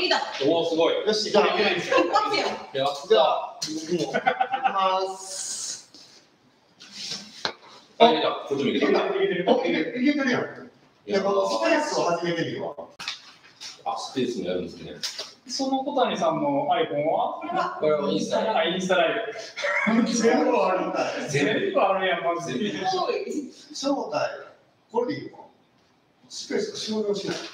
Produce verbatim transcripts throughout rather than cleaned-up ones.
きた。 おお、すごい。 よし、じゃあ、 一発やん。 じゃじゃあ、僕も、いきます。 あ、いけた。こっちもいけた。 お、いけいけてるやん。いや、このスペースを始めてみるわ。 あ、スペースもやるんですね。 その小谷さんのアイコンはこれはこれはインスタライあ、インスタライブ。 全部あるんだ。 全部あるやん、マジで。 正体、これでいいのかスペースが終了しない。ち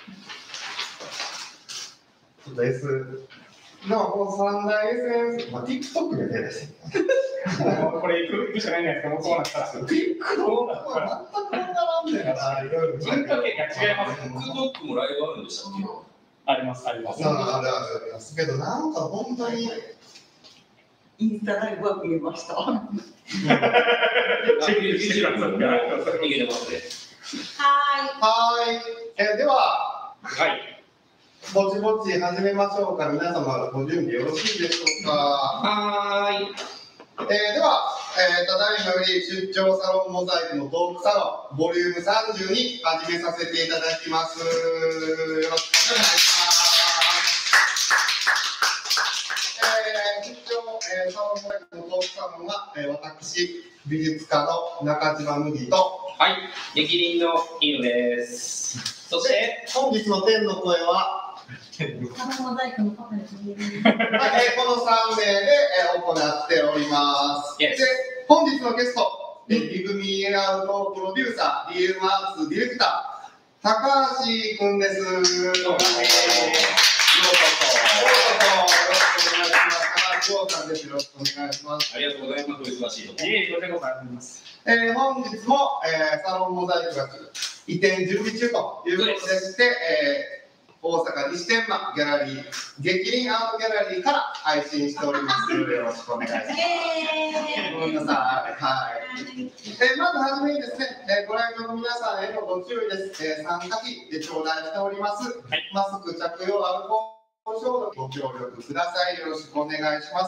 ょっと S。でも、この三大 エスエヌエス、まあ、TikTok には手出してこれ行く行くしかないんじゃないですか、もうそうなったら。 TikTok どうなったら。 全くわからんねんな、いろいろ。 文化圏が違いますよ。 TikTok もライブあるんでしたっけ？ あります、あります。 ああ、あるあるありますけど、なんか本当に。 インスタライブは見えました。はチェックしてください。 逃げてますね。 はーい、えー、では、 はい。 ぼちぼち始めましょうか。皆様、ご準備よろしいでしょうか。 はーい。 えー、では、えー、ただいまより出張サロンモザイクのトークサロンボリュームさんじゅうに始めさせていただきます。よろしくお願いします。えー、出張、えー、サロンモザイクのトークサロンは、えー、私、美術家の中島麦と、 はい。激鱗の飯野です。そして本日の天の声は、 サロンモザイクのパパに見える。 はい、えー、このさん名で、えー、行っております。 Yes. で、本日のゲスト、えー、リグミーエアウトプロデューサー、ディーエムアーツディレクター、高橋くんです。よろしくお願いします。高橋さんです。よろしくお願いします。 ありがとうございます。お忙しいところ。 いえいえ、こちらこそありがとうございます。 えー、本日も、えー、サロンモザイクが移転準備中ということでして、えー大阪西天満ギャラリー、激鱗アートギャラリーから配信しております。よろしくお願いします。ごめんなさい。はい。えー、まずはじめにですね、えー、ご来場の皆さんへのご注意です。えー、参加費で頂戴しております。はい、マスク着用、アルコール消毒ご協力ください。よろしくお願いします。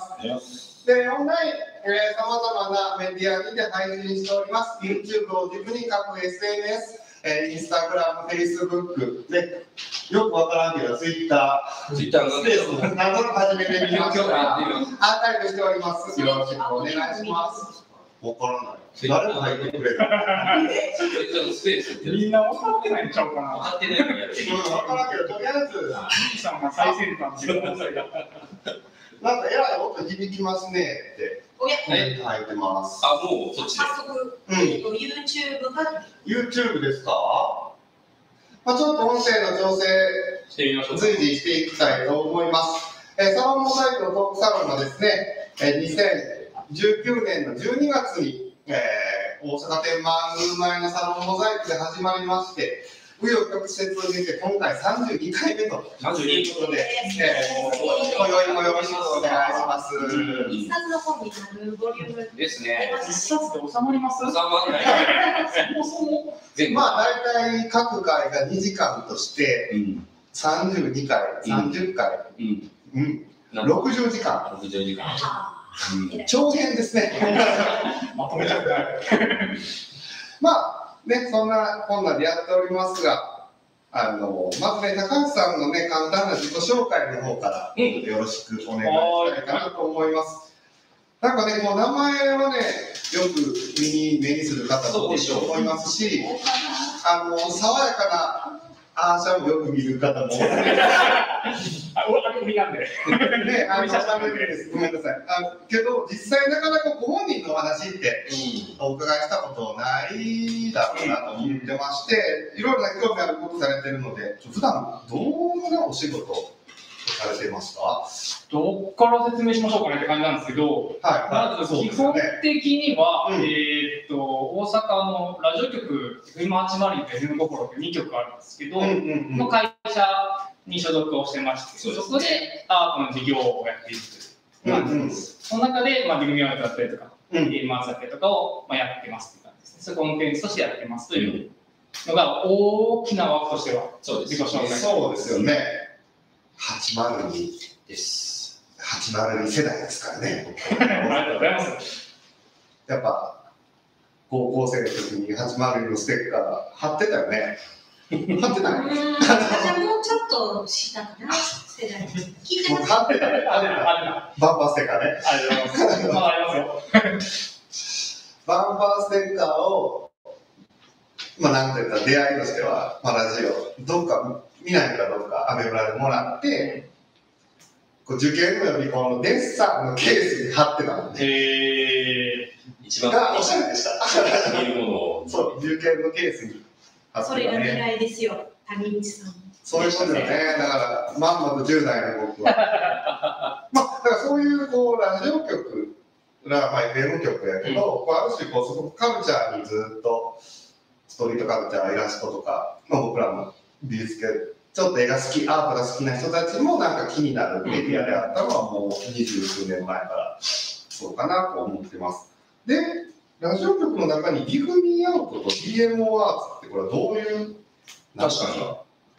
で、オンライン、えー、さまざまなメディアにて配信しております。YouTube を軸に各 エスエヌエス、えー、インスタグラム、フェイスブックで、よくわからんけど、ツイッター、 ツイッターのスペースを何度か始めてみましたが、ア今日ーカイブしております。よろしくお願いします。わからない。誰も入ってくれる。 ツイッターのスペースってみんな分かってないんちゃうかな。 分かってないからやってる。 わからんけど、とりあえず、 兄さんが最先端っていうことで。 なんかえらい音響きますねっておや、 コメント入ってます。 あ、もうそっちで。 早速、 うん、 YouTube が YouTube ですか？まあ、ちょっと音声の調整してみましょうか。 随時していきたいと思います。えー、サロンモザイクのトークサロンがですね、えー、にせんじゅうきゅうねんのじゅうにがつに、えー、大阪天満宮前のサロンモザイクで始まりまして、紆余曲折を経て今回さんじゅうにかいめということで、えー、今宵もよろしくお願いします。 一冊の本になるボリュームですね。 一冊で収まります？ 収まらない。 そもそも。 まあ大体各回がにじかんとしてさんじゅうにかい、さんじゅっかい、うん、ろくじゅうじかん。 ろくじゅうじかん。 長編ですね。 まとめたくない。 まあね、そんなこんなでやっておりますが、あのまずね、高橋さんのね、簡単な自己紹介の方からよろしくお願いしたいかなと思います。なんかね、こう名前はね、よく耳に目にする方も多いと思いますし、あの爽やかなアーシャもよく見る方も多い。 あ、俺あれ見なんで。 ね、あのです。ごめんなさい。あけど実際なかなかご本人の話ってお伺いしたことないだろうなと思ってまして、いろいろな興味あることされてるので、普段どんなお仕事をされてますか？ どっから説明しましょうかねって感じなんですけど、 はい、 まず基本的には、 うん、 えー、っと大阪のラジオ局 エフエムはちまるに と エフエムごころってにきょくあるんですけど、 うんうんうん、 の会社に所属をしてまして、そ, そこでアートの事業をやっているという感じです。その中で、まあ、ビルミアートだったりとか、ゲームアートだったりとかを、まあ、やってますという感じですね。それコンテンツとしてやってますというのが大きな枠としては自己紹介。 そうですよね。はちまるにです。はちまるに世代ですからね。 ありがとうございます。 やっぱ高校生の時にはちまるにのステッカー貼ってたよね。貼ってない？ うん、私はもうちょっと下かな。 世代。聞いてもうます。 勝ってたね。 あれだ、あれだ。 バンパーステッカーね。 ありがとうございます。まだありますよ。 バンパーステッカーを、まあなんていうか出会いとしては、まあラジオ、どっか、見ないかどうか、アメブラでもらって、こう受験の予備校のデッサンのケースに貼ってたのね。 へえ。 一番がおしゃれでした。 見るものを。 そう、受験のケースに貼それがってたね。 狙いですよ、谷口さん。 そういうことだよね。だから、まんまとじゅう代の僕は。まあ、だからそういう、こう、ラジオ局、まあ、エフエム 局やけど、こうある種、こう、すごくカルチャーにずっと、ストリートカルチャー、イラストとか、まあ、僕らも美術系、ちょっと絵が好き、アートが好きな人たちもなんか気になるメディアであったのは、もう二十数年前から、そうかなと思ってます。で、ラジオ局の中にディグミーアウトと ディーエムオー アーツって、これはどういう、 確かに。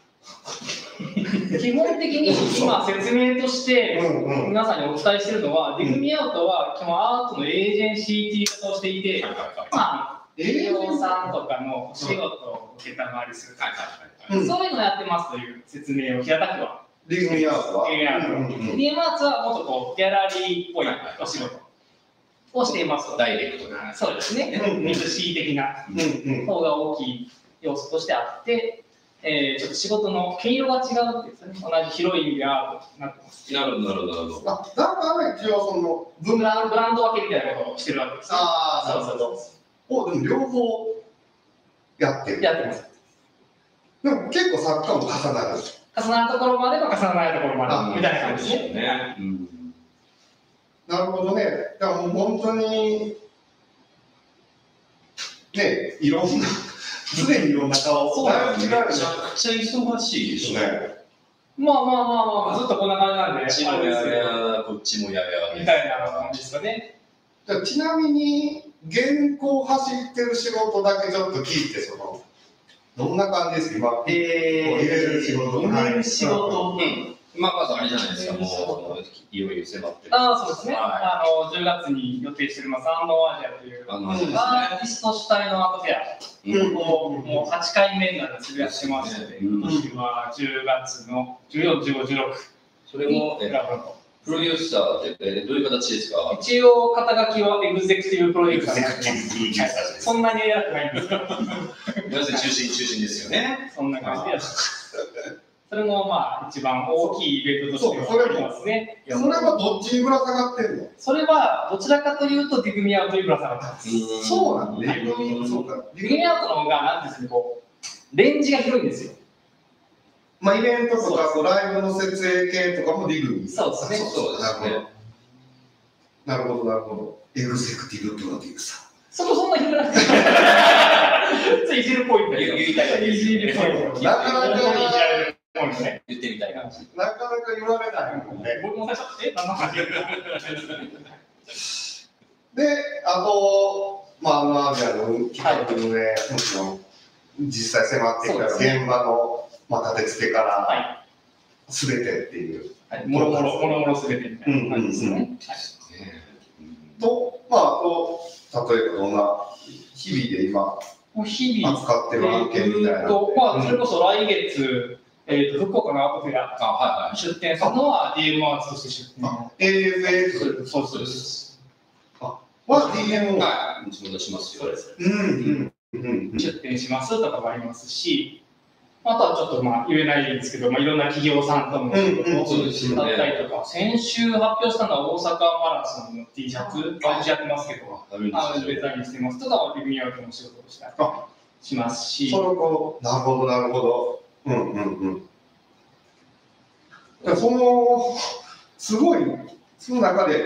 基本的に今説明としてうんうん皆さんにお伝えしているのは、ディグミアウトは基本アートのエージェンシーって言い方をしていて、まあ、営業さんとかのお仕事を受けたまわりするとか、 うんそういうのをやってますという説明を平たくは。 ディグミーアウトはディグミアウト。 うんうんうんディグミアウトはもっとこうギャラリーっぽいお仕事をしていますと。 ダイレクトな。 そうですね。 うんうんツーシー 的なうんうん方が大きい要素としてあって、えー、ちょっと仕事の毛色が違うっていうんですね。同じ広い意味でアートになってます。 なるほど、なるほど、なるほど。 あ、だから一応そのブランブランド分けみたいなことをしてるわけです、ね。 ああ、なるほど。お、でも両方やってる。 やってます。 でも結構サッカーも重なる。 重なるところまでは重ならないところまあでみたいな感じですね。 ね。うん。 なるほどね。だからもう本当に、ね、いろんな、常にいろんな顔、 そうなんです。めちゃね。 くちゃ忙しいでしょ。 まあまあまあまあ、ずっとこんな感じなんで、 こっちもやあれですや、こっちもやや。 みたいな感じですよね。 じゃあちなみに、現行走ってる仕事だけちょっと聞いて、その、どんな感じですか、今。 えー入れる仕事。入れる仕事。 うんまあ、まずあれじゃないですか、もう、いよいよ迫ってる。 ああ、そうですね。 はあの、じゅうがつに予定しております、アンドアジアという、 あの、 うんあれですね。 アーティスト主体のアートフェアうんを、もうはちかいめになるんですやってまして、 うん今年はじゅうがつのじゅうよん、じゅうご、じゅうろくそれも、えに選ぶと。 プロデューサーって、えどういう形ですか？ 一応、肩書きはエグゼクティブプロデューサーなんでエグゼクティブプロデューサーですそんなに偉くないんですけど、 要するに中心、中心ですよね。 そんな感じでやってます。それもまあ一番大きいイベントとしてそうそれもありますね。 それはどっちにぶら下がってんの？ それはどちらかというとディグミアウトにぶら下がってます。 そうなんだ。ディグミそうか。 ディグミアウトの方がなんですね、こうレンジが広いんですよ。 まあイベントとかこうライブの設営系とかもディグミ。 そうですね。 そうですね。 なるほどなるほど。エグゼクティブプロデューサそこそんな広くない。ついいじるポイントですよ。 言いたいだけいじるポイント。 なかなかいじられるポイントね。 言ってみたい感じ。 ー。なかなか言われないもんね。 僕も最初え何の話？ で、あと、まあ、あのアジアの企画運営、もちろん、実際迫ってきたそうですね現場の、まあ、立て付けかはら、 い。 すべてっていう。 はい。もろもろもろもろすべてみたいな感じですね。はいと、まあ、あと、例えばどんな、日々で今、 もう日々 扱ってる案件みたいな。 えーとまあ、それこそ来月、えー、と福岡のアートフェアあ、はいはい。 出店するのは ディーエムアーツとして出店。 あ エーエフエフそうそうです。 は ディーエムオー。 はい、うちも出しますよ。 そうです。 うんうんうんうん。 出店しますとかもありますし、あとはちょっとまあ言えないんですけど、まあ、いろんな企業さんとも仕事をそうですよねだったりとか、先週発表したのは大阪マラソンの T シャツ、毎日やってますけど、 あるんあのですよ。 デザインしてますとかはリミアウトの仕事をしたりあしますし、 その子、なるほど、なるほど。うんうんうん。だからその、すごい、その中で、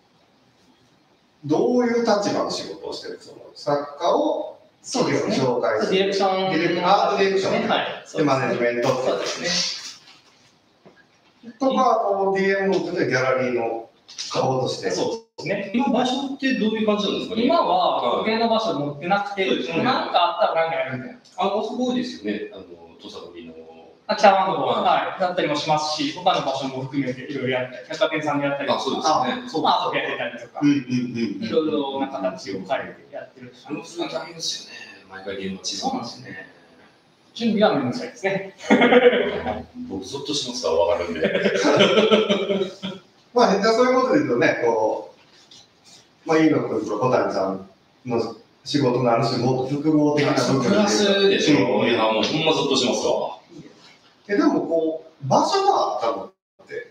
どういう立場の仕事をしてるその作家をそうですね。 紹介する。 ディレクション、 ディレクアートディレクションねはい。 で、マネジメントってそうですね。 とか、あと ディーエムオー ってギャラリーの顔として。 そうですね。 今、場所ってどういう感じなんですかね？ 今は時計の場所持ってなくて、 そうですねなんかあったら何かやるみたいな。 あの、あそこ多いですよね。あの、土佐鳥の。 あ北ワンドも、 はいはい、だったりもしますし、他の場所も含めていろいろやったり、百貨店さんでやったりとあ、 か、 そうですあね。 そうまあ、遊びやってたりとかうん、うんうん。 いろいろな形を変えてやってる。 あの、それ大変ですよね。毎回現場地そうなんですね。 準備はめんどくさいですね。 僕、ゾッとしますから分かるんで。 まあ、じゃあそういうことで言うとね、こう、まあ、いいの君と小谷さんの仕事のある種、もっと複合的な部分プラスでしょ、 うんいや、もうほんまゾッとしますわ。 え、でもこう、場所があったのって、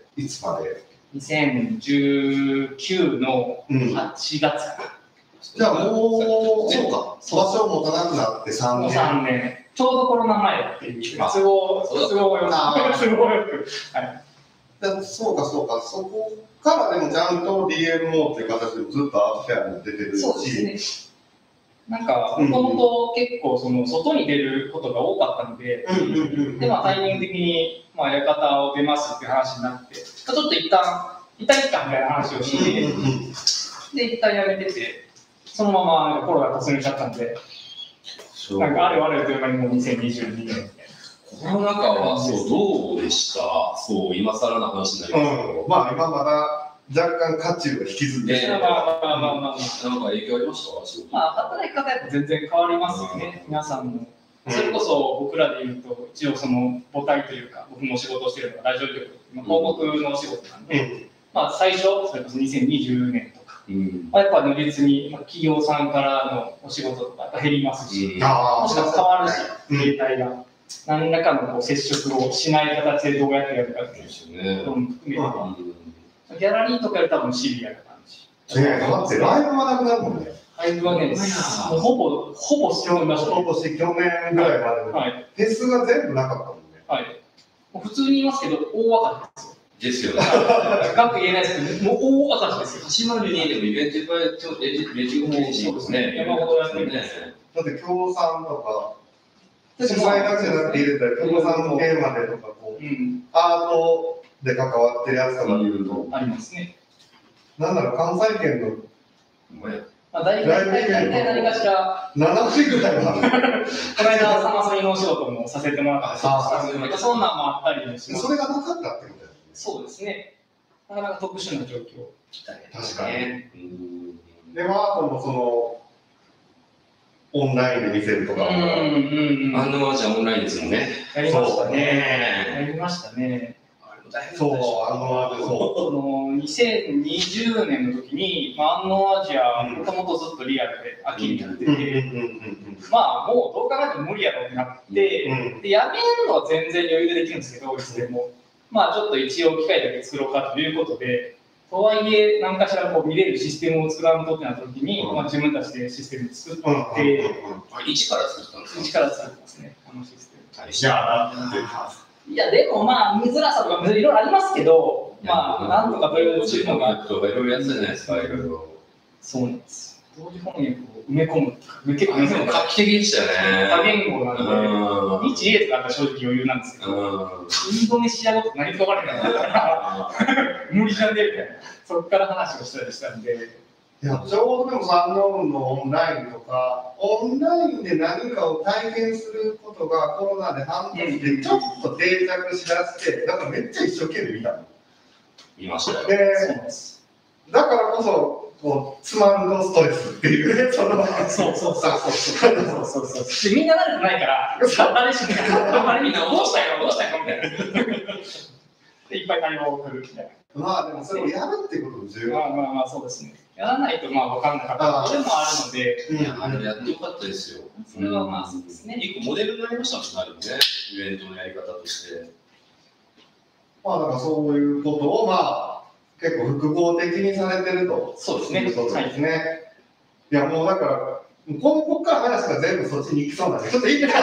いつまで？ にせんじゅうきゅうのうん。 はちがつかじゃあもう、 ねそうか、場所を持たなくなってな、 3 もう年。 さんねん、ちょうどコロナ前っていう、 あ都合、 そうだ都合よあーく、都合よく、はい、 だそうか、そうか、そこからでもちゃんと ディーエムオー っていう形でもずっとアートフェアに出てるし、 そうですね。なんか、 うんもともと結構、その、外に出ることが多かったので、 うんうんうん、 で、まあ、タイミング的に、まあ、やり方を出ますっていう話になって、ちょっと一旦、一旦いっかみたいな話をして、 うんうんうんで、一旦やめてて、そのままコロナ突入しちゃったんで、なんかあれあれという間にもうにせんにじゅうにねんみたいな。 コロナ禍はそうどうでした？そう今更の話になりますけど、 うん、まあ今まだ若干価値を引きずってねまあまあまあまあまあまあ。 なんか影響ありました？仕事まあ、働き方やっぱ全然変わりますよね、皆さんも。それこそ僕らで言うと、一応その母体というか、僕も仕事をしているのがラジオ局、まあ広告のお仕事なんで、 うんまあ最初、それこそにせんにじゅうねんとか、 うんまあ、やっぱ如実にまあ企業さんからのお仕事とか減りますし、 あもしくは変わるし、 うん携帯が。何らかのこう接触をしない形でどうやってやるかっていうですよね。 ことも含めて、 うんギャラリーとかより多分シビアな感じ。 ねえ、だってライブはなくなるもんね。 ライブはね、もうほぼ、ほぼす去みましたね。 年去年ぐらいまで、 はい。 フェスが全部なかったもんね。 はい。もう普通に言いますけど、大赤字ですよ。 ですよね。 深く言えないですけど、もう大赤字ですよ。 はちまるにでもイベントいっぱいやってますレジレジコンですね。 山ほどやってるんですね。 だって協賛とか、主催だけじゃなくて入れたり、協賛のテーマでとか、こう、 うん、 アートで関わってるやつとかで言うと、 ありますね。 なんだろう、関西圏のまあ、大体、大体何かしら、 なな割ぐらいは、 この間、サマソニのお仕事もさせてもらったりとか、そんなんもあったりします。 それがなかったってことだよね。 そうですね。なかなか特殊な状況。 確かに。 うんで、まあ、あともその、オンラインで見せるとかも、 うんうんうん。 あのはじゃあオンラインですもんね。 やりましたね。 ね。 やりましたね。 あれも大変だったでしそう、 ょあの、あれそそのにせんにじゅうねんの時に、まあ、安納アジア、もともとずっとリアルで秋にやってう。うんて、 うんうんまあもうどう考えても無理やろうってなって、 うんでやめるのは全然余裕でできるんですけど、いつでも。まあちょっと一応機械だけ作ろうかということで、とはいえ何かしらこう見れるシステムを作らんとってなった時に、 うんまあ、自分たちでシステム作って、 うんうんうんあ一から作ったんですか？ 一から作ってますね、あのシステム。 大いや、だって、 いや、でもまあ、見づらさとかいろいろありますけど、まあ、なんとかというチームが。 とかいろいろやってたじゃないですか、いろいろ。 そうなんです。同時翻訳を埋め込むとか、結構でも画期的でしたよね。 多言語なんうんで、日英とかあったら正直余裕なんですけど、 うんインドネシア語とか何か分からないから、無理じゃんでみたいな、そこから話をしたりしたんで。 いや、ちょうどでもサンノーンのオンラインとか、オンラインで何かを体験することがコロナで半年でちょっと定着しだして、だからめっちゃ一生懸命見たの。 いましたよ。 で、 そうなんです。 だからこそ、こう、つまるとストレスっていうね、その、 そうそうそうそうそうそうそうそう。でみんな慣れてないから、誰しもあれみんなどうしたいのどうしたいのみたいな。でいっぱい対応を送るみたいな。 まあでもそれをやるってことも重要。 まあまあまあそうですね。やらないとまあ分かんなかったことでもあるので、 うんいや、あれやってよかったですよ。 それはまあそうですね。 一個モデルになりましたもんね、あれもね。イベントのやり方として。 まあだからそういうことをまあ結構複合的にされてると。 そうですね。 そうはい。 ですね。いやもうだから、このここから話が全部そっちに行きそうなんで、ちょっといいか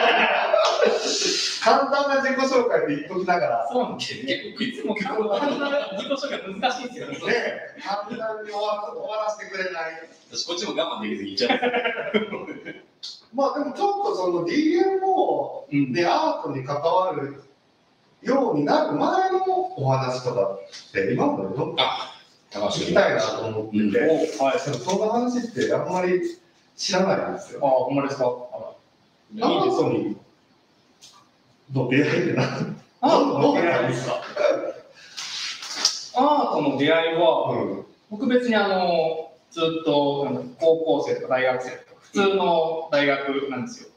簡単な自己紹介で言っときながら、 そうなんですよね。いつも結構簡単な自己紹介難しいですよね。 ね、簡単に終わら終わらせてくれない。 私、こっちも我慢できずに言っちゃう。 まあでもちょっとその ディーエムオうんーでアートに関わるようになる前のお話とかって今までどっか高聞きたいなと思ってて、 うんでおはい。 もそんな話ってあんまり知らないんですあ、 よ。 ほんまですか。あアートにの出会いって何らアートの出会いですか。アートの出会いは、 うん僕別にあのずっとあの高校生とか大学生とか普通の大学なんですよ。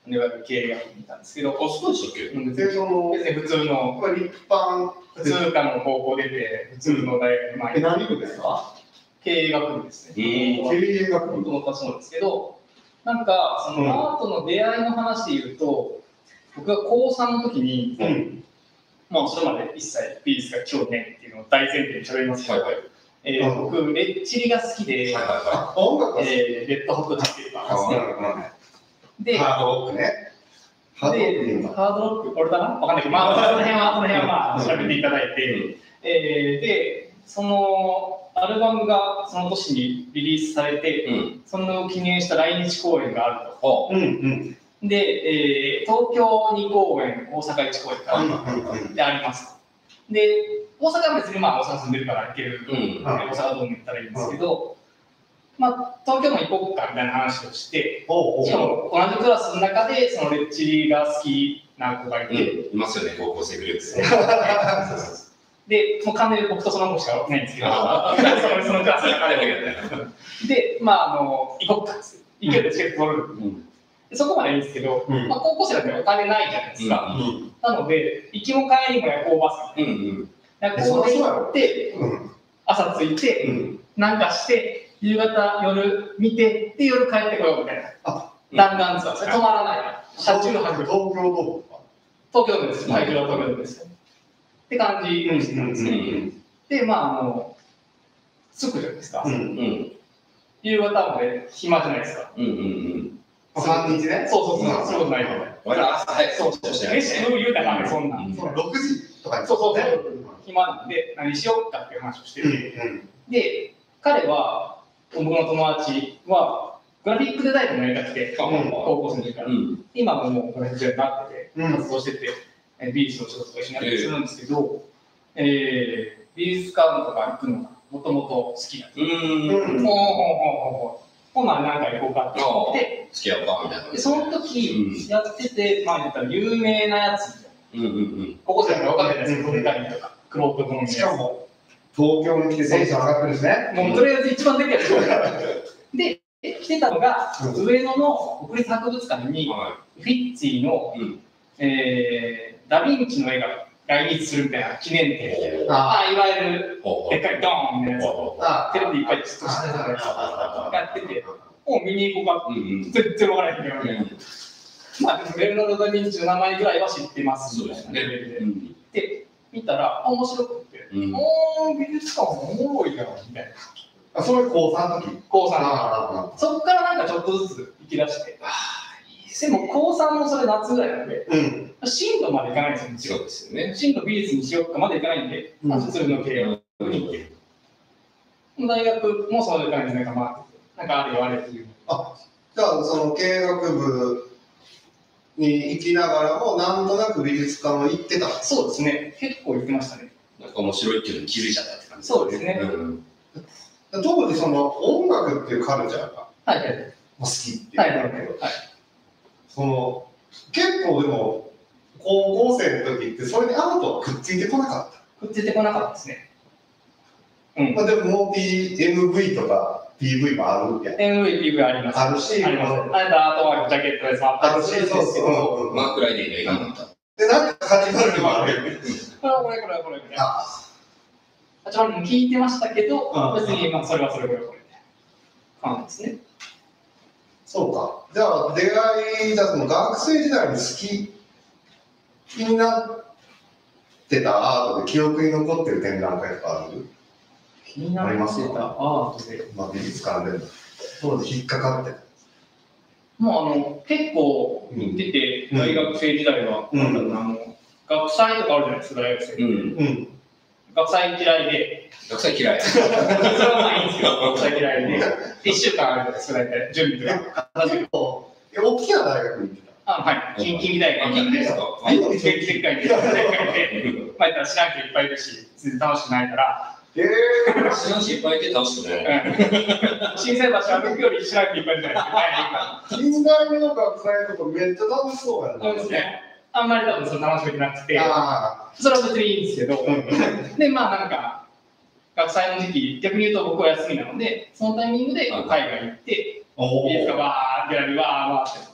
いわゆる経営学部にいたんですけど、 あ、そうでしたっけ？ うんで、その、 別に普通の、 これ立派、 普通科の高校出て、普通の大学にまあえ、何部ですか？ 経営学部ですね。 うん。 経営学部。 もともとはそうですけど、なんか、そのアートの出会いの話で言うと、僕が高さんの時に、 うん。 もうそれまで一切美術が興味ないっていうのを大前提に喋りますけど、 はいはい。 えー僕、レッチリが好きで、 はいはいはあ、音楽は好き。 えーレッドホットチリペッパーうんですうんね。で、 ハードロックね。ハードロックでいいんでだ。 ハードロック、俺だなわかんないけど、まあ、その辺は、その辺はまあ、調べていただいて、えーで、そのアルバムがその年にリリースされて、 い。うん。 その記念した来日公演があるあ、 うんうん。 と。で、えー東京に公演、大阪いち公演かうんな、 うんでありますと。で、大阪は別にまあ大阪住んでるから行ける、 うん。 大阪ドーム行ったらいいんですけど、まあ、東京も行こうかみたいな話をして、 おうおうしかも同じクラスの中で、そのレッチリが好きな子がいて、 うん。いますよね、高校生グループで。 で、もう完全に僕とその子しかいないんですけど、そのそのクラスの中あれで。 だけどね。 で、まあ、あの、行こうかっつって、行けるチケット取る。 うん。 でそこまでいいんですけど、 うんまあ、高校生だってお金ないじゃないですか。 うんなので、行きも帰りも夜行バス。 うんうん。 夜行で行って、 うん朝着いて、 うんなんかして、夕方、夜見て、で、夜帰ってこようみたいな。 あ弾丸ツアーですね。止まらない。車中泊。 東京ドームか。 東京ドームです。会場は東京ドームですよ。って感じでしたんですね。 んで、まあ、あの、着くじゃないですか。 うんうん。 夕方まで暇じゃないですか。 うんうんうん。 半日ね。 そうそうそう、 うんそういうことないよね。 俺は朝早くそうそうして飯食う言うたらね、そんな。 うんそうろくじとかにそうそうそう。暇なんで、何しようかっていう話をしてうんて。 うんで、彼は、僕の友達は、グラフィックデザインもやりたくて、 あうん高校生の時から。 うん。 今ももうグラフィックデザインになってて、 うん活動してて、えー美術の仕事と一緒にやったりするんですけど、えー美術館とか行くのがもともと好きなんです。 うん。 うんほうほうほうほうほう。ほな、なんか行こうかって言って、 付き合うかみたいな。 でその時、やってて、まあ言ったら有名なやつ、 うんうんうん。 高校生だから分かんないですけど、出たりとか、クロープ好みのやつしかも東京に来てテンション上がってるんですね。 もうとりあえず一番でかいやつ。で、来てたのが、 うん上野の国立博物館に、 はフィッツィの、 うんえーダ・ヴィンチの絵が来日するみたいな記念展みたいな。 ああいわゆるほうでっかいドーンみたいなやほうあつ、テレビいっぱいずっとしてたやつやってて、もう見に行こうかうんうん。 全然わからないけどね。まあ、でもレオナルド・ダ・ヴィンチの名前ぐらいは知ってますそうですね。 レベルでう。んで、見たら、あ面白くて、 うん。 もう美術館おもろいやんみたいな。 あ、それ高三の時。 高さんあそっからなんかちょっとずつ行き出して。でも高さんもそれ夏ぐらいなんで、 あ、うん。 進路まで行かないんですよもちろん、 そうですよね。 進路美術にしようかまで行かないんで、 うんまあ普通の経営に行って。大学もそういう感じでなんか回ってて、なんかあれよあれっていう。 じゃあその経営学部に行きながらもなんとなく美術館は行ってたんです。 そうですね、結構行ってましたね。 なんか面白いっていうのに気づいちゃったって感じ。 そうですねうん。 特にその音楽っていうカルチャーがはいはい。 好きっていうはいはいんだけど、 はい。 その結構でも高校生の時ってそれにアートはくっついてこなかっくっついてこなかったですね。うんた。。まあ、でもモーティー エムブイ とか ピーブイ もあるやん。 エムブイピーブイ あります。 あるし、 あります。あれだ、アートワーク、ジャケットです。ああるし、そうそうそう。 マーク・ライディの映画になった。 で、なんかカジュアルもあるよね。 これはこれこれこれみたいな。 ああちらも聞いてましたけど、 うん別にまあそれはそれこれこれみたいな感じですね。 そうか。じゃあ、出会い、じゃあその学生時代に好きになってたアートで記憶に残ってる展覧会とかある？ 気になってたアートで。 まあ、美術館で当時引っかかってた。 もうあの結構行ってて、 うん大学生時代は、 うんなんだろうなあの学祭とかあるじゃないですか、大学生。 うん。 うん。 学祭嫌いで、 学祭嫌い。 それはまあいいんですけど、学祭嫌いで、いっしゅうかんあるじゃないですか、大体、準備とか。 結構、え大きな大学に行ってた。 あはい、近畿大学に行って、 ですか。 でっかいで、でっかいで、まあ言ったら知らん人いっぱいいるし、全然楽しくないから、 ええ知らんしいっぱいいて楽しくない。 うん心斎橋歩くより知らん人いっぱいいるじゃないですか。 ー、近代の学祭とかめっちゃ楽しそうやな。 そうですね。あんまり多分それ楽しめてなくて、 あそれは別にいいんですけど、 あ。 で、まあなんか、学祭の時期、逆に言うと僕は休みなので、そのタイミングで海外行って、 お美術館わー、ギャラリーわーわーってして、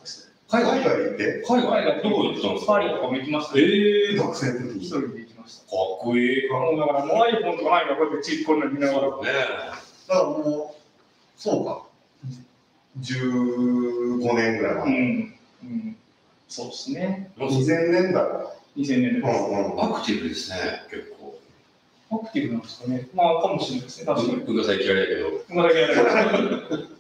海外海外行って海外どこ行ったんですか？ パリとかも行きましたね。 ええー、かっ学生の時に。 一人で行きました。 こいい。 もうだからもう iPhone とかないからこうやってチップこんなの見ながら。 ねだからもう、そうか。じゅうごねんぐらい前。 うん。うん。そうですね。 にせんねんだい。 にせんねんだいです。 うんうん。 アクティブですね、結構。 アクティブなんですかね。まあ、かもしれないですね。確かに。 文化祭嫌いだけど。 まだやらない。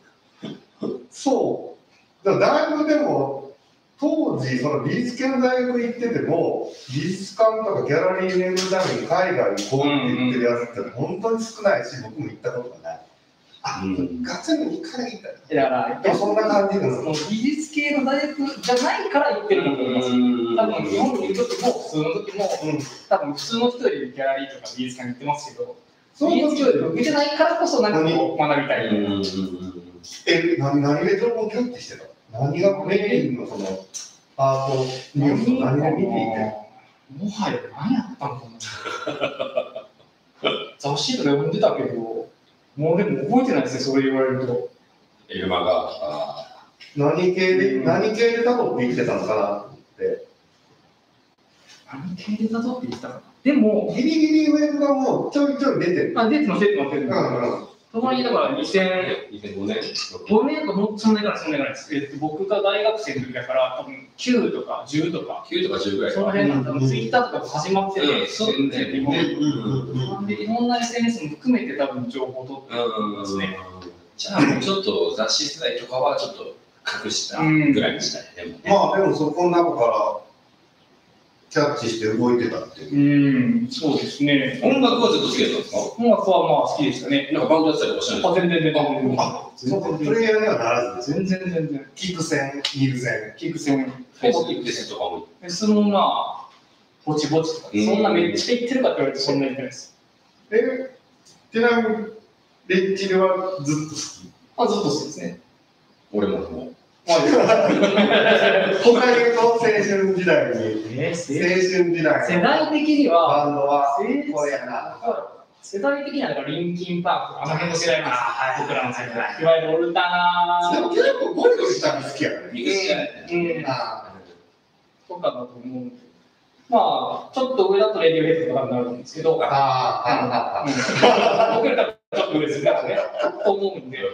そう。だからだいぶでも、当時、その美術系の大学行ってても、美術館とかギャラリー巡るために海外に行こうって言ってるやつって本当に少ないし、僕も行ったことがない。あ、 うんガツンに行かないんだよ。 だから、 でもそんな感じです。 その美術系の大学じゃないから行ってるんだと思います。多分日本にいる時も普通の時も、 うん、 多分普通の人よりギャラリーとか美術館に行ってますけど、美その時術教育受けてないからこそなんかこう学びたい。 うん。 え、何、何で情報キャッチしてた？何がメインのそのアートニュースを何で見ていて？ もはや何やったのかな。雑誌とか読んでたけど、もうでも覚えてないですね、それ言われると。 エルマガーとか。 何系で、 うん何系で辿って生きてたのかなと思って。 何系でだぞって言ったかな。でも、 ギリギリウェブがもうちょいちょい出てる。 あ、出てます、出てます、出てうます。 んうん。 たまにだからにせんにせんごねん。 ごねんかもうそんなぐらい、そんなぐらいです。えっと、僕が大学生の時だから、多分きゅうとかじゅうとか、 きゅうとかじゅうぐらいそのか。 辺なんだ、ツイッターとか始まってて、 うんそうね日本うんなんで、いろんな エスエヌエス も含めて多分情報を取ってうんますね。 じゃあもうちょっと雑誌世代とかはちょっと隠したぐらいにしたいね。もうねまあでもそこの中からキャッチして動いてたっていう。 うん、そうですね。 音楽はずっと好きだったんですか？ 音楽はまあ好きでしたね。 なんかバンドやってたりとかしないんですか？ あ、全然全然全然。 あ、そうか、プレイヤーにはならず、 全然全然。 キック戦、ヒール戦。 キック戦、 フェほぼキック戦スフェス。とかも。 フェスもまあ、ぼちぼちとか、 うんそんなめっちゃ行ってるかって言われてそんな行ってないです。 え、ちなみに、レッチリはずっと好き。 あ、ずっと好きですね。 俺ももう。 他に言うと青春時代に、 えー、 青世春時代の世代的には、 バンドは世これやな。 世代的にはだからリンキンパークとかあの辺の世代なんですよ。 はい僕らの世代。いわゆるオルタナでも結構ゴリゴリしたの好きやね。 ミクスじゃないね。 うんあとかだと思うんで。まあ、ちょっと上だとレディオヘッドとかになるんですけど、 あ、ああ、あうん僕らだとちょっと上ですからね、と思うんで。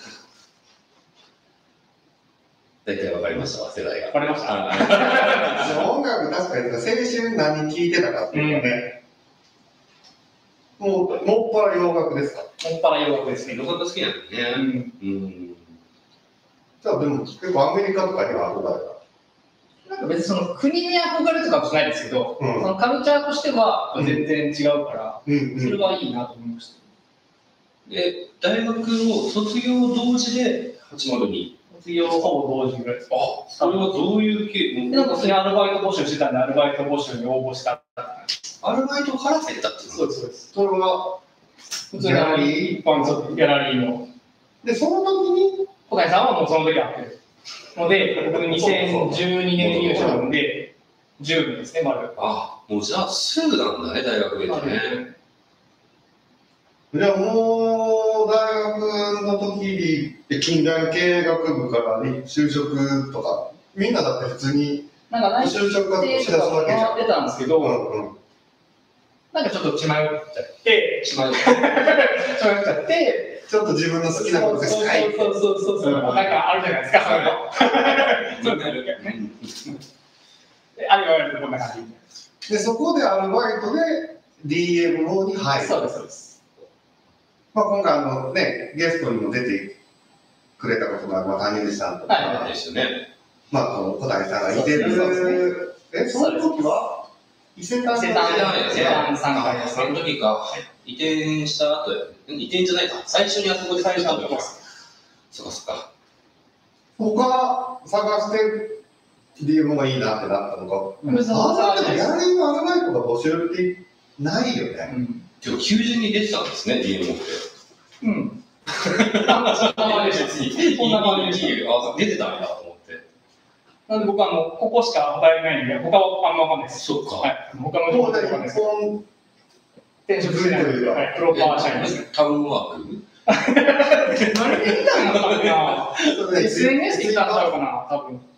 大体わかりましたわ、世代が。 わかりました。 ああ。音楽確かに青春何聴いてたかっていうのね。もう、もっぱら洋楽ですか？ もっぱら洋楽ですね。 洋楽好きなんだうね。 ん。 うん。 じゃあでも結構アメリカとかには憧れた。 なんか別にその国に憧れとかはしないですけど、 うんそのカルチャーとしては全然違うから、 うんそれはいいなと思いました。 で、大学を卒業同時ではちまるに。 卒業ほぼ同時ぐらいです。 あ、それはどういう経でなんか普通にアルバイト募集してたんで、アルバイト募集に応募した。 アルバイトから入ったっていうそうです、そうです。 それは、 普通にあの一般のギャラリーの。 で、その時に、 小谷さんはもうその時会ってるので、僕にせんじゅうにねん入社なんで、じゅうねんですね、丸。 あ、もうじゃあすぐなんだね、大学出てね。 じゃあもう大学の時に近代経営学部からね就職とか、みんなだって普通になんか内就職活動し定とかだすわけじゃん。 回ってたんですけど、 うんうん。 なんかちょっと血迷っちゃって、 しまい。 血迷っちゃって、 ちょっと自分の好きなことですかい。 そうそうそうそうそう、なんかあるじゃないですか、そういうの。そういうのね。であれ言われるとこんな感じ。 で、そこでアルバイトで ディーエムオー に入る。 そうです、そうです。 まあ、今回あのね、ゲストにも出てくれたことがある、まあ、谷口さんとか、 はですよね。 まあ、この小谷さんがいてる。 そうでえ、その時は伊勢丹伊勢丹伊勢丹さんがあその時か、移転した後や、移転じゃないか、最初にあそこで最初の時か。そっかそっか。 他探して ディーエムオー がいいなってなったのか。 別にあんなでもギャラリーのアルバイトが募集ってないよね。 うん。 でも求人に出てたんですね、ディーエムオー って。 うん。なんかそんな感じです。そんな感じです。 あ、出てたんだと思って。 なんで僕はあの、ここしか働いてないんで、他はあんまわかんないです。 そっか。 はい。他の人もうね、 はわかんないです。 日本転職してないんで、はい。プロパー社員です。 タウンワーク何で見たのかなねエスエヌエス で見たんちゃうかな多分。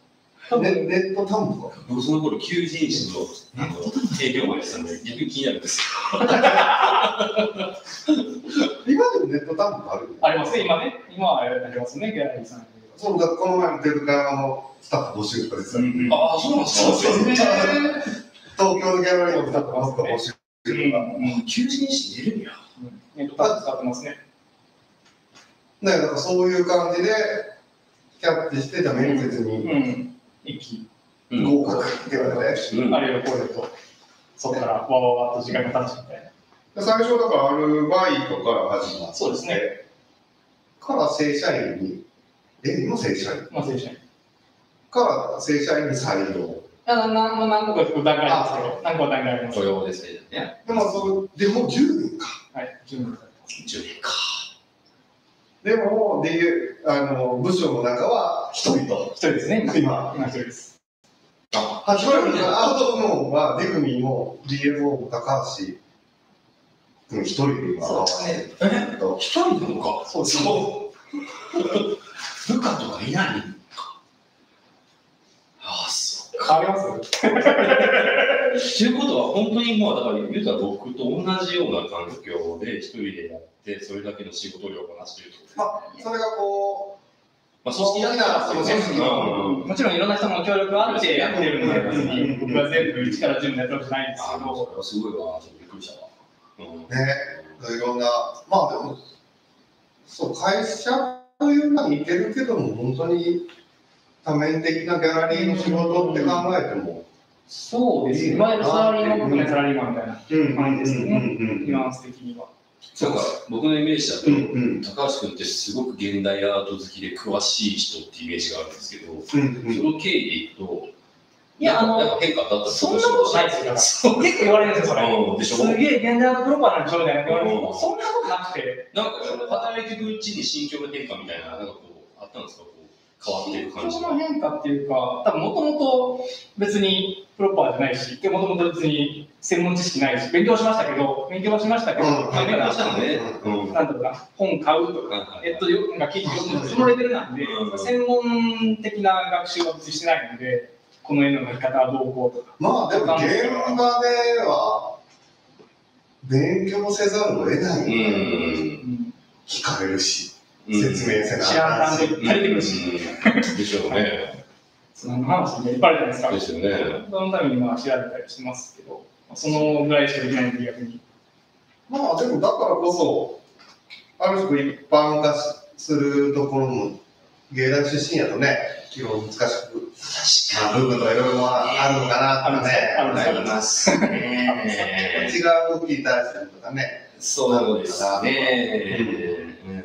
ネネット担保僕その頃求人誌のあの営業マンやってたんで逆に気になるんですよ。 今でもネット担保あるよね。 ありますね、今ね。今はやりますね、ギャラリーさん。 そうだ、この前の手塚のスタッフ募集とかでさ、 ああ、そうなんですか。 東京のギャラリーのスタッフも募集とか。 求人誌出るんや。 ネット担保使ってますね。 だからそういう感じでキャッチして、じゃあ面接にうん。一気。 合格って言われて、 うんあるいはこれと、そこからわわわっと時間が経つみたいな。 最初だからアルバイトから始まって、 そうですね。 から正社員に、え、今正社員まあ、正社員。 から正社員に採用。 あななまあ、何個か段階ありますけど、何個か段階あります雇けど。 用ですね。 でもそれでもじゅうねんか。 はい、準備されてます。 じゅうねんか。 でも、であの部署の中は一人と。 一人ですね、今。 今。 今一人です。 あ、 八割のアウトのは、ディグミも ディーエムオー も高橋、うん、一人で今、 そうですね。 えっと、 一人なのか。 そうですね。 部下とかいないのか。ああ、そう。 変わりますということは、本当にまあ、だから、言うたら僕と同じような環境で一人でやって、それだけの仕事量をこなしているってことですね。 まあ、それがこまあ、組織だったら、 その組織のうんもちろんいろんな人の協力があってやってるんで、別に僕が全部一から順にやったわけじゃないんですああ、 けど、 それはすごいわ。ちょっとびっくりしたわ。うんう、ね、いろんな、まあでも、そう、会社というのは似てるけども、本当に多面的なギャラリーの仕事って考えても、 そうですね。いわゆるサラリーマンっぽくないサラリーマンみたいなうん感じですね。 うんニュアンス的には。 そうか、僕のイメージだと、 うんうん高橋君ってすごく現代アート好きで詳しい人ってイメージがあるんですけど、 うんうんその経緯でいくと、 いや、あの、 やっぱ変化だったってそんなことないですよ。結構言われるんですよ、それ。 うんでしょすげえ現代アートプロパーなんでしょみたいな言われるんですけうんど、そんなことなくて、 なんか働いていくうちに心境の変化みたいな、なんかこう、あったんですか、こう変わっていく感じ心が。 境の変化っていうか、多分もともと別にプロパーじゃないし、もともと別に専門知識ないし、勉強しましたけど、勉強はしましたけど、 うんまあ勉強したのね。うん。 なんだろうな、本買うとか、えっと、よなんか記事読むそのレベルなんで、 うん専門的な学習は別にしてないので、この絵の描き方はどうこうとか。 まあでも現場では勉強せざるを得ないようね、 ん。 聞かれるし、 うん説明せな知らん単語いっぱい出てくるし、 うんでしょうね。 その話いっぱいあるじゃないですか。 ですよね。 そのためにまあ調べたりしてますけど、そのぐらいしかできないんで逆に。 まあでもだからこそある種一般化するところも芸大出身やとね、基本難しくまあ部分とかいろいろあるのかなとかね、 あるんですありますね。 違う動きに対してとかね。 そうですね。うん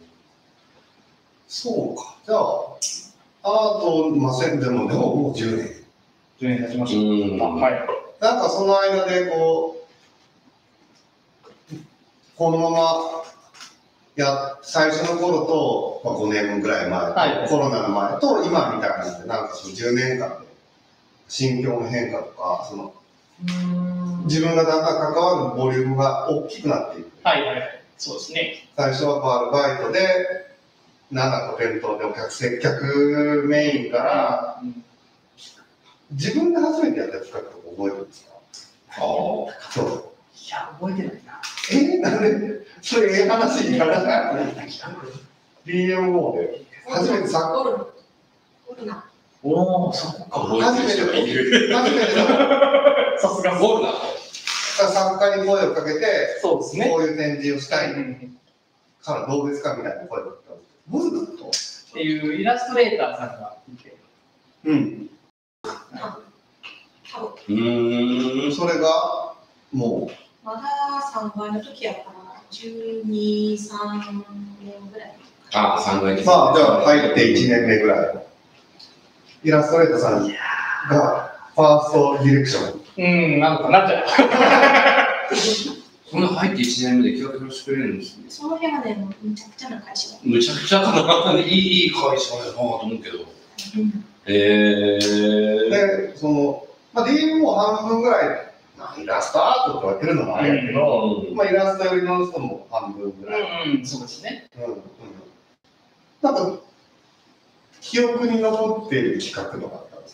そうか。じゃあアートませんでもでももうじゅうねん。 じゅうねん経ちましうんた。あはい。 なんかその間でこうこのままや最初の頃と、まあ、ごねんぐらい前、 はいコロナの前と今みたいなんでなんかそのじゅうねんかんで心境の変化とかその自分がだんだん関わるボリュームが大きくなっていく。 はいはいはい。そうですね。 最初はこうアルバイトでなんかこう店頭でお客接客メインからうん自分で初めてやった企画とか覚えてるんですか？ あそう。 いや、覚えてないな。 えー、なんでそれええ話にならない ディーエムオー で初めてさゴルフ。ゴルフな。 おお、そこか。 初めての初めてのさすがボールな。 作家に声をかけてそうですね。 こういう展示をしたいうんからどうですかみたいな声をかけたんですけどボルだとっていうイラストレーターさんがいて、 うんあ、多分うーん。 それがもまださんばいの時やから、じゅうに、さんねんぐらい。 あ、三階うです。 まあじゃあ入っていちねんめぐらいイラストレーターさんがファーストディレクションうん、なんかなっちゃう。 そんな入っていちねんめで企画してくれるんですね。 その辺はね、もうむちゃくちゃな会社だ。 むちゃくちゃかな。いい、いい会社だなと思うけど。 うんえー。 でその、まあ、ディーエムオー 半分ぐらい、まあ、イラストアートって言われてるのもあれやけど、 うんまあ、イラスト寄りの人も半分ぐらい、 うん、そうですね。 うんうん、なんか記憶に残っている企画とかあったんです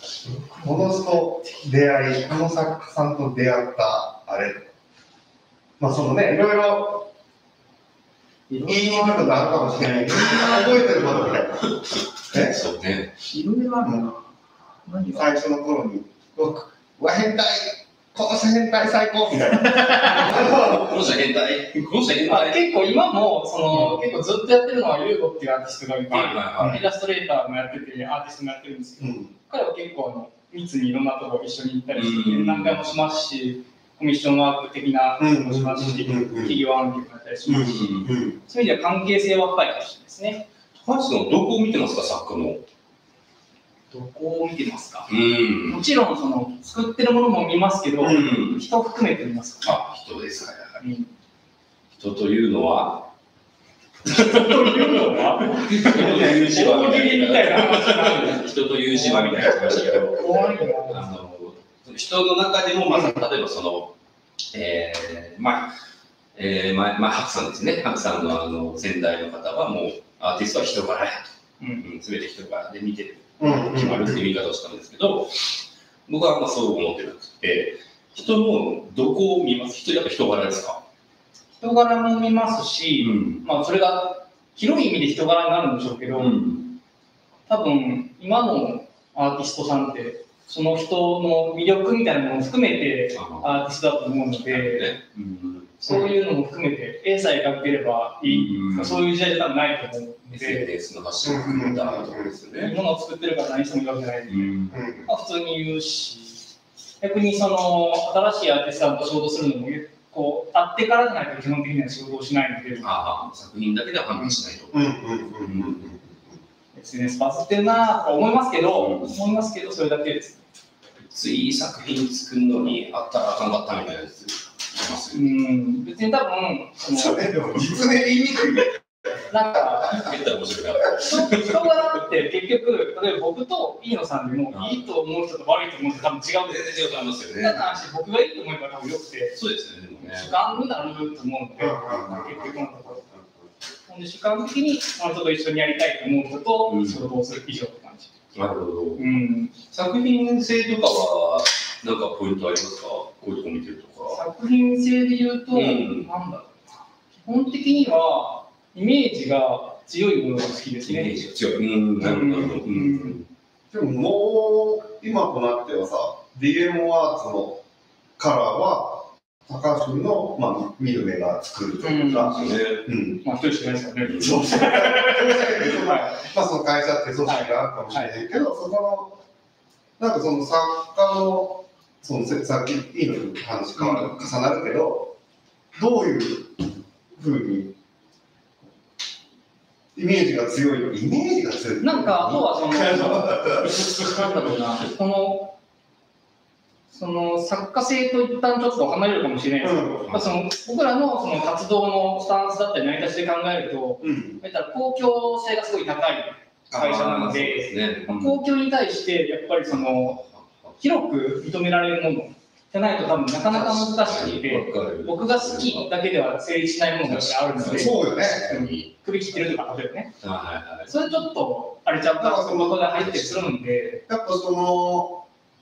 この人出会い、この作家さんと出会ったあれ、まあそのね、いろいろ言いにくいことあるかもしれないけど、覚えてることみたいな。えそうね。 いろいろあるな。何が最初の頃に、僕、うわ、変態、この人変態最高みたいな。 この人変態この人変まあ、 態結構今もその、結構ずっとやってるのはユーゴっていうアーティストがいて、 はいはいはいイラストレーターもやっててアーティストもやってるんですけど、 うん彼は結構あの密にいろんなところ一緒に行ったりして、 うん何回もしますし、コミッションワーク的なこともしますし、 うんうんうん企業案件もやったりしますし、 うんそういう意味では関係性は深いかもしれないですね。 高橋さんはどこを見てますか、作家の。 どこを見てますか。 うん。 もちろんその作ってるものも見ますけど、 うん人を含めて見ますかあ、人ですか。 ら、ね。 人というのは人というのは人という芝大喜利みたいな話なんで人という芝みたいな話だけど、 怖いな。 あの人の中でも、まあ、例えばその、えー、まあ、えー、まあ、まあ、白さんですね。白さんのあの先代の方はもうアーティストは人柄やと。 うんすべて人柄で見てる。 うん決まるっていう言い方をしたんですけど、僕はあんまそう思ってなくて、人のどこを見ます？人、やっぱ人柄ですか？ 人柄も見ますし、 ん。 まあそれが広い意味で人柄になるんでしょうけど、 うん。 多分今のアーティストさんってその人の魅力みたいなものを含めてアーティストだと思うので、 ね。うん。 そういうのも含めて絵さえ描ければいい、 うんそういう時代じゃ多分ないと思うのエスエヌで、 エス の発信を含めたところですよね。 いいものを作ってるから何してもいいわけじゃないんで、 うん。 まあ、普通に言うし、逆にその新しいアーティストさんと仕事するのもこう会ってからじゃないと基本的には仕事をしないので、 ああ、作品だけでは判断しないと。 うんうんうんうんエスエヌエス バズってるなと思いますけど、思いますけど、それだけです。 つい作品作るのにあったらあかんかったみたいなやつしますうよね。 ん、別に多分、そのそれでも実名言いにくいね。 なんか、 言ったら面白いな。 人人柄って結局、例えば僕と飯野さんでも、いいと思う人と悪いと思う人多分違うんですよ。 全然違うと思いますよね。 だから僕がいいと思えば多分よくて、 そうですよね、でもね。 主観になると思うので、結局のところ。ほんで主観的にその人と一緒にやりたいと思う人と仕事をする以上って感じ。 なるほど。 うん、 作品性とかは、なんかポイントありますか？こういうとこ見てるとか。 作品性で言うと、 うんなんだろうな。基本的には、イメージが強いものが好きですイメーね。 ジが強い。うん、なるほど。うん。 でももう今となってはさ、ディーエム アーツのカラーは高橋君の、まあ、見る目が作るというか、 そうね。 うんまあ、一人しかないですからね。 そうそうまあその会社って組織があるかもしれないけど、そこのなんかその作家のそのせさっきいいの話変わる重なるけど、どういうふうにイメージが強いイメージが強いなんか、あとはその、なんだろうな、この、その作家性と一旦ちょっと離れるかもしれないですけど、 うんやっぱその僕らのその活動のスタンスだったり成り立ちで考えると、 うん言ったら公共性がすごい高い会社なので、 ね。 まあ公共に対してやっぱりその広く認められるものじゃないと多分なかなか難しくて、僕が好きだけでは成立しないものがあるので、 そうよね。 首切ってるとか例えばね、 はいはい。 それちょっとあれちゃうからそのことが入ってするんで、 やっぱその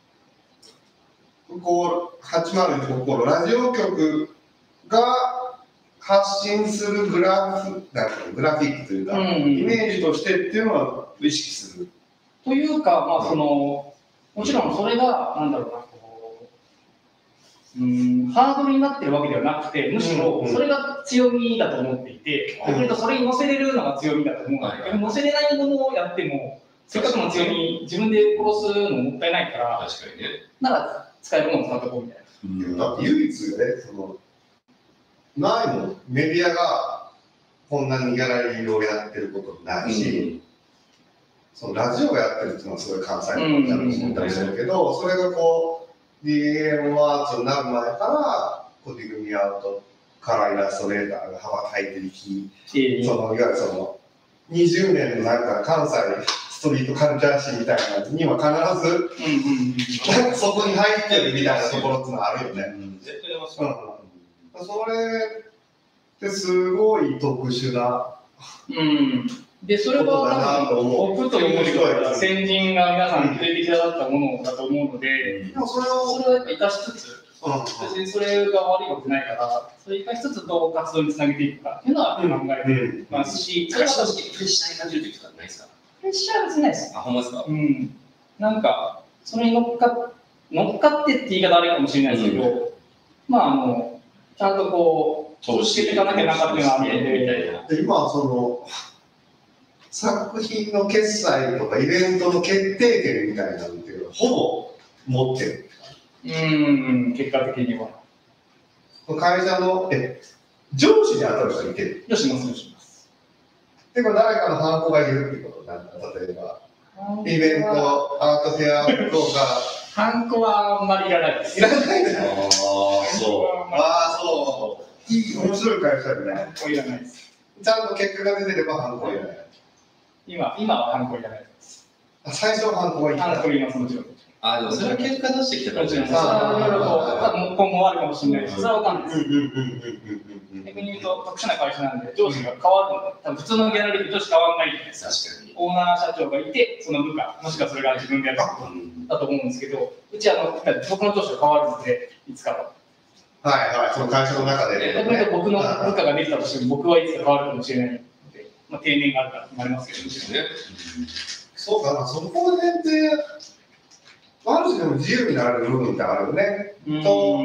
こうはちまるにこうラジオ局が発信するグラフなんかグラフィックというか、 うんイメージとしてっていうのは意識する。 というか、まあそのもちろんそれがなんだろうな、こう、うんハードルになってるわけではなくて、むしろそれが強みだと思っていて、 うん逆に言うとそれに乗せれるのが強みだと思うので、 はい乗せれないものをやっても、せっかくの強み自分で殺すのもったいないから、 確かにね。 なら使えるものを使っておこうみたいな。 だって唯一よね、そのないもんメディアがこんなにギャラリーをやってることないし、そのラジオをやってるっていうのはすごい関西の方に思ったりするけど、それがこう ディーエム アーツになる前からコディグミアウトカラーイラストレーターが羽ばたいていき、そのいわゆるそのにじゅうねんのなんか関西ストリートカルチャー誌みたいなのには必ずうんうんうん、 そこに入ってるみたいなところっていうのはあるよね。 絶対出ますうんそれってすごい特殊な。 うん、 で、それことだなはと思う。 僕と思うより先人が皆さん連れてきただったものだと思うので、 でもそれを、 それを生かしつつ、別にそれが悪いことないから、それを生かしつつどう活動につなげていくかっていうのは考えてますし、 それは正直プレッシャーに感じる時とかないですか？ プレッシャーは別にないです。 あ、ほんまですか？ うん。なんか、それに乗っか乗っかってって言い方悪いかもしれないですけど、うん、まあ、あの、ちゃんとこう、続けていかなきゃなかっていうのはあるので、 で今はその、作品の決済とかイベントの決定権みたいなのっていうのはほぼ持ってる。 うーん、結果的には。 会社のえ上司に当たる人いてる。 よします、よします。 でも誰かのハンコがいるっていうことなんだ。例えば、イベント、アートフェアとか。 ハンコはあんまりいらないです。 いらないね。 ああ、そう。 ああ、そう。いい、面白い会社だね。 ハンコいらないです。 ちゃんと結果が出てればハンコいらない。 今、今はハンコいらないです。 最初はハンコがいい。 ハンコいます、もちろん。 あ、でもそれは結果出してきたからじゃないですか。いろいろこう、今後あるかもしれないです。それはわかんないです。逆に言うと、特殊な会社なんで、上司が変わるので、多分普通のギャラリーと上司変わらないです。 確かに。 オーナー社長がいて、その部下、もしくはそれが自分でやることだと思うんですけど、うちあの、僕の上司が変わるので、いつかは。 はいはい、その会社の中で、ね。 逆に言うと、僕の部下ができたとしても、僕はいつか変わるかもしれないので、まあ、定年があるからなりますけど、 ね。 そうかな、そこら辺って、ある種でも自由になれる部分ってあるよね。と、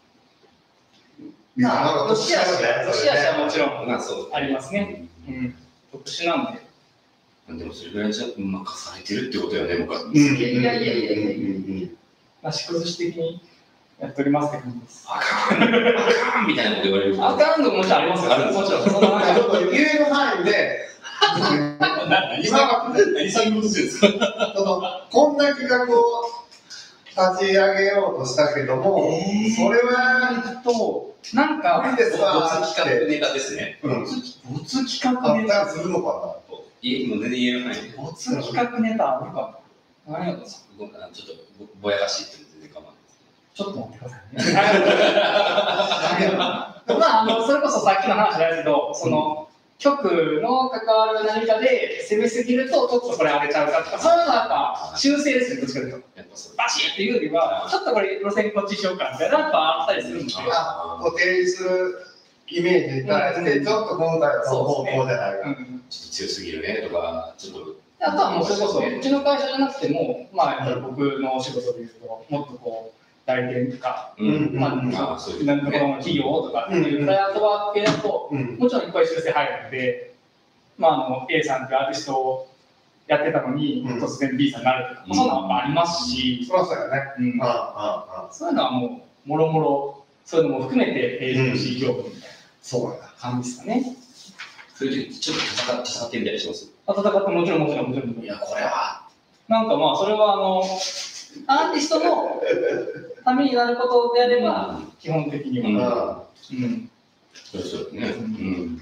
まあ、ロシアはもちろんありますね。うん、特殊なんで。 でもそれぐらいじゃ任されてるってことよね、僕は。 いやいやいやいやいや。なし崩し的にやっておりますけど。 あかん、あかんみたいなこと言われる。 あかんのもちろんありますよ。もちろん。そのちょっと言える範囲で。 今は何さんことですか？ そのこんな企画を立ち上げようとしたけども、それはとなんか無理ですわ。 没企画ネタですね。 没企画ネタするのかなと。 いえ、もう全然言える範囲で。 没企画ネタあるかな。何やろ。 ちょっとぼやかしいって全然構わないです。 ちょっと待ってくださいね。まああのそれこそさっきの話じゃないですけど、その。局の関わる何かで攻めすぎるとちょっとこれ荒れちゃうかとか、そういうのはやっぱ修正ですね、どっちかというと。バシッっていうよりは、ちょっとこれ路線こっちしようかみたいなやっぱあったりするので。 あ、こう提示するイメージに対して、ちょっと今回はその方向じゃないか。 ちょっと強すぎるねとか、ちょっと。 あとはもうそれこそ、うちの会社じゃなくても、まあやっぱり僕のお仕事でいうと、もっとこう、代理店とか、まあ、なんかこの企業とかっていうクライアントワーク系だと、もちろんいっぱい修正入るので、まあ、あの A さんってアーティストをやってたのに、突然 B さんになるとか、そんなのもありますし、 そうだよね。 そういうのはもう、もろもろ、そういうのも含めて、エージェンシー業務みたいな感じですかね。 そういう時ちょっと戦戦ってみたりします？ 戦ってもちろん、もちろん、もちろん。 いや、これは。 なんかまあ、それはあの、アーティストのためになることであれば、基本的には。うん。 そうですよね。うん。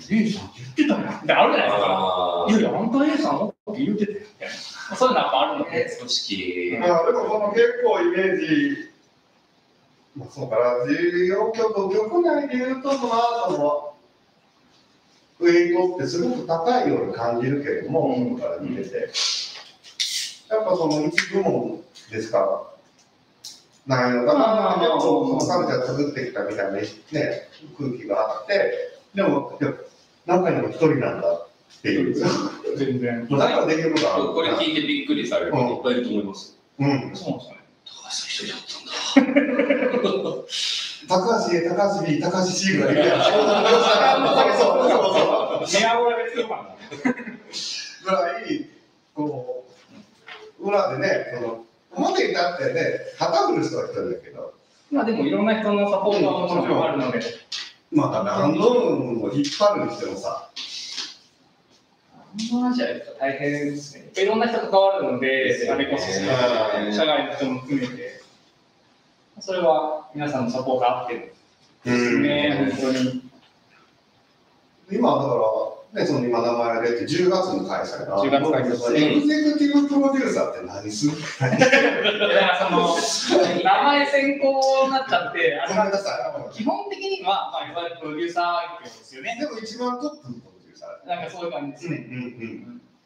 A さんって言ってたよ。で、あるじゃないですか。いやいや、本当 A さんって言ってたよ。そういうのやっぱあるので。 組織。 まあ、でもその結構イメージ、まあ、そうかな、事業局、局内でいうと、そのアートのウェイトってすごく高いように感じるけれども、僕から見てて。やっぱその一部門ですから、ないのかな、でもそのカルチャー作ってきたみたいな、ね、空気があって、でも、中にも一人なんだっていう。 全然。 だからできることある。 これ聞いてびっくりされる方いっぱいいると思います。 うん。そうなんですかね。 高橋さん一人だったんだ。 高橋 A、高橋 B、高橋 C がいるやん。 そうそうそう。メアオラ別のかぐらい、こう、裏でね、その、表に立ってね、旗振る人は一人だけど。 まあでもいろんな人のサポートはもちろんあるので。 まあ何度も引っ張るにしてもさ。 何度じゃ大変ですね。いろんな人関わるので、あれこそ社外の人も含めて、それは皆さんのサポートがあってですね、本当に。 今だから、ね、その今名前が出てじゅうがつに開催な。 じゅうがつ開催。 エグゼクティブプロデューサーって何するの？ いやその名前先行になっちゃって、 ごめんなさい。基本的には、まあ、いわゆるプロデューサー業ですよね。 でも一番トップのプロデューサー。 なんかそういう感じですね。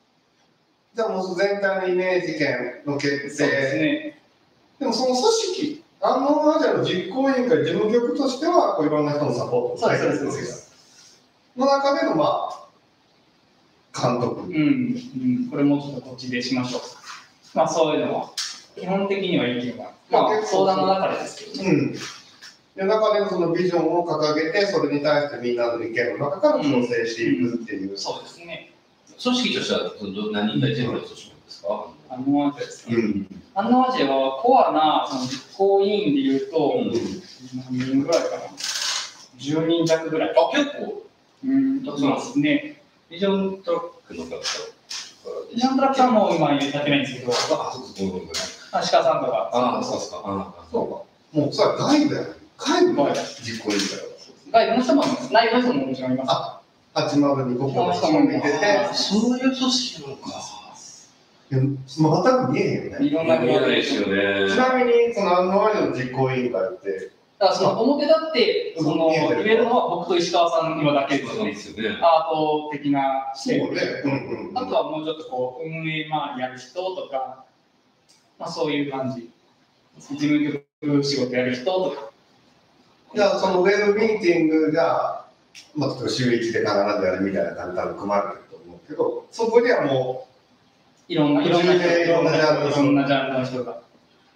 じゃあもう全体のイメージ権の決定。 そうですね。 でもその組織、安納アジアの実行委員会事務局としては、こういろんな人のサポートをそうでするんですの中での、まあ、監督。 うん、うん、これもうちょっとこっちでしましょう。まあそういうのは、基本的には意見が、まあ相談の中でですけどね。 うん。で中でのそのビジョンを掲げて、それに対してみんなの意見の中から調整していくっていう。 うん、そうですね。 組織としては何人ぐらい全部の組織なんですか？ 安納アジアですね。 うん。 安納アジアはコアなその実行委員でいうと、 うん、 何人ぐらいかな？じゅうにん弱ぐらい。 あ、結構。 うん、そうですね。ビジョントラックの方。 ビジョントラックはもう今入れてないんですけど、 あ、そうそうそう。 足利さんとか。 ああ、そうですか。ああ、 そうか。もうそれは外部や。外部の実行委員会は。 外部の人もいます。内部の人ももちろんいます。 あ、はちまるにここの人も見てて、 そういう組織なのか。 いや全く見えへんよね。 いろんな見えないですよね。 ちなみに、その安納アジアの実行委員会って、 だからその表だってその言えるのは僕と石川さん今だけですよね。 ですよね。 アート的な視点で、 うんうん、 あとはもうちょっとこう運営まあやる人とか、まあそういう感じ。事務局仕事やる人とか。 じゃあそのウェブミーティングが、まあ、例えば週一で必ずやるみたいな感じで組まれてると思うけど、そこではもういろんないろんな人いろんなジャンルいろんなジャンルの人が。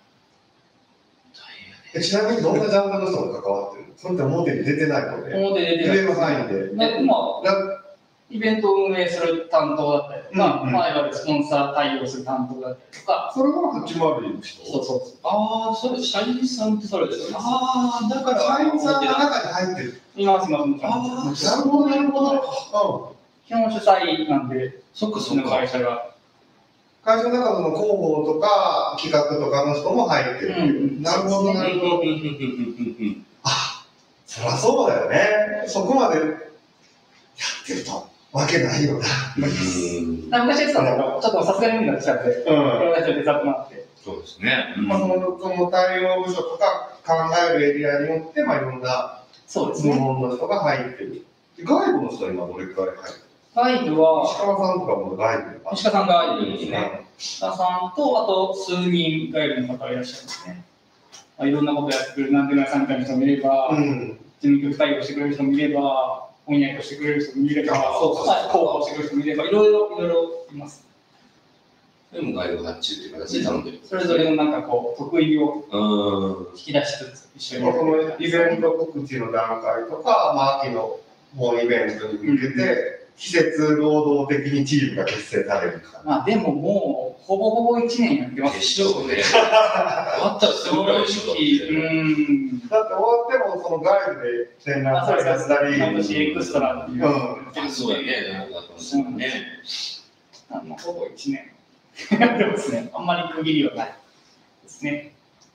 えちなみにどんなジャンルの人が関わってるの？それって表に出てないので、 表で出てない。 上の範囲で。 でまあイベントを運営する担当だったりとか、 うんうん、 まあいわゆるスポンサー対応する担当だったりとか。 それがはちまるの人。 そうそうそう。 ああ、それ社員さんってそれですよね。ああ、だから社員さんが中に入ってる。 いますいます。 ああ、なるほどなるほど。 基本主催なんで、 そっかそっか。 会社が。 会社の中の広報とか企画とかの人も入ってる。うん、なるほどなるほど。あ、そりゃそうだよね。そこまでやってるとわけないよな。 昔やってたんだけど、ちょっとさすがに無理になっちゃって、いろんな人手伝ってもらって。 そうですね。 まあそのその対応部署とか考えるエリアによって、まあいろんなそうですね。 部門の人が入ってる。外部の人は今どれくらい入ってる？ 外部は石川さんとかも外部石川さんがいるんですね。石川さんと、あと数人外部の方がいらっしゃいますね。いろんなことやってくれる、なんでもない参加の人もいれば、うん、事務局対応してくれる人もいれば、翻訳をしてくれる人もいれば、広報してくれる人もいれば、いろいろいろいろいます。 でも外部発注という形で頼んでる。 それぞれのなんかこう得意を引き出しつつ一緒に。 このイベント告知の段階とか、まあ、秋のもうイベントに向けて、うん季節労働的にチームが結成されるかまあでももうほぼほぼいちねんやってますでしょうね。終わったらすぐぐらいでしょ。 うんだって終わってもその外部で展覧会やったり、 毎年エクストラっていう。 あ、そうだね。そうね。 あのほぼいちねんやってますね。あんまり区切りはないですね。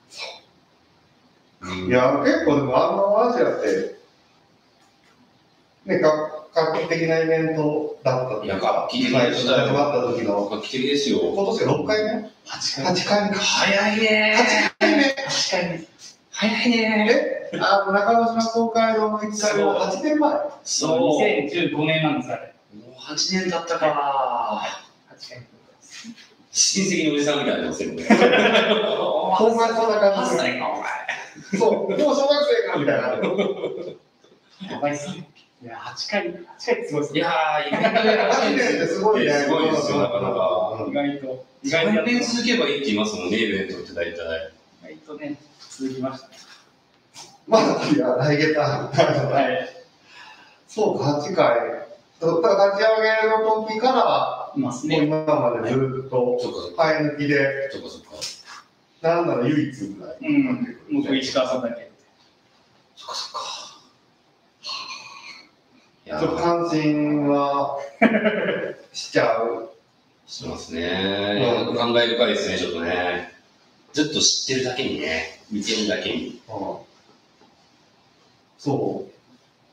いや結構でもあのアジアってねか画期的なイベントだったというか、 始まった時の画期的ですよ。 今年ろっかいめ？はちかいめか。 早いね。 はちかいめ。 はちかいめ。 早いね。 え、あの中之島公会堂のいっかいめははちねんまえ。 そう。にせんじゅうごねんなんですあれ。 もうはちねん経ったか。 はちかいめ。 親戚のおじさんみたいなのしてるね。 ほんまにそんな感じ。 はっさいかお前。 そう、もう小学生かみたいな。 やばいっすね。いや、はちかい、はちかいってすごいっすね。 いやー、意外とはちねんってすごいね。 すごいですよ、なかなか。 意外と。 意外と年続けばいいって言いますもんね、イベントって大体。 意外とね、続きましたね。 まだいや、来月ある。 はい。 そうか、はちかい。だから立ち上げの時から、 いますね。 今までずっと、生え抜きで、 そっかそっか。 なんなら唯一ぐらい。 うん。僕、石川さんだけ。 そっかそっか。 ちょっと関心はしちゃう。 しますね。うん、感慨深いですね、ちょっとね。ずっと知ってるだけにね、見てるだけに。 うん、そう。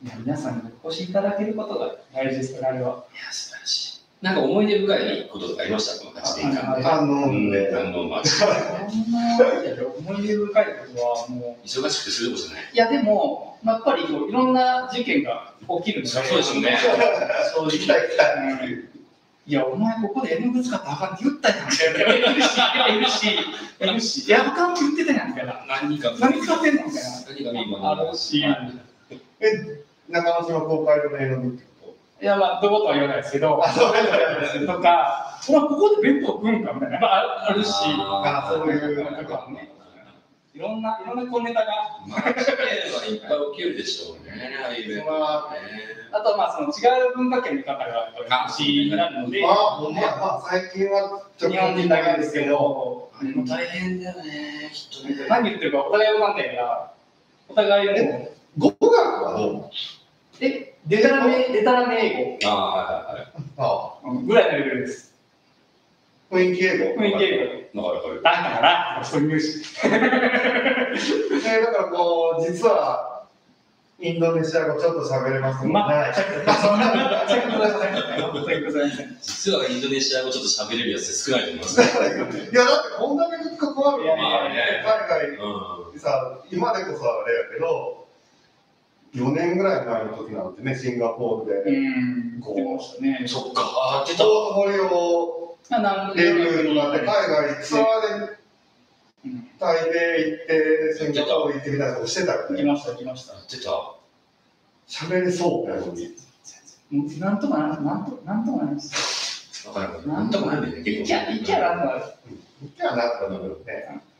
いや、皆さんにお越しいただけることが大事ですから、あれは。いや、 素晴らしい。なんか思い出深いこととかありました、このはちねんかんで。 あのね、 あの、まあ、 思い出深いことはもう。 忙しくてすることじゃない。 いや、でも、やっぱりこういろんな事件が起きるんですよ。 そうですよね。 正直。 来た来た。 いや、お前ここで絵の具使ったらあかんって言ったやんみたいな。いやいるし、いやいるし、いるし、いや、あかんって言ってたやんみたいな。 何か何使ってんのみたいな。 何かあるし、 え、中之島公会堂の絵の具ってこいや、まあ、どことは言わないですけど、 と？あ、そうですね。 とか、お前ここで弁当食うんかみたいな。まあ、あるし、 あ、そういうなんかね、いろんな、いろんな小ネタが。 まあ、事件はいっぱい起きるでしょうね。ああいうイベントはね。 あとはまあその違う文化圏の方がやっぱり欲しいになるので、 あ、ほんまや、まあ最近はちょっと日本人だけですけど、 あれも大変だよね、きっとね。 何言ってるかお互いわかんないから、お互いも語学はどうなの？ え、デタラメ、デタラメ英ああ、はいはいはい。 あ語ぐらいのレベルです。 雰囲気英語。 雰囲気英語。 だからこれ。 だから、そういうし。 ね、だからこう、実は、インドネシア語ちょっと喋れますもんね。 まあ、ちょっと、そんな、ちょっとごめんなさい。本当にございません。 実はインドネシア語ちょっと喋れるやつ少ないと思いますね。 いや、だってこんだけ関わるのに、 まあね海う外でさ、今でこそあれやけど、よねんぐらい前の時なんてね、シンガポールうで、 ん、 こう出ましたね。 ん。そっか、あー、出ポーた。 トフォリオあ、なんレビューになって、海外ツアーでうん、 台北行って、シンガポール行ってみたいなことしてたよね。 行きました、行きました。 出た。 喋れそうやのに。 もうなんとかな、なんとなんとかなります。 わかる。なんとかないんだよね、結構。 いきゃ、いきゃなんとかなる。 いや、なったんだけどね。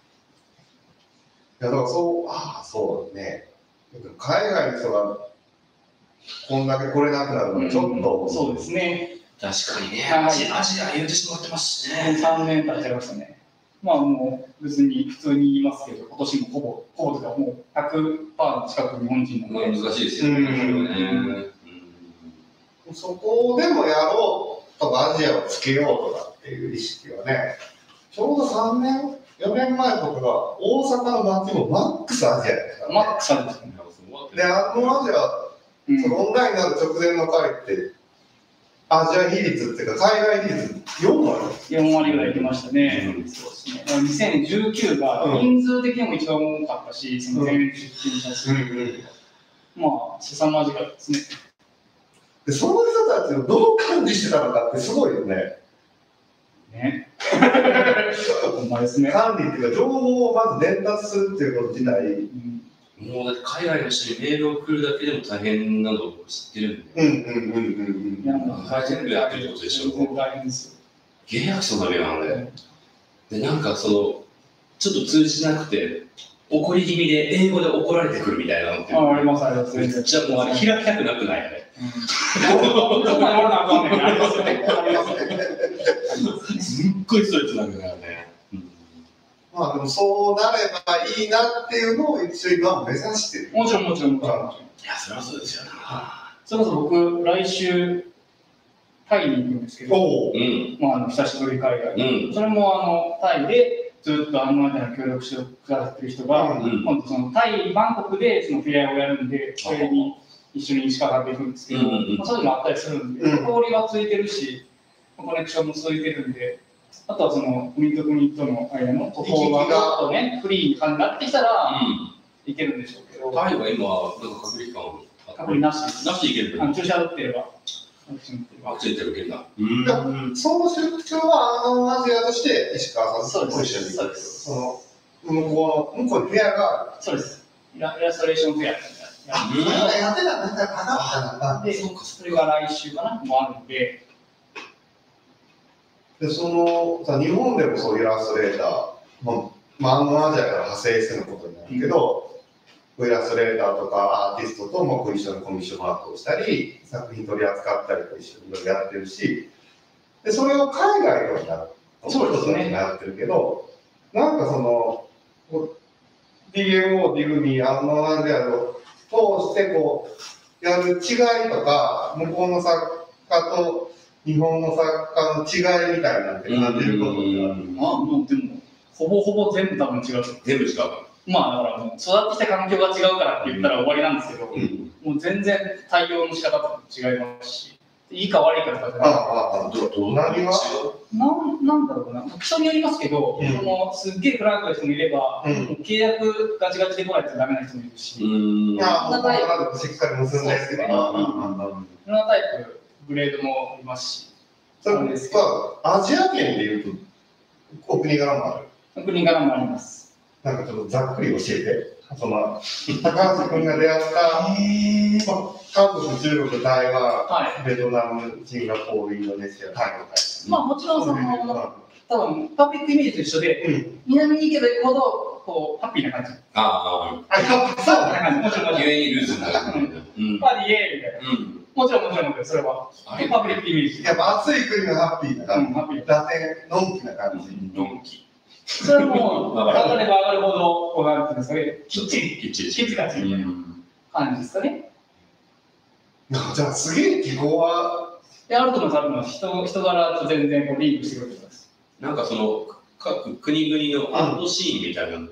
いや、だからそう、ああ、そうね。海外の人がこんだけ来れなくなるのはちょっと、 そうですね。 確かにね、 はいアジアジア言うてしまってますしね。 さんねん経っちゃいましたね。まあもう別に普通に言いますけど、今年もほぼ、ほぼというかもうひゃくパーセント近く日本人なまあので、 難しいですよね。 うんそこでもやろうとか、アジアをつけようとかっていう意識はね、ちょうどさんねん、よねんまえとかが大阪の街もマックスアジアやったマからね。 ックスあるんですよね。 で、あのアジア、 うんそのオンラインになる直前の回って、アジア比率っていうか、海外比率よんわり。 よんわりぐらい行きましたね。 うんそうですね。にせんじゅうきゅうが人数的にも一番多かったし、その全員出勤者数、まあ、凄まじかったですね。 で、その人たちをどう管理してたのかってすごいよね。 ね。ほんまですね。 管理っていうか、情報をまず伝達するっていうこと自体、 うんもうだって海外の人にメールを送るだけでも大変なのを知ってるんで。 うんうんうんうんいや、もうあれ全部やってるってことでしょ。 全然大変ですよ。 ゲイアクションだめなので。で、なんかその、ちょっと通じなくて、怒り気味で英語で怒られてくるみたいなのって。 あ、あります、あります。 めっちゃもうあれ開きたくなくないあれ。 そんな言わなあかんねん。ありますよね。ありますよね。 すっごいストレスなんだよね。 まあでもそうなればいいなっていうのを一応今目指してる。 もちろん、もちろん、もちろん。 いや、それはそうですよな。 それこそ僕、来週、タイに行くんですけど、 おうん。 まあ、あの久しぶり海外。 うん。 それもあのタイでずっとあの間に協力してくださってる人が、 うん今度そのタイ、バンコクでそのフィアをやるんで、それに一緒に石川さんで行くんですけど、 うんうんうんまあ、そういうのもあったりするんで、 うん通りはついてるし、コネクションも続いてるんで、あとはその国と国との間の渡航がちょっとね、フリーになってきたら、いけるんでしょうけど、 タイは今、なんか隔離期間隔離なしです。 なしでいけるあの注射打ってれば。 あ、ついてるけんだ。 うん。その出張はあのアジアとして石川さんと一緒に行く。 そうですその向こうの向こうにフェアがある。 そうです。イライラストレーションフェアみたいな。 あ、それやってたなんかかかったな。 で、それが来週かなもあるんで、 で、そのさ、日本でもそういうイラストレーター、まあ、まあ、あのアジアから派生してのことになるけど、イラストレーターとかアーティストとも一緒にコミッションワークをしたり、作品取り扱ったりと一緒にいろいろやってるし、で、それを海外でもやる。 そうですね人たちがやってるけど、なんかその、ディーエムオー、ディグミ、あのアジアを通してこう、やる違いとか、向こうの作家と日本の作家の違いみたいなんて感じることがある。 まあもうでも、ほぼほぼ全部多分違う。 全部違う。 まあだからもう、育ってきた環境が違うからって言ったら終わりなんですけど、 うん。 もう全然対応の仕方とかも違いますし、いいか悪いかとかじゃあなあ、ああ、 どう、どう、 何が違うなんなんだろうな、人によりますけど、 うんそのすっげえフランクな人もいれば、 うん契約ガチガチで来ないとダメな人もいるし、 うーん。 ああ、必ずしっかり結んでるけど。 そうですねいろんなタイプ、グレードもありますし、 それはアジア圏でいうとお国柄もある。 お国柄もあります。 なんかちょっとざっくり教えて。その高橋君が出会った、まあ、韓国、中国、台湾、 はベトナム、シンガポール、インドネシア、タイとか。 まあもちろんその、多分パブリックイメージと一緒で、 うん、 南に行けば行くほどこうハッピーな感じ。 ああ、やっぱそうハッピーな感じ。もちろんもあ、 ちろん。 ゆえにルーズになる。うん。 パーティーイエーイみたいな。 うん。 もちろんもちろんもちろんそれはパブリックイメージ。 やっぱ暑い国がハッピーなうん、 感じ。 ハッピー。 ラテン、のんきな感じ。 ドンキ。 それはもう上がれば上がるほどこうなんていうんですかね、きっちりきっちりきっちり感じみたいな感じですかね。 なんかじゃあすげえ気候は。 であると思います、あると思います。人人柄と全然こうリンクしてくると思います。 なんかその各国々のアートシーンみたいなのって、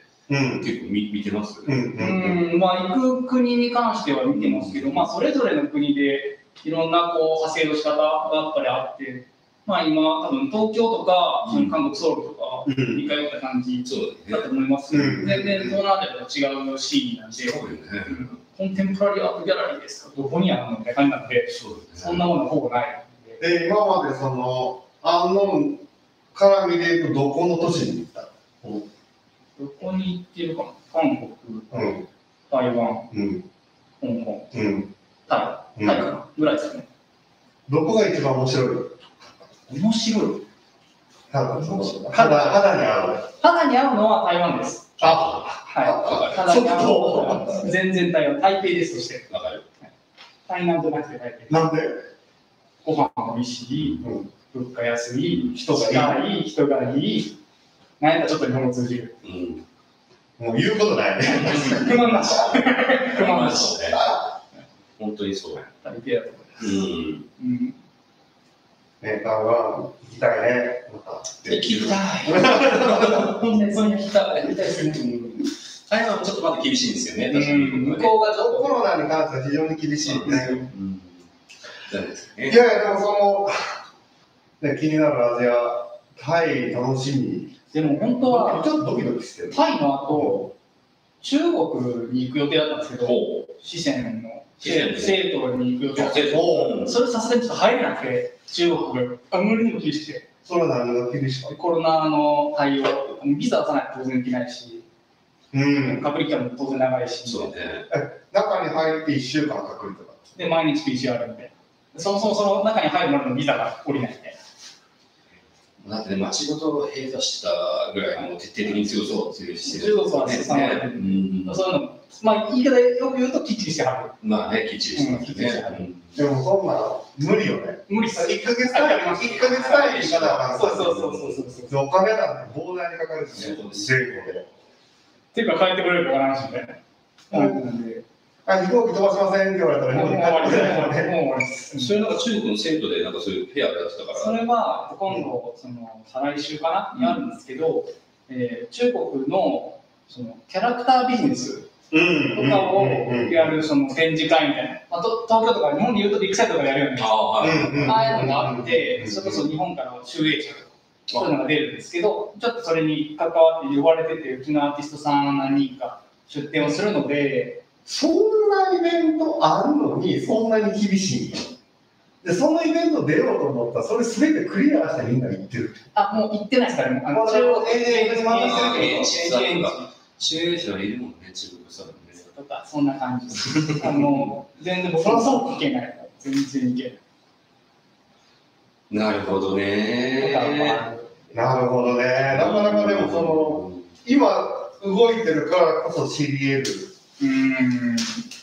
うん、 結構見見てます？ うん、うん、 うん、まあ行く国に関しては見てますけど、まあそれぞれの国でいろんなこう派生の仕方がやっぱりあって、まあ今多分東京とか、うん、韓国ソウルとか似通った感じだと思いますけど、 うん、 全然東南アジアとは違うシーンなんで、 そうよね。 うんコンテンポラリーアートギャラリーですか、どこにあるのみたいな感じなので、 そうですね。 そんなものはほぼないので。 で、今までその、アンノーンから見ていくどこの都市に行った？ どこに行ってるかな、韓国、 うん、 台湾、 うん、 香港、 うん、 タイ、タイかな、ぐらいですかね。 どこが一番面白い？ 面白い。 多分その肌、肌に合う。 肌に合うのは台湾です。 あ、 はい。肌に合うのは全然台湾、台北ですとして。 わかる。 台南じゃなくて台北。 なんで？ ご飯も美味しい、 うん、 物価安い、人がいい、人がいい、なんやったらちょっと日本語通じる。 うん。 もう言うことないね。 不満なし。不満なし。 本当にそう。 台北だと思います。 うん。 うんね、台湾行きたいね。 行きたい。 本当にそういう行きたいですね。 台湾もちょっとまだ厳しいんですよね。確かに。 向こうがちょっコロナに関しては非常に厳しいね。 うんいやいや、でもその、ね、気になるアジア、タイ楽しみ。 と、でも本当は、 ちょっとドキドキしてる。 タイの後、中国に行く予定だったんですけど、四川の成都に行く予定だったんですけど、それさすがにちょっと入れなくて、中国があまりにも厳しくて。 それは何が厳しかった？ コロナの対応、ビザ出さないと当然いけないし、 うん。 隔離期間も当然長いし、 そうね。 中に入っていっしゅうかん隔離とか。 で、毎日 ピーシーアール みたいな。そもそもその中に入るまでのビザが下りないみたいな。 だってね、まあ、仕事を閉鎖したぐらいもう徹底的に強そうっていう姿勢中国はね、 ですね。うん。 そういうの、まあ、言い方よく言うときっちりしてはる。 まあね、きっちりしてますね。 でもそんな無理よね。 無理っす。 いっかげつ単位、いっかげつ単位に行かなあかんそうそうそうそうそう。 お金なんて膨大にかかるしね。 そうです全部で。 っていうか、帰ってくれるかわからんしね。なんで、 あ、飛行機飛ばしませんって言われたら、 もう終わりです。もう終わりです。 それなんか中国の生徒でなんかそういうフェアをやってたから。 それは今度、その再来週かなにあるんですけど、えー、中国のそのキャラクタービジネスとかをやるその展示会みたいな、まあ、と東京とか日本でいうとビッグサイトとかやるような、ああいうのがあって、それこそ日本からの集英社とか、そういうのが出るんですけど、ちょっとそれに関わって呼ばれてて、うちのアーティストさん何人か出展をするので、 そんなイベントあるのに、そんなに厳しい。で、そのイベント出ようと思ったら、それすべてクリアしたみんな行ってる。 あ、もう行ってないですからね。あの、 中国、エージェントに回してるけど、 集英社いるもんね、中国さんね。 とか、そんな感じです。あの、全然僕はそういけない。全然いけない。なるほどね。 なるほどね。なかなかでも、その、今動いてるからこそ知り得る。 うーん。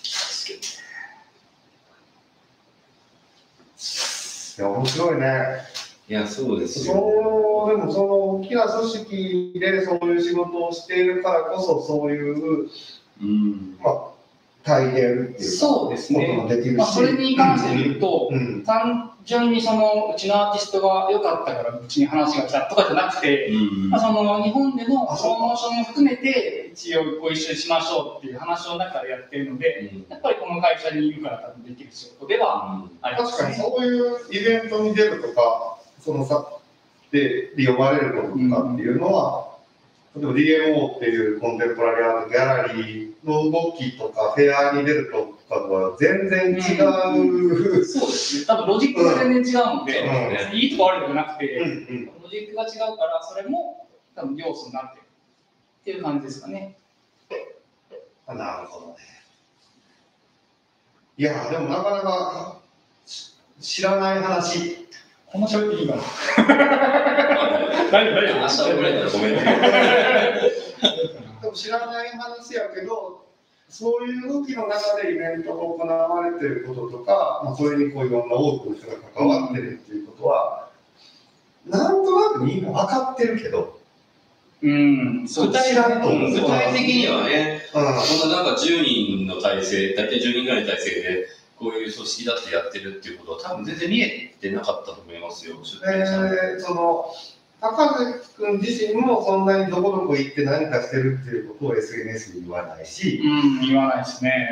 いや、面白いね。 いや、そうですよ。 そう、でもその大きな組織でそういう仕事をしているからこそ、そういう、 うん、 まあ、体験っていうか、 そうですね。 こともできるし、 まあ、それに関して言うと、 うん、 単純にそのうちのアーティストが良かったからうちに話が来たとかじゃなくて、 うん、 まあ、その日本でのプロモーションも含めて一応ご一緒しましょうっていう話の中でやってるので、うん、やっぱりこの会社にいるから多分できる仕事ではありますね。 確かにそういうイベントに出るとか、そのさで呼ばれることとかっていうのは、うん、例えば ディーエムオー っていうコンテンポラリーアートギャラリーの動きとかフェアに出るとかとは全然違う、 そうですね。多分ロジックが全然違うので、 うんいいとこ悪いとかなくて、 うんうんロジックが違うから、それも多分要素になってるっていう感じですかね。 なるほどね。いや、でもなかなか知らない話。 この喋っていいかな大丈夫、大丈夫。 明日遅れたらごめんね。 でも知らない話やけど、そういう動きの中でイベントが行われていることとか、まあ、それにこういろんな多くの人が関わってるっていうことは、なんとなくみんな分かってるけど、 うん、 具体知らんと思う具体的にはね、 うんそんななんかじゅうにんの体制、大体じゅうにんぐらいの体制で、こういう組織だってやってるっていうことは、多分全然見えてなかったと思いますよ、出店者も。 えーその高瀬君自身もそんなにどこどこ行って何かしてるっていうことを エスエヌエス に言わないし、 うん、言わないですね。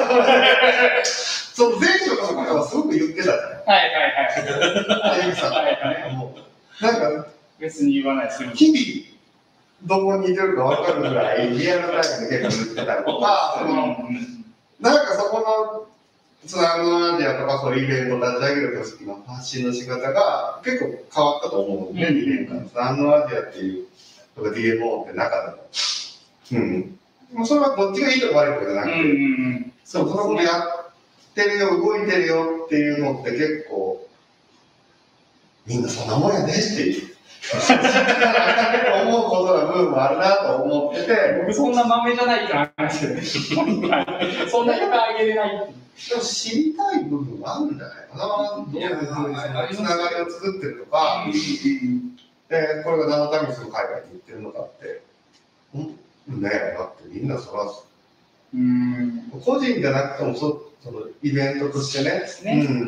その前職の方はすごく言ってたじゃない。 はいはいはい。 あゆみさんはいはいもうなんか別に言わないですよ。 日々どこにいてるか分かるぐらいリアルタイムで結構言ってたりとか、そのなんかそこのツナのアジアとかそういうイベントを立ち上げる時の発信の仕方が結構変わったと思うんで、 うんにねんかんツナのアジアっていうとか ディーエムオー って中でも、うん、もうそれはどっちがいいとか悪いとかじゃなくて、 うんうんうん。 そうそのことやってるよ動いてるよっていうのって結構みんなそんなもんやでっていう思うことが部分もあるなと思ってて、 僕そんな豆じゃないって話で、そんな人があげれないっていう。 でも知りたい部分はあるんじゃないかな。どういうふうにそのつながりを作ってるとか、でこれが何のためにその海外に行ってるのかって、うんねえ、だってみんなそらうん個人じゃなくてもそそのイベントとしてね。 ねうん、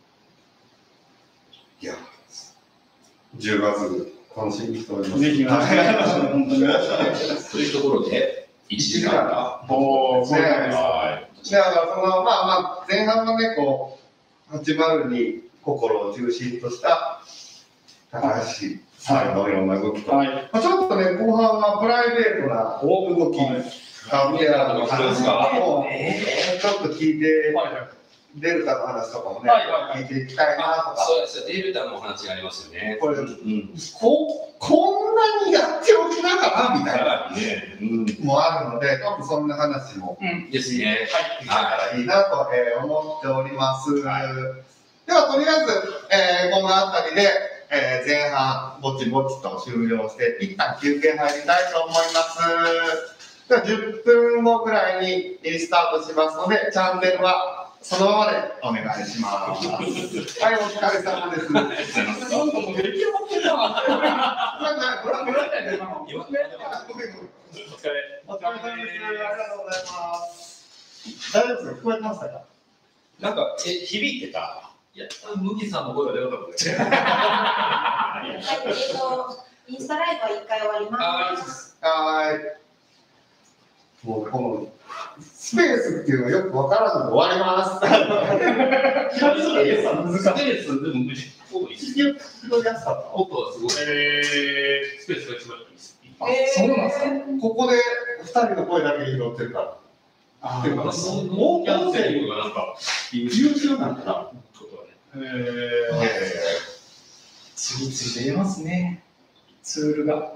いや、じゅうがつ楽しみにしております。 ぜひお願いします。本当に。 というところで、いちじかんが。 おー、そうなんです。 はい。 だからそのまあまあ前半はねこうはちじゅうに心を中心とした高橋さんのいろんな動きと、 はい。 まあ、ちょっとね後半はプライベートな動きカンペアの話とかもちょっと聞いてはいはい。 デルタの話とかもねはいはいはい聞いていきたいなとか。 そうですデルタのお話がありますよね。 これうん。 ここんなにやっておきながらみたいなね。うん。 もあるのでちょっとそんな話もうん。 ですね。 いけたらいいなと、えー思っております。ではとりあえず、えーこのあたりで、えー前半ぼちぼちと終了して一旦休憩入りたいと思います。ではじゅっぷんごぐらいにスタートしますのでチャンネルはそのままでお願いします。はい、お疲れ様です。 なんかもう出来上がってたわ。 ご覧くださいね。 今お疲れ様です。ありがとうございます。大丈夫ですか？聞こえてましたか？ なんか、え、響いてた。 いや、麦さんの声が出なかったです。 はい、えっと、インスタライブは一回終わります。 はーい。もうこのスペースっていうのよくわからず終わります。 難しい。スペースでも無事。 聞き取りやすかっ音はすごい。 えスペースが一番いいです。 ー、あ、そうなんですか。 た。ここでふたりの声だけ拾ってるから。 あっていうかノーキャンセリングがなんか優秀なんだな。ことはね。 えー、次々出ますね。ツールが。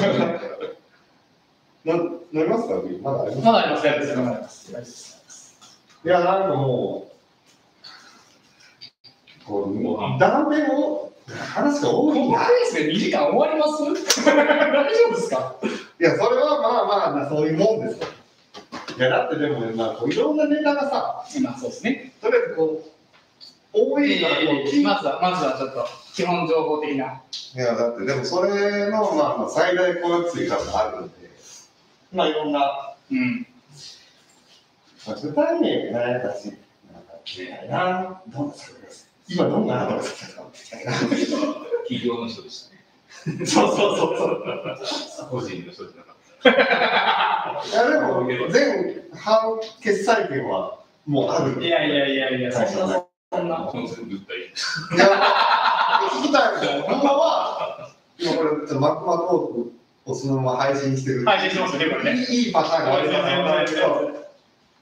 な飲みますか？まだあります？ まだあります、やります、まだあります。 いや、なんかもう、こう、断片を、話が多いこのな。 ペースでにじかん終わります大丈夫ですか？ いや、それはまあまあ、そういうもんですよ。いや、だってでもね、まあ、こういろんなネタがさ、 まあそうですね。 とりあえずこう、多いからこう聞いまずは、まずはちょっと基本情報的な。 いや、だってでもそれの、まあ、まあ最大公約数があるんで、まあいろんな、 うん。 まあ、具体名がないだし、なんか、ね、な、どんな作品です今どんなのが作ったかみたいな。 企業の人でしたね。 そうそうそうそう。 個人の人じゃなかった。 いや、でも、全半決済権はもうある。 いやいやいやいや、そんな、そんな。 コンセプト言ったり。 いや、聞きたいけど、ほんまは、今これ、ちょっとマックマトークをそのまま配信してる。 配信してますよね、これね。 いいパターンがあるからなんだけど、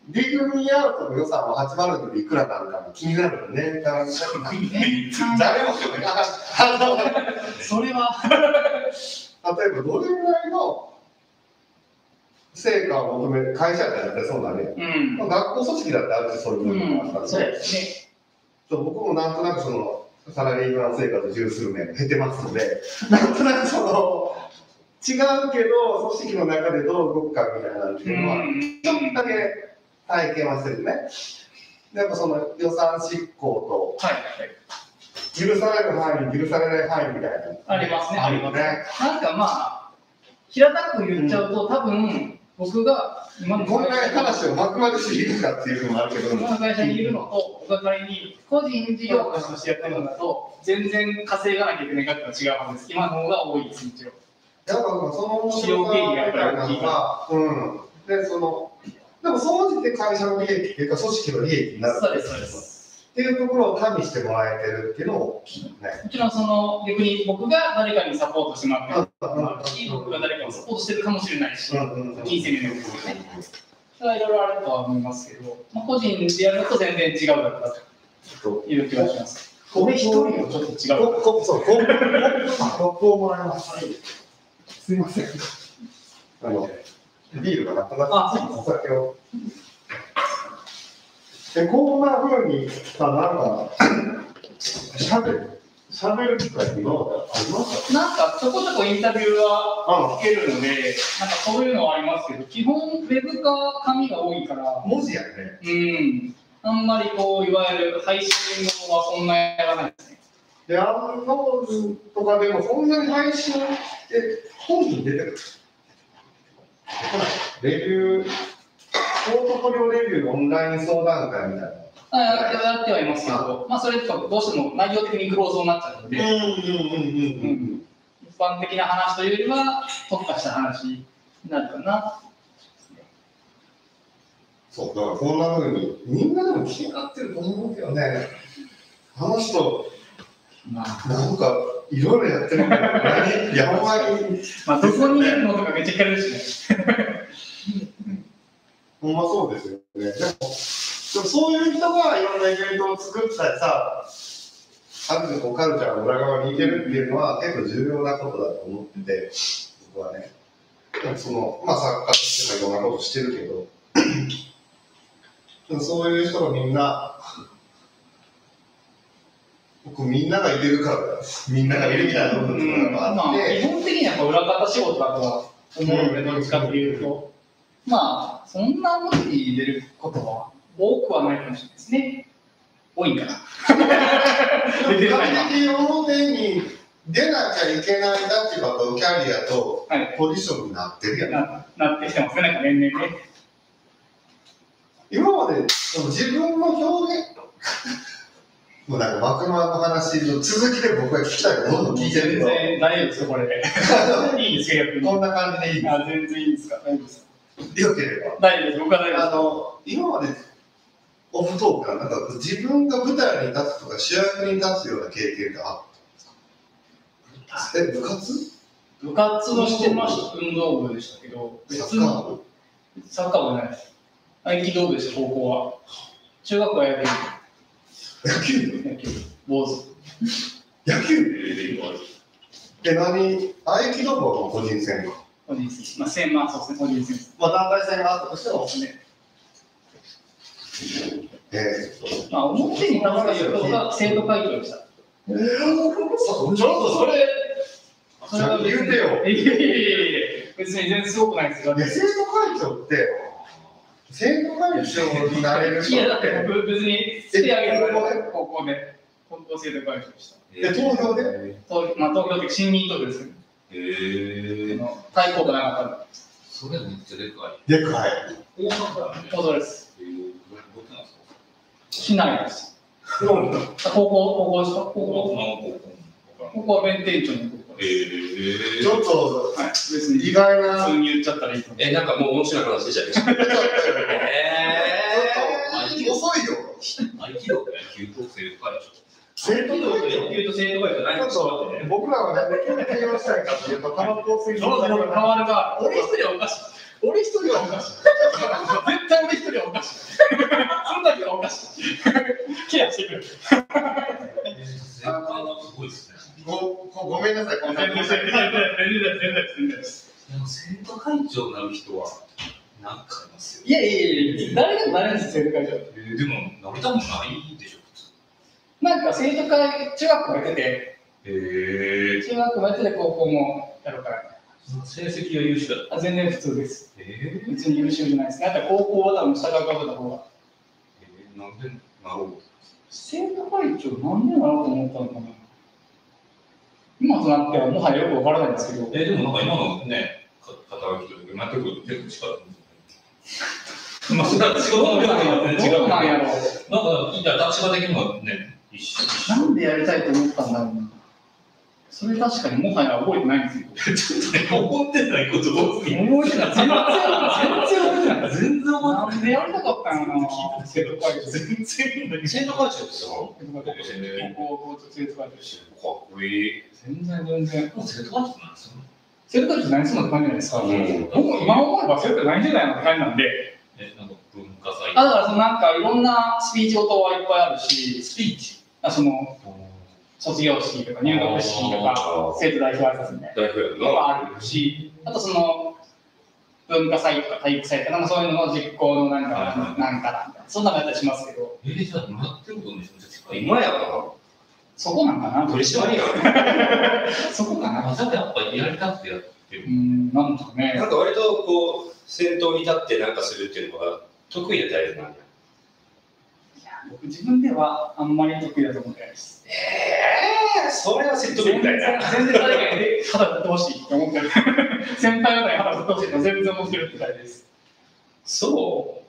D 組アウトの予算ははちまるのでいくらなのか気になるよね。だから誰もそれは例えばどれぐらいの成果を求める会社だったらそうだね。 うんまあ、学校組織だってあるしそういう部分があったんで、 そうですね。 そう僕もなんとなくそのサラリーマン生活を重視する面が減ってますので、なんとなくその違うけど組織の中でどう動くかみたいなっていうのは、ちょっとだけ体験はしてるね。やっぱその予算執行と、 はいはい。 許される範囲、許されない範囲みたいな。 ありますね。 あるよね。 なんかまあ、平たく言っちゃうと、多分、僕が今のこんな話をまくまでしているかっていうのもあるけど、 今の会社にいるのと、僕が仮に個人事業主としてやってるのだと、全然稼がなきゃいけない額が違うはずです。今の方が多いです、もちろん。 やっぱその面白さみたいなのが、うん。で、その、でも総じて会社の利益っていうか、組織の利益になる。 そうです、そうです。 っていうところを加味してもらえてるっていうのも大きいね。 もちろんその逆に僕が誰かにサポートしてもらってる僕が誰かをサポートしてるかもしれないし、金銭面ですよね。それはいろいろあるとは思いますけど、まあ、個人でやると全然違うだろうなという気がします。これ一人もちょっと違う。 こそう、コップをもらいます。すいません。あのビールがなくなってお酒を。でこんな風にさ、なんかしゃべる、しゃべる機会って今までありますか？ なんかちょこちょこインタビューは聞けるので、なんかそういうのはありますけど、基本ウェブか紙が多いから、 文字やね。 うん、あんまりこういわゆる配信はそんなやらないですね。 で、あのとかでもそんなに配信って本に出てる。レビュー。ポートフォリオレビューのオンライン相談会みたいな。 あやってはいますけど、まあ、それとかどうしても内容的にクローズになっちゃうので、一般的な話というよりは、特化した話になるかな。 そう、だからこんなふうに、みんなでも気になってると思うけどね、あの人、 まあ、 なんかいろいろやってるから、やばい。 まあ、どこにいるのとかめっちゃ聞かれるしね。 ほんまそうですよね。でも、でもそういう人がいろんなイベントを作ったりさ、ある程度こうカルチャーの裏側にいけるっていうのは結構重要なことだと思ってて、僕はね。でもその、まあ作家としてもいろんなことしてるけど、でもそういう人がみんな、僕みんながいれるからだよ。みんながいるみたいな部分があって、 基本的にはやっぱ裏方仕事だとは思うので、どっちかというと。まあ、そんな文字に出ることは多くはないかもしれないですね。多いかな。 比較的表に出なきゃいけない立場とキャリアとポジションになってるやん。 な, なってきてますね、なんか年々ね。 今まで自分の表現、もうなんかマクマの話の続きで僕が聞きたいからどんどん聞いてるけど。 全然大丈夫ですよ、これで。いいですか、逆に。 こんな感じでいいですか？ あ、全然いいですか、大丈夫です。 よければ。 大丈夫です、僕は大丈夫です。 あの、今までオフトークからなんか自分が舞台に立つとか主役に立つような経験があったんですか？え、部活？ 部活をしてました、運動部でしたけど、 サッカー部？ サッカー部じゃないです。合気道部でした、高校は。中学校は野球部。 野球部？ 野球部。坊主。 野球部？え、何？合気道部は個人戦か。 個人戦。まあ、戦、まあ、そうですね、個人戦。 まあ、団体戦があったとしても。 ね。 えー、まあ、表に立つということが生徒会長でした。 えー、ちょっとそれ、それは言うてよ。 いやいやいやいや、別に全然すごくないですよ。 いや、生徒会長って、生徒会長になれる人って。 いや、だって僕、別に、捨てあげるから高校で、高校生徒会長でした。 え、東京で？ 東まあ、東京って新任東京ですけど。 へぇー。 対抗がなかったんで。 それめっちゃでかい。でかい。 大阪だね。 大阪です。 えー、どっちなんですか？ 市内です。高校、高校ですか？高校。高校は弁天町の高校です。 えー、 ちょっと、 はい、別に意外な。 普通に言っちゃったらいいと思う。 え、なんかもう面白い話出ちゃいました。 えー、遅いよ。 合気道って野球と生徒会長。 生徒会長。 野球と生徒会長何ちょっと僕らは何で提案したいかっていうと、タバコを吸いどうぞどうぞ変わるか。俺一人はおかしい。 俺一人はおかしい。絶対俺一人はおかしい。そんだけはおかしい。ケアしてくれる。 先輩がすごいですね。 ごごめんなさい、こんな全然全然全然全然全然です。 でも生徒会長になる人は何かいますよ。 いやいやいや、誰でもなれるんですよ、生徒会長。 えー、でもなりたくないでしょ普通。 なんか生徒会、中学校やってて、 へえ。 中学校やってて高校もやるからね。 成績が優秀だった。 あ、全然普通です。 えー、 別に優秀じゃないですね。あと高校は多分下がかぶった方が。 えー、なんでなろう。 生徒会長なんでなろうと思ったのかな。今となってはもはやよくわからないんですけど。 えー、でもなんか今のね、か働きというか、納得結構力あるんですよね。まあ、それは仕事の量が全然違う。 どうなんやろう。 なんか聞いたら立場的にはね、一緒。 なんでやりたいと思ったんだろうな。それ確かにもはや覚えてないんですよ。 ちょっとね、思ってないこと多すぎて。 覚えてない。全然、全然覚えてない。 全然思なんでやりたかったんやろな。生徒会長。 全然生徒会長ですよ。 高校と生徒会長。 かっこいい。 全然全然。 もう生徒会長なんですよ。 生徒会長何するのって感じじゃないですか。 うん僕も今思えば生徒何時代のって感じなんで。 え、なんか文化祭。 あ、だからそのなんかいろんなスピーチごとはいっぱいあるし、スピーチあその卒業式とか入学式とか生徒代表挨拶みたいな大学のがあるし、あとその文化祭とか体育祭とかなんかそういうのの実行のなんかなんかみたいなそんなのやったりしますけど。 えー、じゃあもらってることめちゃめちゃ近い。 今やな。 そこなんかな。 取締りやそこかな。 あ、じゃあやっぱりやりたくてやってる。 うん、なんとかね。 なんか割とこう先頭に立ってなんかするっていうのが得意なタイプなんや。 僕自分ではあんまり得意だと思ってないです。 ええー、それは説得力ないな。 全然誰かに肌振ってほしいって思ってる。先輩方に肌振ってほしいの全然思ってるって感じです。 そ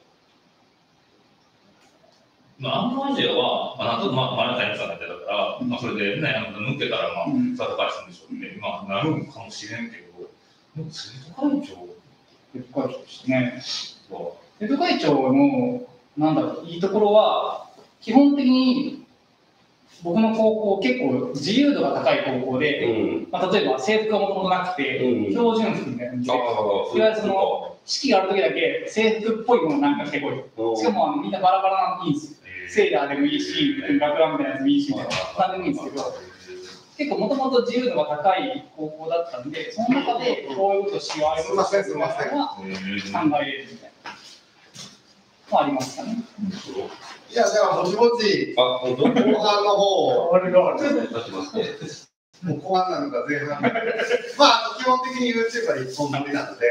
まあ、アンドアジアは、まあ、なんとまあ、マネタイムさんがやってたから、まあ、それでね、なんか抜けたら、まあ、さたかりするんでしょうね。まあ、なるんかもしれんけど、でも生徒会長生徒会長ですね。生徒会長の、なんだろう、いいところは、基本的に僕の高校、結構自由度が高い高校で、 うんまあ、例えば制服がもともとなくて、 うん標準服みたいな感じで、 あいわゆるその式がある時だけ制服っぽいものなんか着てこい。しかもあのみんなバラバラなんでいいんですよ。セーラーでもいいし、学ランみたいなやつもいいし、なんでもいいんですけど、結構もともと自由度が高い高校だったんで、その中でこういうことしよう、ああいうことしようっていうのは考えれるみたいな。はありますかね。 いや、では、ぼちぼち、 あ、本当？ 後半の方を、 あれがやってますね。 もう後半なのか前半なのか。まあ、あの基本的に YouTube は一本撮りなので、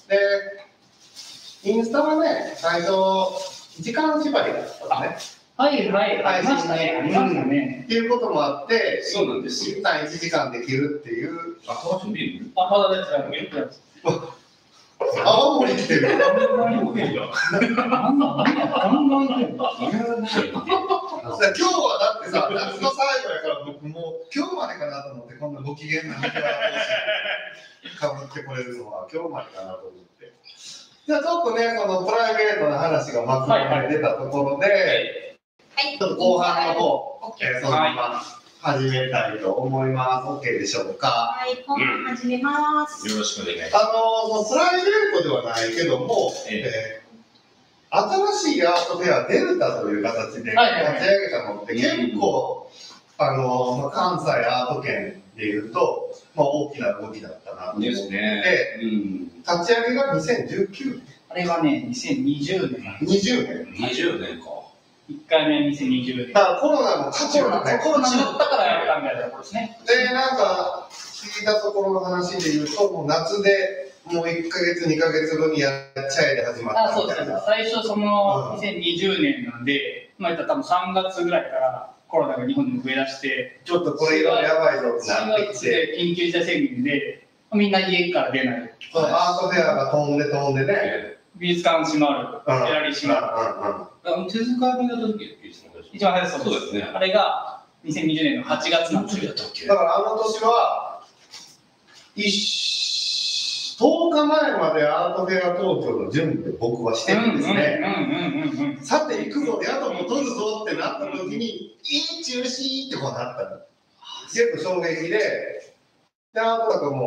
で、インスタはね、最初、時間縛りだったのね。 はいはい、ありましたね。ありましたね。 っていうこともあって、 そうなんですよ。 一旦いちじかんできるっていう。 あ、川島ビールあ、まだ出てない。言ってないです青森来てる。 なんだなんだなんだ今日はだってさ、夏の最後やから僕もう今日までかなと思って、こんなご機嫌な話かぶってこれるのは今日までかなと思って。じゃあちょっとね、そのプライベートな話がまず出たところで、 はい。 ちょっと後半の方、えーそのまま始めたいと思います。OK でしょうか。 はい、本始めます。 よろしくお願いします。 あの、そのプライベートではないけども、 ええー新しいアートフェアデルタという形で立ち上げたのって結構、あの、まあ、関西アート圏でいうと、まあ、大きな動きだったなと思って、 ですね。うん。 立ち上げがにせんじゅうきゅうねん。 あれがね、にせんにじゅうねん。 にじゅうねん。 にじゅうねんか。 いっかいめにせんにじゅうねん。 だからコロナの過コロナ、 去ね。 コロナになったからやったみたいなところですね。 で、なんか、聞いたところの話で言うと、もう夏でもういっかげつ、にかげつごにやっちゃえで始まっあ、そうですたみたいな。。 最初そのにせんにじゅうねんなんで、まあ言ったら多分さんがつぐらいからコロナが日本でも増え出して、 ちょっとこれいろいろやばいぞってな 4 ってき月て、 で緊急事態宣言で、みんな家から出ない。 そのアートフェアが飛んで飛んでね、 美術館閉まる、ギャラリー閉まる。 まあの手塚編みだった時いつも大丈夫一番早いですそうですね。 あれがにせんにじゅうねんのはちがつなんですよ。 ったっけだからあの年は、一とおかまえまでアートフェア東京の準備を僕はしてるんですね。 うんうんうんうんうん。 さて行くぞ、で、あともう取るぞってなった時に、いい中止ってこうなったの。結構衝撃で、で、あとだからも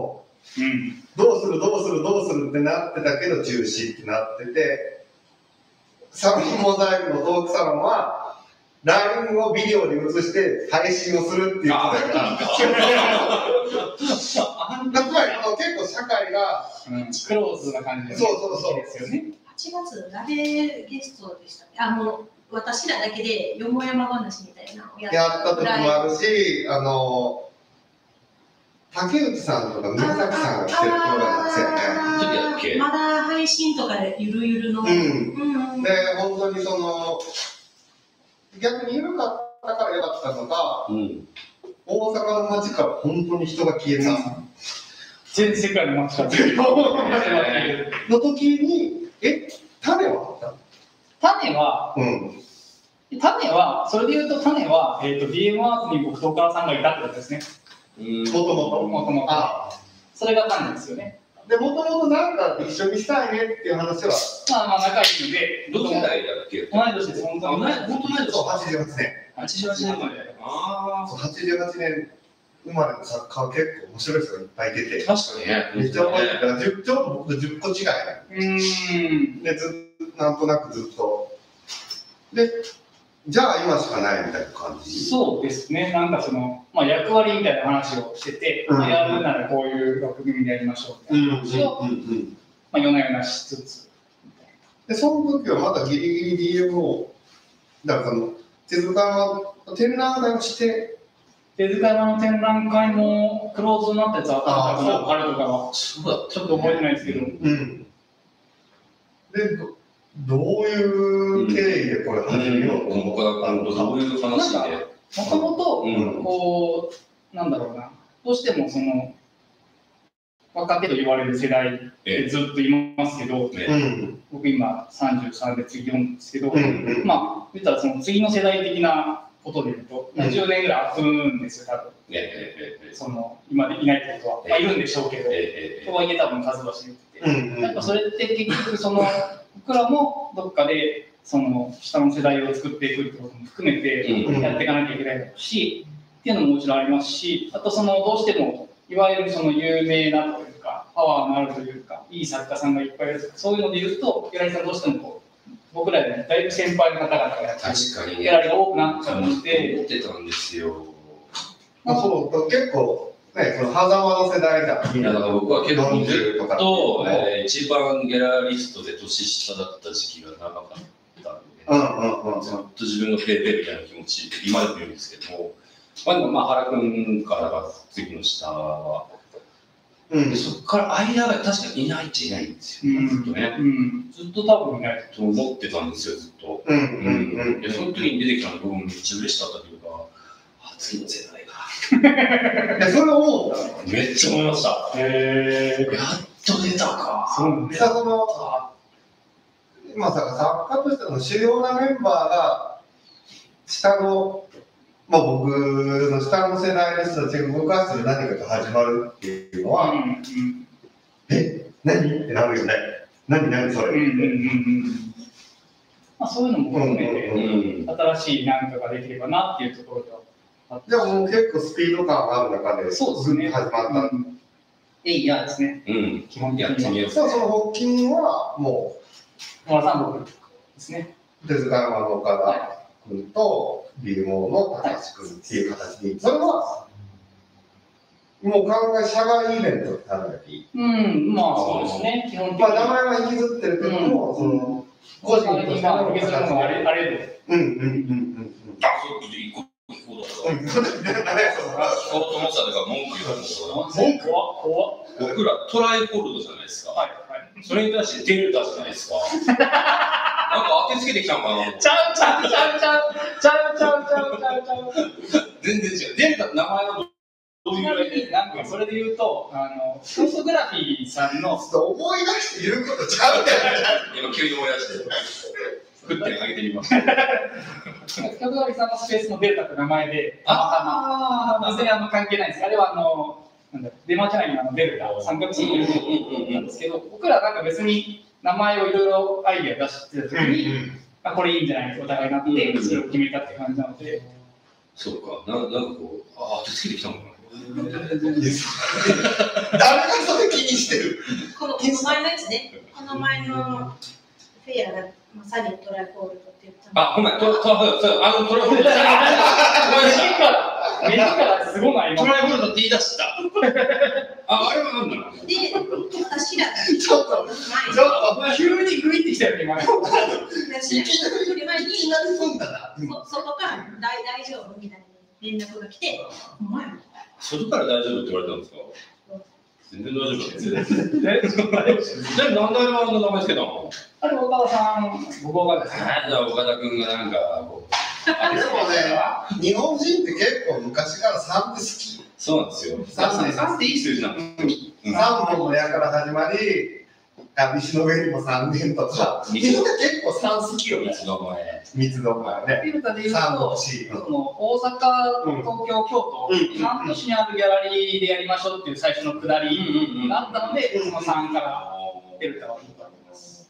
うんどうするどうするどうするってなってたけど中止ってなってて、サロンモザイクのトークサロンは ライン をビデオに映して配信をするっていうことだからつまりあの結構社会が、 うん、クローズな感じで、 そうそうそうですよね。 はちがつ、誰ゲストでしたね。あの、私らだけでよもやま話みたいなのをややった時もあるし、あの竹内さんとか宮崎さんが来てる頃なんですよね。 時だっけまだ配信とかでゆるゆるの。 うんうんで、本当にその、逆に緩かったから良かったのが、 うん、 大阪の街から本当に人が消えた。 全世界の街からの時に、え、種はあっ種は、 たうん。 種は、それで言うと種は、えっ、ー、と、ディーエム アートに僕、トーカーさんがいたってことですね。 うんもともと。 もともと。 あそれが種ですよね。 で、もともとなんか一緒にしたいねっていう話は、 まあまあ、仲いいので、 どの世代だっけ？ 同い年です、本当に。 同い本当同い年そう、はちじゅうはちねん。 はちじゅうはちねんまで。あそう、はちじゅうはちねん生まれの作家は結構面白い人がいっぱい出て、 あ、確かにね。 めっちゃ覚えてたから、じゅうちょうど僕とじゅっこ違い。 うーん。 で、ずっと、なんとなくずっと。で、じゃあ今しかないみたいな感じ。 そうですね、なんかその、まあ、役割みたいな話をしてて、 うんまあやるならこういう枠組みでやりましょうみたいな話を、 ん。 まあ、夜な夜なしつつ。 で、その時はまだギリギリ ディーエム を、だからその、手塚の展覧会をして、 手塚山の展覧会もクローズになったやつあったあーのかな、あれとかは。 そうだ。 ちょっと覚えてないですけど。 うん。で、どどういう経緯でこれ始めようと思ったのか。 どういう話で。 もともと、 うんこう、なんだろうな、どうしてもその、若手と言われる世代ってずっといますけど、 ねうん。 僕今さんじゅうさんで次よんですけど、 うんうんまあ、言ったらその次の世代的なことで言うと、 うんじゅうねんぐらい空くんですよ、多分。 ねえええその、今でいないってことは、まあ、いるんでしょうけど、 ええとはいえ多分数は知れてて。 うん。 やっぱそれって結局その僕らもどっかでその下の世代を作っていくってことも含めてうんやっていかなきゃいけないだろうし、っていうのももちろんありますし、あとそのどうしてもいわゆるその有名なというかパワーのあるというかいい作家さんがいっぱいいるとか、そういうので言うとギャラリーさんどうしてもこう僕らよりだいぶ先輩の方々がやってる確かにね。 ギャラリーが多くなっちゃうの思っで、 てたんですよ。 まあ、そう、結構、ね、その狭間の世代だ。 いやだから僕は結構ずとかっと、えー、一番ギャラリストで年下だった時期が長かったんで、 うんうんうん。 ずっと自分のペーペーみたいな気持ちで今でも言うんですけども、まあでもまあ原君からが次の下は、 うんでそこから間が確かにいないっちゃいないんですよ、 うんずっとね。 うん、ずっと多分いないと思ってたんですよ、ずっと。 うんうんうん。 で、その時に出てきたの僕もめっちゃ嬉しかったというか、あ、次の世代か。 で、それを思った。 めっちゃ思いました。 へやっと出たか。 そうなんですさ、その、今さ、作家としての主要なメンバーが、下の、まあ僕の下の世代の人たちが動かしてる何かが始まるっていうのは、 うんうんえ、何ってなるよね。何何それ。 うんうんうんうんまあ、そういうのも含めて、 うん。 新しい何かができればなっていうところではあってじゃあもう結構スピード感がある中で、 そうですね。 始まった。 うんえいやですね、 うん。 基本的には。 やってみよう。 そう、その発起人はも小原さん僕ですね。 う、手塚山の岡田君と、ビルモの高橋君っていう形で、それは、もう考え、社外イベントって考えていい。 うん、まあそうですね、基本的に。 まあ名前は引きずってるけども、 うんその、 個人的にまあ、受け継ぐのがあれあれで。 うんうんうんうんあ、そう、一個、一個だった。 うん。うん、そうだね。 そうと思ってたとか文句言われたのか文句は怖っな。僕らトライフォルドじゃないですか。 はいはい。 それに対してデルタじゃないですか。なんか当てつけてきたのかなと思ってちゃうちゃうちゃうちゃうちゃうちゃうちゃうちゃうちゃうちゃう。 全然違う。デルタって名前はどういうちなみ由来でになんかそれで言うと、あの、フォトグラフィーさんの、 ちょっと思い出して言うことちゃうじゃん。 今急に思い出して。食ってあげてみます。 フォトグラフィーさんのスペースのデルタって名前で、 ああ、全然あの関係ないんです。あれはあの、なんだろう、デマじゃないのあのデルタ、三角形なんですけど、僕らなんか別に名前をいろいろアイデア出してた時に、あ、これいいんじゃないお互いなって、それを決めたって感じなので、 そうか。ななんかこう、あ、当てつけてきたのかな。 誰がそれ気にしてる？ このこの前のやつね、この前のフェアがまさにトライフォールドって言ったの。 あ、ごめん、トラ、トラ、そう、あの、トラフォルト。 目力すごないトライフォルトって言い出した。あ、あれはなんだろう。 で、私らがちょっと、ちょっと、 急にグイってきたよね、今ね。 私らが前にいきなり踏んだな。 そ外から大大丈夫みたいに連絡が来て、お前外から大丈夫って言われたんですか？全然大丈夫です。え、なんであれはあの名前つけたの？ あれ、岡田さん、僕岡田さん。 あ、じゃあ岡田君がなんかこう。 でもね、日本人って結構昔からさんって好き。 そうなんですよ。 三三っていい数字なんですよ。 さんぼんの矢から始まり、あ石の上にもさんねんとか、みんな結構さん好きよね。 三つどこへ。 三つどこやね。 デルタで言うさんもと、 欲しい。 その大阪、東京、京都、 うんさん都市にあるギャラリーでやりましょうっていう最初のくだりがあったので、そのさんからデルタは僕は思います。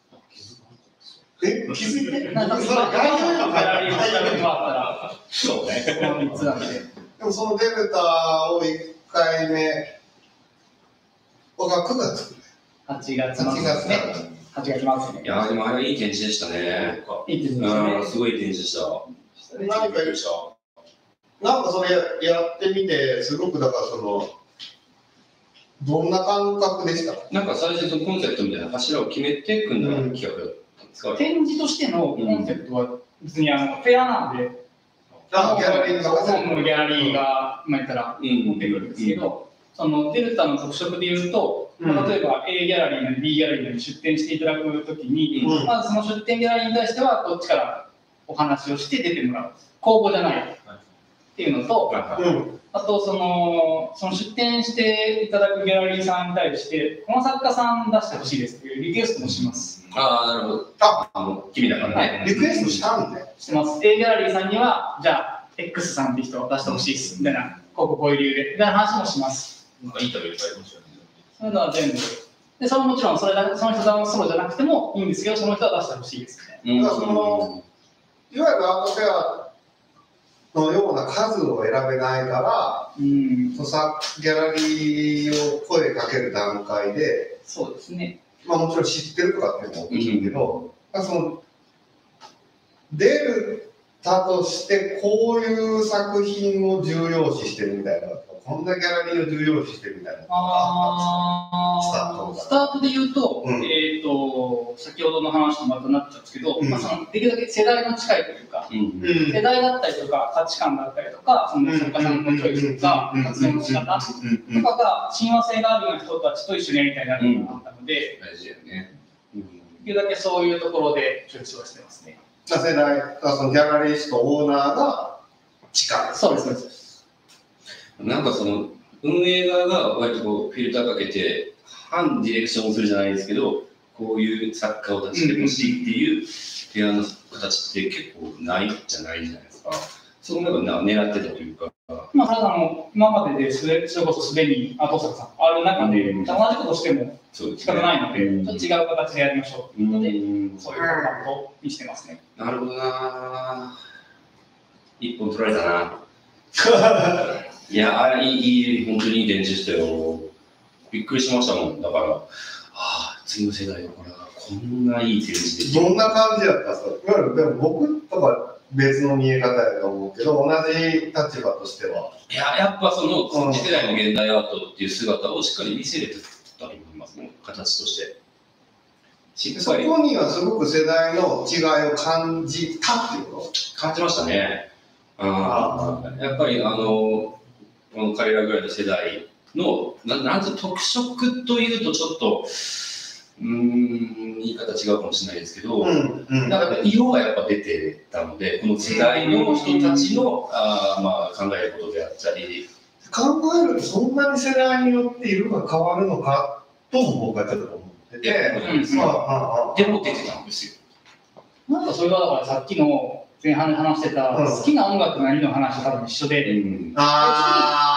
え、気づいてる？ なんかそのそれ概要欄ギャラリーを調べてもらったら、 そうね。 このみっつなんで。 でもそのデルタをいっかいめ、僕はくがつ。 はちがつ末はちがつですね。はちがつ末ね。 いやーでもあれはいい展示でしたね。 いいですうん、 ね。 すごい展示でした。 何かびっくりした。 なんかそれやってみて、すごくだからその、どんな感覚でした？ なんか最初のコンセプトみたいな柱を決めて組んだ企画だったんですか？ 展示としてのコンセプトは別にあのフェアなんで、 あ、ギャラリーのそう本のギャラリーが、まあ、言ったら持ってくるんですけど、そのデルタの特色でいうと、 うんまあ例えば A ギャラリーなり B ギャラリーなり出店していただくときに、 うんまずその出店ギャラリーに対してはこっちからお話をして出てもらう。公募じゃないっていうのと、 うん。 あとその、その出店していただくギャラリーさんに対して、この作家さん出してほしいですっていうリクエストもします。 ああ、なるほど。 あ、 あの、君だからね。 リクエストしたんで。 してます。A ギャラリーさんには、じゃあ、X さんって人を出してほしいです。みたいな、こうこうこういう理由で、みたいな話もします。 なんかインタビューとかやりましたよね。 そういうのは全部。で、それももちろん、それだその人がソロじゃなくてもいいんですけど、その人は出してほしいですね。 だからそのいわゆるアートフェアのような数を選べないから、 うん、 著作ギャラリーを声かける段階で、 そうですね。 まあもちろん知ってるとかっていうのも大きいけど、まあそのデルタとしてこういう作品を重要視してるみたいな、こんなギャラリーを重要視してるみたいなのがあったんですか？スタートがスタートで言うと、 うんえっ、と、先ほどの話にまたなっちゃうんですけど、 うんまあ、そのできるだけ世代の近いというか、 うん。 うん世代だったりとか、価値観だったりとか、その作家さんのチョイスとか、活動の仕方とかが親和性があるような人たちと一緒にやりたいなというのがあったので、 大事だよね。うん。 できるだけそういうところでチョイスをしてますね。 世代、そのギャラリーストオーナーが近い。 そうです、そうです。 なんかその、運営側が割とこうフィルターかけて、反ディレクションをするじゃないですけど、こういう作家を立ちてほしいっていう提案の形って結構ないじゃないじゃないですか。そこなんか狙ってたというか。 まあ、ただの今までですでそれこそすでに後坂さんある中で、 うん同じことしてもそうです仕方ないので、 うんちょっと違う形でやりましょうというので、 うんそういうフォーマットにしてますね。 なるほどなぁ。一本取られたな。いや、あれ、いい、いい、本当にいい展示したよ。びっくりしましたもん。だから、ああ、次の世代のこれがこんないい展示できる。 どんな感じだったんですか？いわゆるでも僕とか別の見え方やと思うけど、同じ立場としては。 いや、やっぱその、次世代の現代アートっていう姿をしっかり見せれてたと思いますね。形として。しっそかりこにはすごく世代の違いを感じたっていうこ感じましたね。ああ、やっぱりあの、この彼らぐらいの世代の、ななんて特色というとちょっと、うーん、言い方違うかもしれないですけど、 と。うんうん。 なんか色がやっぱ出てたので、この世代の人たちの、あーまあ、考えることであったり、 考えるとそんなに世代によって色が変わるのかとも僕はちょっと思ってて、 うんまあまあまあでも出てたんですよ。 なんかそれはだからさっきの前半で話してた、 うん好きな音楽何の話と多分一緒で、 あー、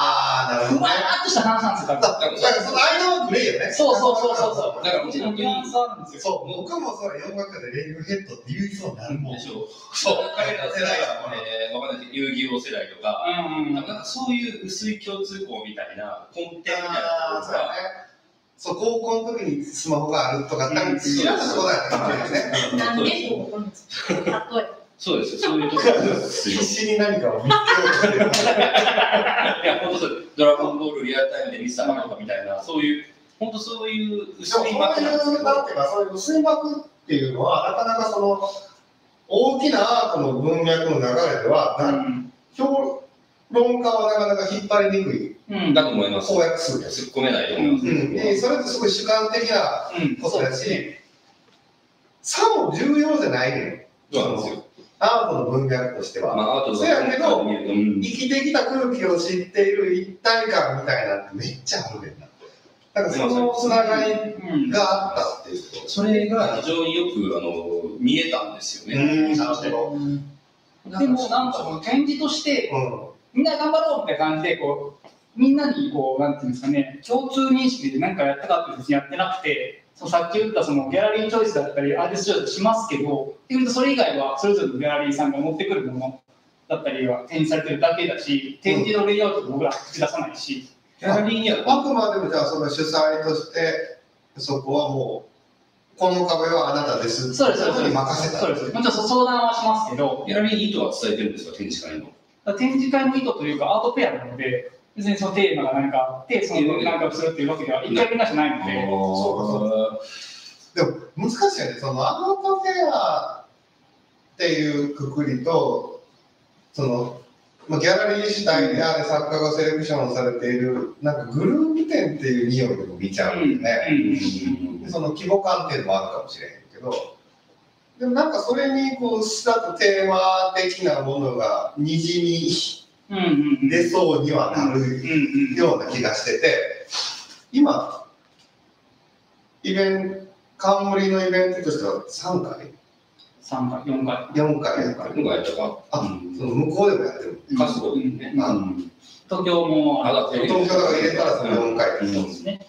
ふわーっとした話なんですよ。 だからその間はグレーよね。 そうそうそうそうそう。 だからもちろんニュアンスあるんですよ。 そう、僕もそれ洋楽でレディオヘッドって言いそうになるもん。 でしょ。 そう、 彼ら世代はね、わかんない遊戯王世代とか、 うんうん。 なんかそういう薄い共通項みたいな根底みたいなあーそうだところが、 ね。そう、高校の時にスマホがあるとか、なんか知らないことだったかもしれないね。 何言語起こるんですか？例えば。 そうですよ、そういうところですよ。 必死に何かを見つけようとしてる。 いや、本当そう、ドラゴンボールリアルタイムで見てたのとかみたいな、そういう、本当そういうでも薄そういう、 い幕なんですよ。 なんていうか、そういう薄い幕っていうのは、なかなかその、大きなアートの文脈の流れでは、 うん評論家はなかなか引っ張りにくいうん。 だと思います。 公約数です。 突っ込めないと思います。 うん、でそれってすごい主観的なうん。 ことだし、差も重要じゃないねん。 そうなんですよ。 アートの文脈としては。 まあ、アートそうやけど見ると、うん生きてきた空気を知っている一体感みたいなってめっちゃあるねんな。だからそのつながりうん。 があったっていうこと。 それが非常によくあの見えたんですよね。 うん、なるほど。 でもなんかこの展示としてうん。 みんな頑張ろうみたいな感じでこうみんなにこうなんていうんですかね共通認識で何かやったかっていうふうにやってなくてそのさっき言ったそのギャラリーチョイスだったりアーティストチョイスしますけどっていうとそれ以外はそれぞれのギャラリーさんが持ってくるものだったりは展示されてるだけだし展示のレイアウトも僕ら口出さないし、 ギャラリーにはあくまでもじゃあその主催としてそこはもうこの壁はあなたですそうですそうですに任せた。 そうですもちろん相談はしますけどギャラリーに意図は伝えてるんですか、展示会の。 展示会の意図というかアートフェアなので別にそのテーマが何かあってその何かをするっていうわけでは一回みんなじゃないのでそうかそうか。でも難しいよね。そのアートフェアっていうくくりとそのまあギャラリー主体であれ作家がセレクションされているなんかグループ展っていう匂いでも見ちゃうんでね。 うんでその規模感っていうのもあるかもしれへんけど。でもなんかそれにこううっすらとテーマ的なものがにじみうんうんうん出そうにはなるうんうんような気がしてて、今イベント冠のイベントとしてはさんかいさんかいよんかよんかいやった僕がやったか。 あ、 うんその向こうでもやってるいカスゴでね。 あうん東京もあだって東京とか入れたらそのよんかいうんそうですね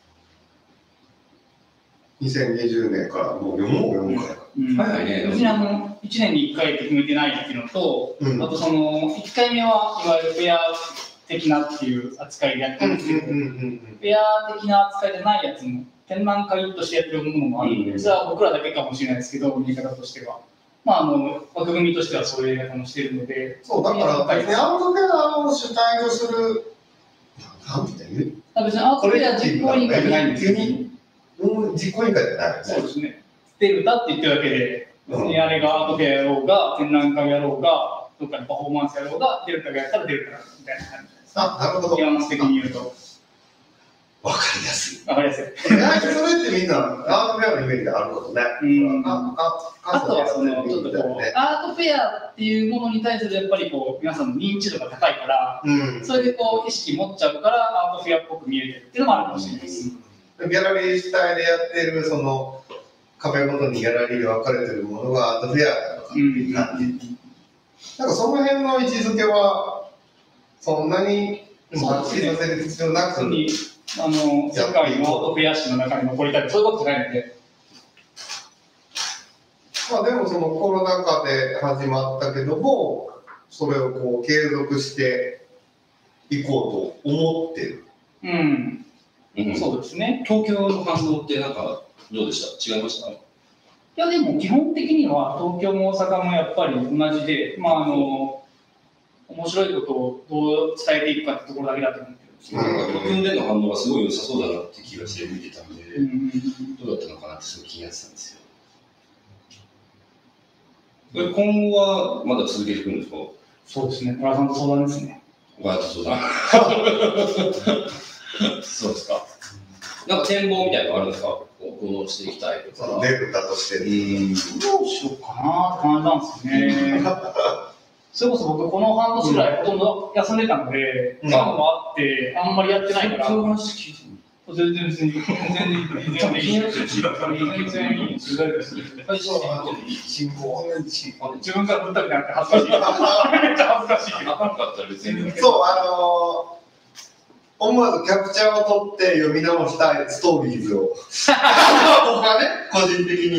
にせんにじゅうねんからもうよんかいかうん早いねうちにあのいちねんにいっかいって決めてないっていうのとうんあとそのいっかいめはいわゆるフェア的なっていう扱いでやってうんうんるんですけどうんフェア的な扱いじゃないやつも展覧会としてやってるものもあるので、 うんそれは僕らだけかもしれないですけど、見え方としては。まあ、あの枠組みとしてはそういうやり方もしているので、 そうだから別にアートフェアを主体とするなんて言う別にアートフェア実行委員会じゃないんですよ。 うん実行委員会じゃないよねそうですね。出るだって言ってるだけで、別にあれがアートフェアやろうが、展覧会やろうが、どっかのパフォーマンスやろうが、デルタがやったらデルタだみたいな感じです。 あ、なるほどニュアンス的に言うと、 わかりやすいわかりやすい。 意外とそれってみんなアートフェアのイメージがあることねうんあああとはそのちょっとこうねアートフェアっていうものに対するやっぱりこう皆さんの認知度が高いから、 うんそれでこう意識持っちゃうからアートフェアっぽく見えてるっていうのもあるかもしれないです。 ギャラリー主体でやってるその壁ごとにギャラリーで分かれてるものがアートフェアなのかっていう感じ、なんかその辺の位置づけはそんなにはっきりさせる必要なく、 特にあの世界のアートフェア史の中に残りたいそういうことじゃないので、 まあでもそのコロナ禍で始まったけどもそれをこう継続していこうと思ってる。 うん、 うんそうですね。 東京の反応ってなんかどうでした？違いました？ いやでも基本的には東京も大阪もやっぱり同じで、まああの面白いことをどう伝えていくかってところだけだと思ってるんですけど、 なんか東京での反応がすごい良さそうだなって気がして見てたんで、 うんどうだったのかなってすごい気になってたんですよ。これ今後はまだ続けていくんですか？ そうですね。村さんと相談ですね。 ごやっとそうだ。そうですか。なんか展望みたいなのあるんですか？こうこうしていきたいとか。 そのデルタとしてうる。 ん。 どうしようかなって感じなんですよね。それこそ僕この半年ぐらいほとんど休んでたので、 うん期間もあってあんまりやってないから。 今日の話聞いて全然別に全然いい全然いい全然いい全然いいですそうあの信号自分から振ったみたいになって恥ずかしいめっちゃ恥ずかしいけどなかったら別に。 そうあの思わずキャプチャーを取って読み直したいストーリーズを僕はね個人的にい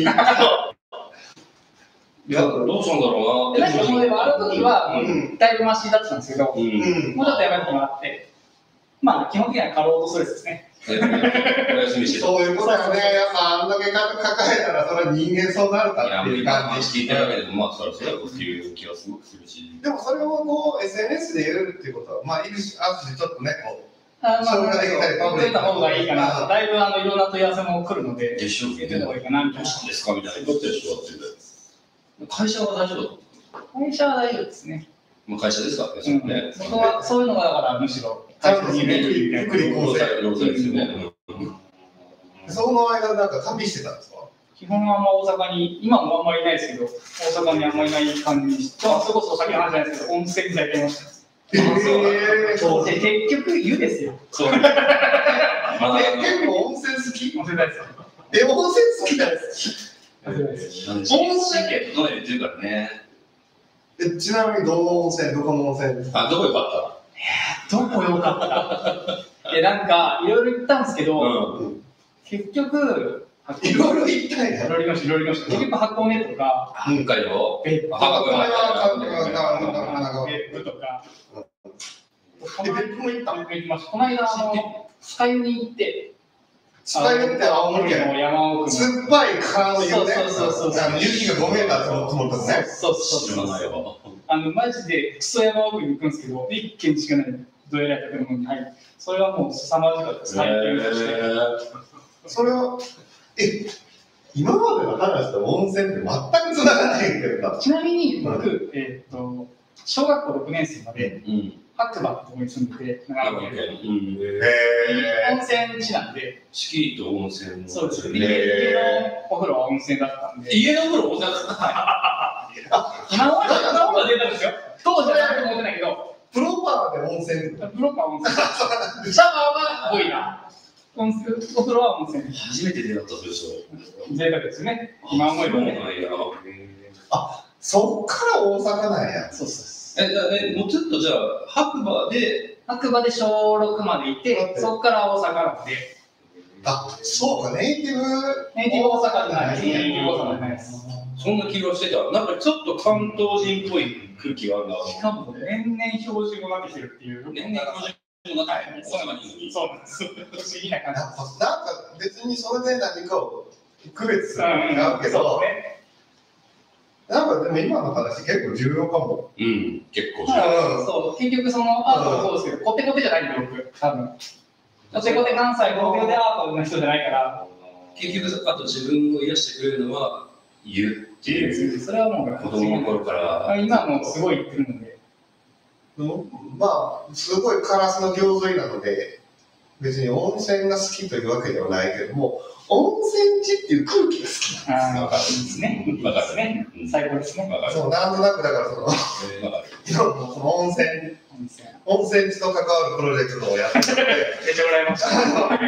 や、どうしたんだろうな。 なんかもうでもあの時は、もうんうだいぶマシだったんですけど、 うん。 うんもうちょっとやめてもらって、まあ基本的には過労とストレスですね。 お休みしてた。 そういうことよね。やっぱあんだけ抱えたらそれは人間そうなるかいや、 っていうもう今感じ。 話聞いただけでも、まあ、それはそうだろうっていう気はすごくするし。 でもそれをこう エスエヌエス で言えるっていうことは、まあいるし、あとでちょっとね、こあまあ、 消化できたり出た方がいいかな。だいぶあのいろんな問い合わせも来るので、 でしょうね。 出た方がいいかなみたいな。 どうしたんですかみたいな。どっちでしょうって言って。会社は大丈夫だと。 会社は大丈夫ですね。 まあ、会社ですからね、そうんれね。 そこはそういうのがだからむしろちゃんと大切にゆっくりゆっくり構成。 労災ですよね。 うその間なんか旅してたんですか？ 基本はあんま大阪に、今もあんまりいないですけど、大阪にあんまりいない感じにして、まあ、それこそ先の話じゃないですけど、温泉在店をしてます。 えー、 そうで結局、湯ですよ。 そう。まえ、結構温泉好き？ 温泉大好え、温泉好きだよ。 き。温泉大好き。 温泉系整えてるからね。 え、ちなみにどの温泉、どこの温泉ですか？ あ、どこよかっどこよかったえ、なんか、いろいろ行ったんですけた。 ど、 うん。 結局、 いろいろ行ったんいや。 ろいろ行きました、いろいろ行きました。結局、箱根とか、 北海道別府あ、箱根はあ別府とか、 え、別府も行った別府行きました。この間、あの、酸ヶ湯に行って、 酸ヶ湯って青森県。 の山奥の。 酸っぱい川の湯ね。 そうそうそうそうあの雪がごメーター積もったね。 そうそうそう知らないわ。 あの、マジでクソ山奥に行くんですけど、一軒しかないどえらい建物に入って、それはもう凄まじかったです。体験として。 それは、え、今までの話と温泉って全く繋がないけどな。 ちなみに僕、えっと、小学校ろくねん生までうん。 白馬ってとこに住んでて、長野県で。 うん。 へ温泉地なんで、 スキーと温泉の。 そうです。 へー家のお風呂は温泉だったんで。 家の風呂温泉だった。 今は、今は出たんですよ。当時はなんとも思ってないけど、 ープロパーで温泉ってプロパ温泉。シャワーはボイラー。温泉お風呂は温泉。 初めて出会ったでしょ。 贅沢ですよね。今思えばね。 そうなんや。 そっから大阪なんや。 そうそう。 え、じゃあえ、もうちょっとじゃあ、白馬で、 白馬で小ろくまでいて、そこから大阪なんで、 あ、そうか、ネイティブ。 ネイティブ大阪じゃないです。ネイティブ大阪じゃないです。 そんな気がしてた。なんかちょっと関東人っぽい空気があるな。 しかも年々標準語になってきてるっていう。 年々標準語になってる。 そうなんです。そうなんです。不思議な感じ。 なんか別にそれで何かを区別するうんのは違うけど、 そうね。 なんかでも今の話結構重要かも。 うん、結構。 うんそう、結局そのアートもそうですけど、コテコテじゃないんで僕、多分。コテコテ関西東京でアートの人じゃないから、 結局、あと自分を癒してくれるのは言うっていう。 それはもう子供の頃から。 今もすごい言ってるので。 まあ、すごいカラスの行水なので、別に温泉が好きというわけではないけども、温泉地っていう空気が好きなんですよ。 ああ、いいですね。いいですね。最高ですね。 わかる。 そう、なんとなくだからその、 わかる。 いろんなその温泉、 温泉温泉地と関わるプロジェクトをやってて、 めっちゃもらいました。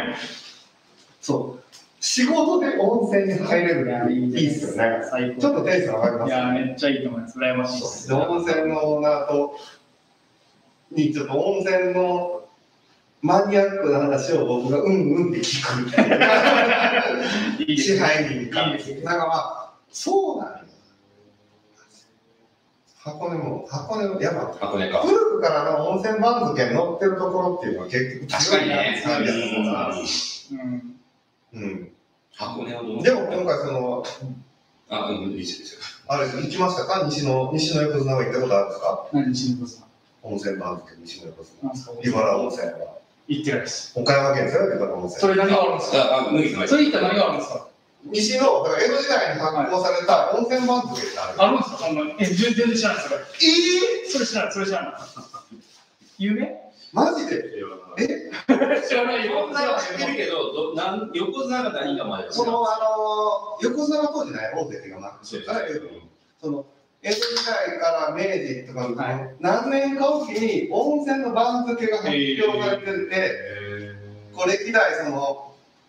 そう、仕事で温泉に入れるっていいですよね。 最高。 ちょっとテンション上がりますいや、 ね。 めっちゃいいと思います。羨ましいです。 で温泉のオーナーと、にちょっと温泉のマニアックな話を僕がうんうんって聞くっていういいですね。 支配人か。 いいですねなんかまあ、そうなんよ。箱根も、箱根も、やっぱ、 箱根か。 古くからの温泉番付に載ってるところっていうのは結局確かにね。 強いなって感じがうん。 うん。 箱根はどうでも今回その、 あ、うん、いいですよ。 あれ、行きましたか西の、西の横綱は行ったことあるんですか？ 何しにこさん。 温泉番付、西の横綱。 なんすか茨温泉は。 行ってないです。 岡山県ですよ、茨温泉。 それ何があるんですかあ、あ、脱ぎない。 それ言ったら何があるんですか西の、だから江戸時代に発行された温泉番付ってある。 あるんですかそんな。え、全然知らないです。それ。 えそれ知らない、それ知らない。有名ー、マジでえ知らないよ。 横綱は知ってるけど、どなん横綱が何が前その、あのー、横綱の当時ない大関がなくて、その、江戸時代から明治とかの、 はい何年かおきに温泉の番付が発表されてて、こう歴代その、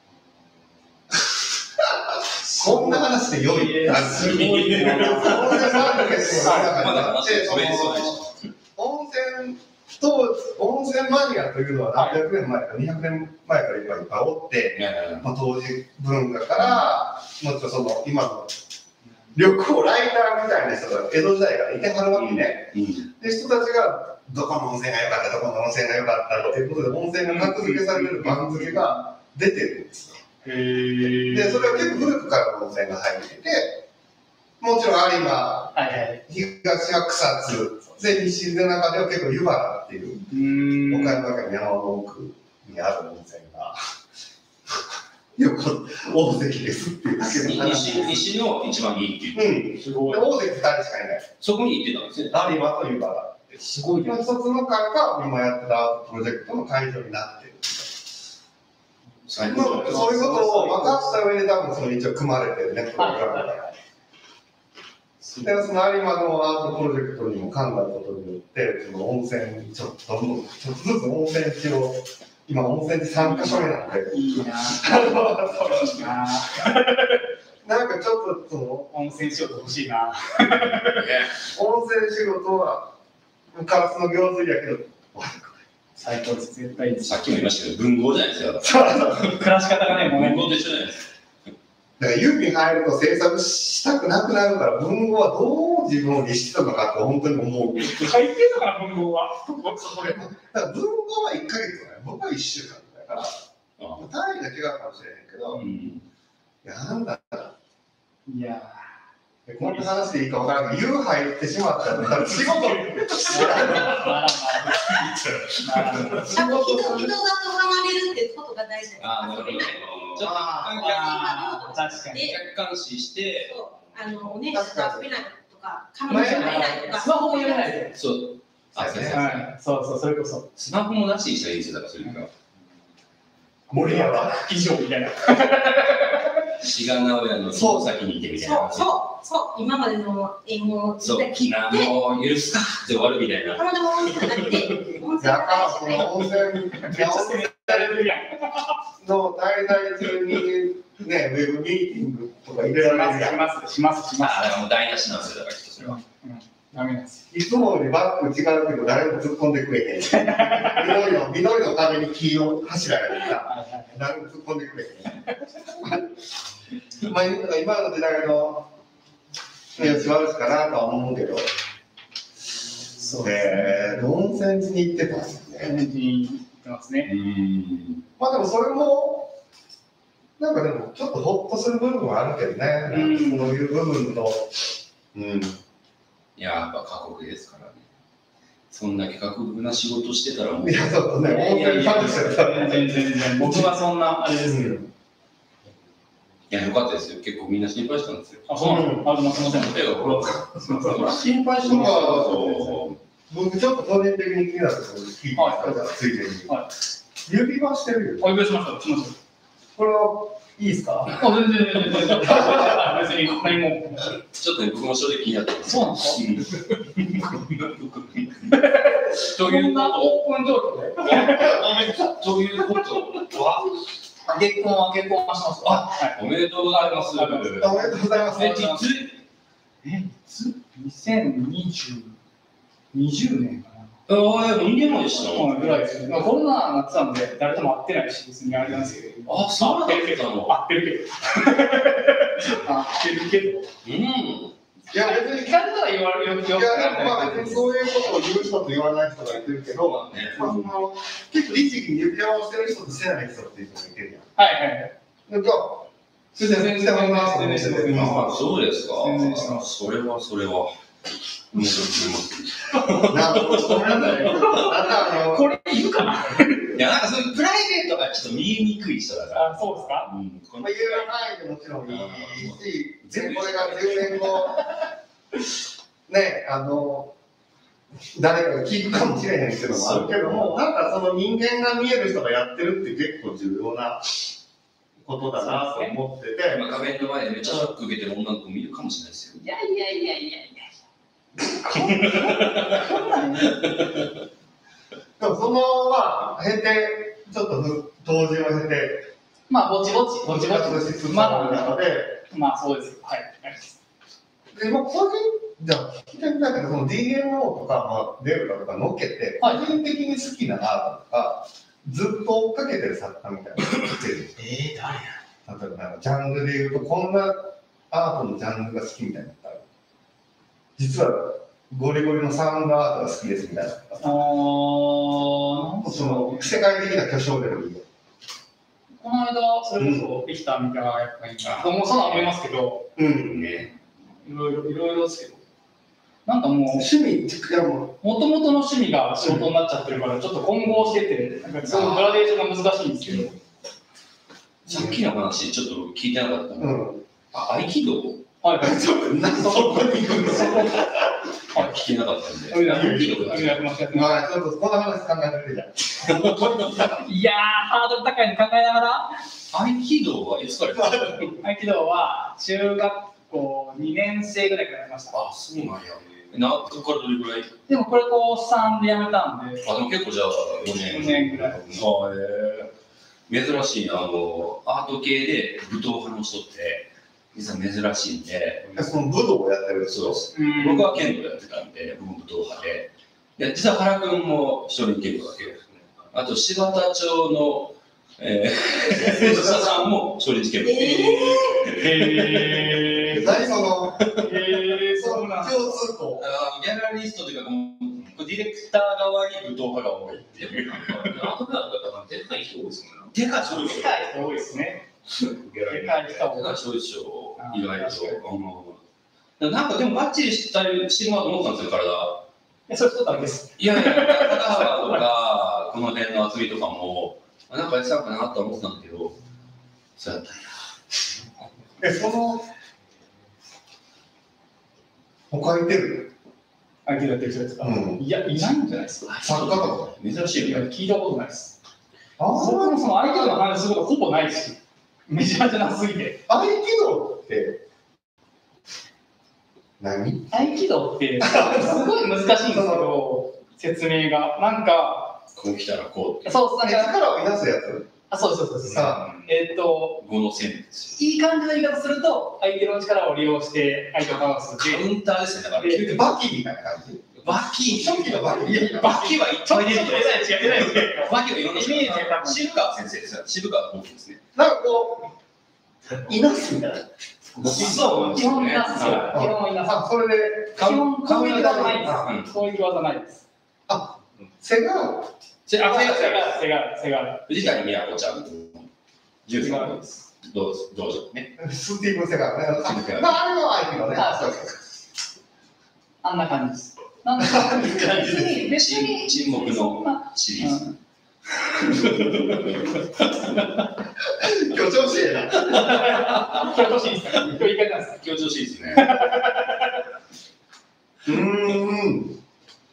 こんな話で良いなんですよ。 すごいね。 温泉番付っていうのがまだ話あって、 それそうでしその温泉当時温泉マニアというのは何百年前かにひゃくねんまえからいっぱいいっぱいおって、まあ、当時文化からもちろんその今の旅行ライターみたいな人が江戸時代からいてはるわけね、うんうん、で人たちがどこの温泉が良かったどこの温泉が良かったっていうことで温泉が格付けされてる番付が出てるんですよ。へー。でそれは結構古くからの温泉が入ってて、もちろん有馬、はいはい、東は草津で西の中では結構湯原っていう岡山県の山の奥にある温泉がよく大関ですっていうだけの話。 西, 西の一番いいっていう。 うん。すごい。大関ふたりしかいない。 そこに行ってたんですね。 有馬と湯原。すごいね。一つの会が今やってたプロジェクトの会場になってる。そういうことを分かった上で多分その一応組まれてるね、プログラムが。で、その有馬のアートプロジェクトにも噛んだことによって、その温泉にちょっとどんどん、ちょっとずつ温泉地を、今温泉地さんカ所目なんで。いいなぁ。なんかちょっとその、 温泉仕事欲しいな温泉仕事は、カラスの行水やけど、 最高です、絶対いいです。 さっきも言いましたけど、文豪じゃないですか。 暮らし方がね、もう文豪と一緒じゃないですか。 だから郵便入ると制作したくなくなるから、文豪はどう自分を律してたのかって本当に思う。 書いてるのかな、文豪は。 だから文豪はいっかげつだよ。僕はいっしゅうかんだから、単位だけがかもしれへんけど、うん、いや、なんだろう。 いやー。こんな話でいいか分からんけど、湯入ってしまったら、仕事仕事人人がと離れるってことが大事です。 ああ、なるほどね。ちょっと確かに客観視して、 あのお姉さんが遊べないとか、彼女がいないとか、 スマホもやらないで。 そう。あ、 そうそう、それこそ。 スマホもなしにしたらいいですよ、だからそれが。 森山以上みたいな。 志賀直哉のその先にいてみたいな。 そうそうそう、今までの英語をそう、何も許すかって終わるみたいな。 彼女も温泉がなくて、温泉がその温泉の滞在中にね、ウェブミーティングとか入れられるやん。 します、します、します。 あ、だからもう台無しなんですよ、だからきっとそれは。 ダメなんです。 いつもよりバック違うけど、誰も突っ込んでくれへん。緑の、緑の壁に黄色柱やるから、誰も突っ込んでくれへん。まあ、今の時代の良し悪しかなとは思うけど、そうえー、温泉地に行ってたんですね。 温泉地に行ってますね。 まあでもそれも、なんかでもちょっとほっとする部分はあるけどね、うん、そういう部分と、うん。 いや、やっぱ過酷ですからね。そんだけ過酷な仕事してたらもう。 いや、ちょっとね、温泉感じしてたら全然全然。僕はそんなあれですけど。いや、よかったですよ。結構みんな心配したんですよ。 あ、そうなの？あ、でもすみません。 心配してます。僕ちょっと個人的に気になるところで聞いてたから、ついでに。指輪してるよ。 あ、指輪しました。しました。 これはいいですか？ あ、全然全然全然。別に何も。 ちょっとね、僕も正直気になってます。 そうなんですか？というなオープン状況で。 ということは、 結婚は結婚はします。 あ、おめでとうございます。 おめでとうございます。 え、いつ？え、いつ？にせんにじゅう、にじゅうねんかな。 ああ、にねんまえでしたのぐらいですね。コロナになってたので、誰とも会ってないし、別にあれなんですけど。 あ、そうなんですか。 会ってるけど。会ってるけど。 うん。いや、別に聞かれたら言われるよ。いや、でもまあ別にそういうことを言う人と言わない人がいてるけど、まあ、その結構律儀に指輪をしてる人としてない人っていう人がいてるやん。 はいはい。 なんか、全然全然全然してる。 ああ、そうですか。 全然してます。 それはそれは。もうちょっとなんか、ごめんなさい。なんかあの、 これ言うかな。 いや、なんかそういうプライベートがちょっと見えにくい人だから。 あ、そうですか。 うん。 まあ、言う範囲でもちろんいいし、全部これがじゅうねんご、ね、あの、誰かが聞くかもしれへんっていうのもあるけども、なんかその人間が見える人がやってるって結構重要なことだなと思ってて。 今、画面の前でめっちゃショック受けてる女の子見るかもしれないですよ。 いやいやいやいやいや。 でもその、まあ、経て、ちょっと当時を経て、 まあ、ぼちぼち、ぼちぼち。 まあ、中で、 まあ、そうです。はい。 で、まあ、個人、 じゃあ聞きたいんだけど、その ディーエムオー とか、まあ、デルタとか乗っけて、個人的に好きなアートとか、ずっと追っかけてる作家みたいなのが来てる。 えー、誰や例えばなんかジャンルで言うと、こんなアートのジャンルが好きみたいなのがある。実はゴリゴリのサウンドアートが好きですみたいな。 あー、 その世界的な巨匠でもいいよ。 この間、それこそ、できたみたいな、やっぱり、もうそんな思いますけど、 うん。 ね。 いろいろ、いろいろですけど、なんかもう、 趣味、いやももともとの趣味が仕事になっちゃってるから、ちょっと混合してて、なんかそういうグラデーションが難しいんですけど、 さっきの話、ちょっと聞いてなかったう、 の。 うん。 あ、合気道はいはい、ちょっと、 なんでそこに行くんですか。 あ、聞けなかったんで。 いや合気道だいや間違ってないまあ、ちょっとこんな話考えてるじゃん。 いやー、ハードル高いの考えながら、 合気道はいつからやってたの？ 合気道は中学校にねん生ぐらいからやりました。 あ、そうなんや。な、ここからどれぐらい？ でもこれ高さんでやめたんで、 あ、でも結構じゃあよねん。 よねんぐらい。 あ、えー、珍しいな、あの、アート系で武闘派の人って、実は珍しいんで、 その武道をやってるそうです。 うん僕は剣道やってたんで、僕も武闘派で。いや、実は原君も少林剣道だけですね。あと、柴田町の、えー、吉田さんも少林剣道。 へー。 何その、 へー、そうなんだ。 共通項。 あのギャラリストというか、このディレクター側に武闘派が多いっていう。 アートクラブだからでかい人多いですもんね。 でかい人多いでしょ。 でかい人多いですね。でかい人で多い。 かい人多いでしょ。 あ意外と。 確かうんなんかでもバッチリしたりしてるなと思ったんですよ、体。 え、それちょっとあれです。 いやいや、肩幅とか、この辺の厚みとかも、なんかやってたのかなと思ってたんだけど、そうやったんや。 え、その、他いてる合気道やってる人ですか、 うんいや、いないんじゃないですか。 作家とか。 珍しいいや、 よね。 聞いたことないです。 あ僕もその合気道の話することほぼないし、メジャーじゃなすぎて。 合気道って何？ 合気道ってすごい難しいんですけど、説明が。なんか、 こう来たらこう。 そう、なんか、 力をいなすやつ？ あ、そうですそうです。 さえーっと、 語の線ですよ。 いい感じの言い方すると、相手の力を利用して相手を倒すカで。 ウンターですね、だから。 でバキみたいな感じ？ バキ初期のバキ？ いやいやバキはいっぱい出てきて違う違う違う。 バキはいろんな人イメージが多分渋川先生ですよ。渋川本ですね。 なんかこう、いなすみたいな。 そう、基本いなす。基本いなす。 あ、それで、 基本攻撃技ないうんです。攻撃技ないです。 セガせあ、 あ、 せがセガ、セガ、セガ。 藤谷美和子ちゃん。じゅうさんです。どうぞ、どうぞね。 スティーブン・セガね。 スティーブンセガまあ、あれは合気道ね。 あ、そうです。あんな感じです。なんで、別に、別に、 沈黙そんなのシリーズ。 うん今日調子ええな。 今日欲しいですか今日いい感じなんですか強調しいですね。 うーん。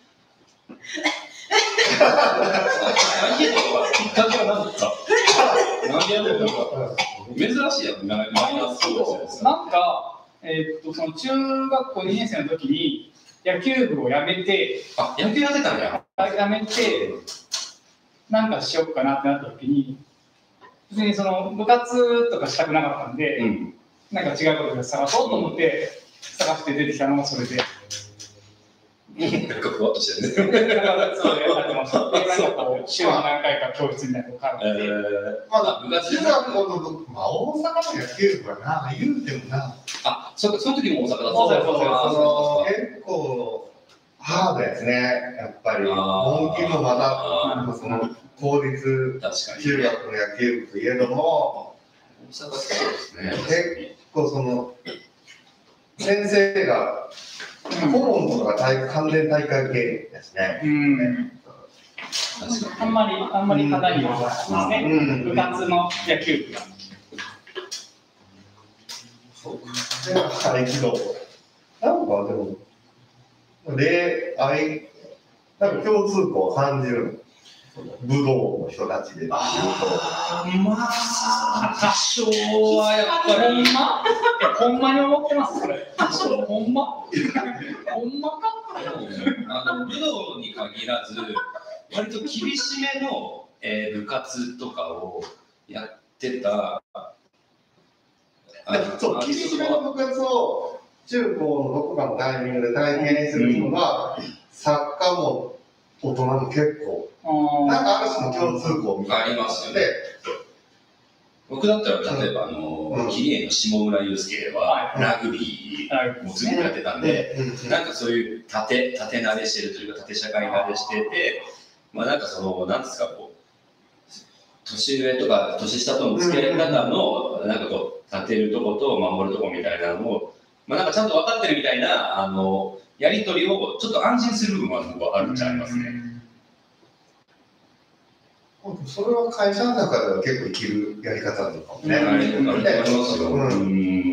アンケートはきっかけは何ですかなんでやるのか珍しいやん、マイナスそうですよ。 なんか、えーっと、その中学校にねん生の時に野球部を辞めて、 あ、野球やってたんや。 辞めて、なんかしようかなってなった時に、別にその部活とかしたくなかったんで、 うん。 なんか違うことで探そうと思って、探して出てきたのがそれで、 なんかふわっとしてるね。 なんかそうやってました。で、なんかこう、週に何回か教室みたいなのを通えって、 ー、 まだ部活中学校の時、まあ、大阪の野球部はな、言うてもな、 あ、そその時も大阪だった。 そうそうそうそうあーそのそうですか結構ハードですね、やっぱり。 あー本気もまだあ、 その公立確かに。 中学の野球部といえども、 大阪そうですね。 結構その、先生が、顧問とかが大完全大会系ですね。 うん、 確かにあんまり、あんまり課にはですね、 うん部活の野球部が。 で、合気道。なんかでも、で、愛、なんか共通項を感じるの。武道の人たちで言うと。 あーまあ、多少はやっほぱり。 んまえ、ほんまに思ってます、それ。ほんまほんまかあの武道に限らず、割と厳しめの、えー部活とかをやってた。 そう、厳しめの部活を中高のどこかのタイミングで体験するのが、作家も大人も結構、なんかある種の共通項みたいな。 ありますよね。僕だったら、例えば、あの、キリエの下村祐介は、ラグビーもずっとやってたんで、なんかそういう縦、縦慣れしてるというか、縦社会慣れしてて、まあなんかその、なんですか、こう、年上とか年下との付き合い方の、なんかこう、立てるとこと守るとこみたいなのを、まあなんかちゃんと分かってるみたいな、あの、やりとりをちょっと安心する部分は僕はあるんちゃいますね。 それは会社の中では結構生きるやり方なのかもね。 ありますよ。うん。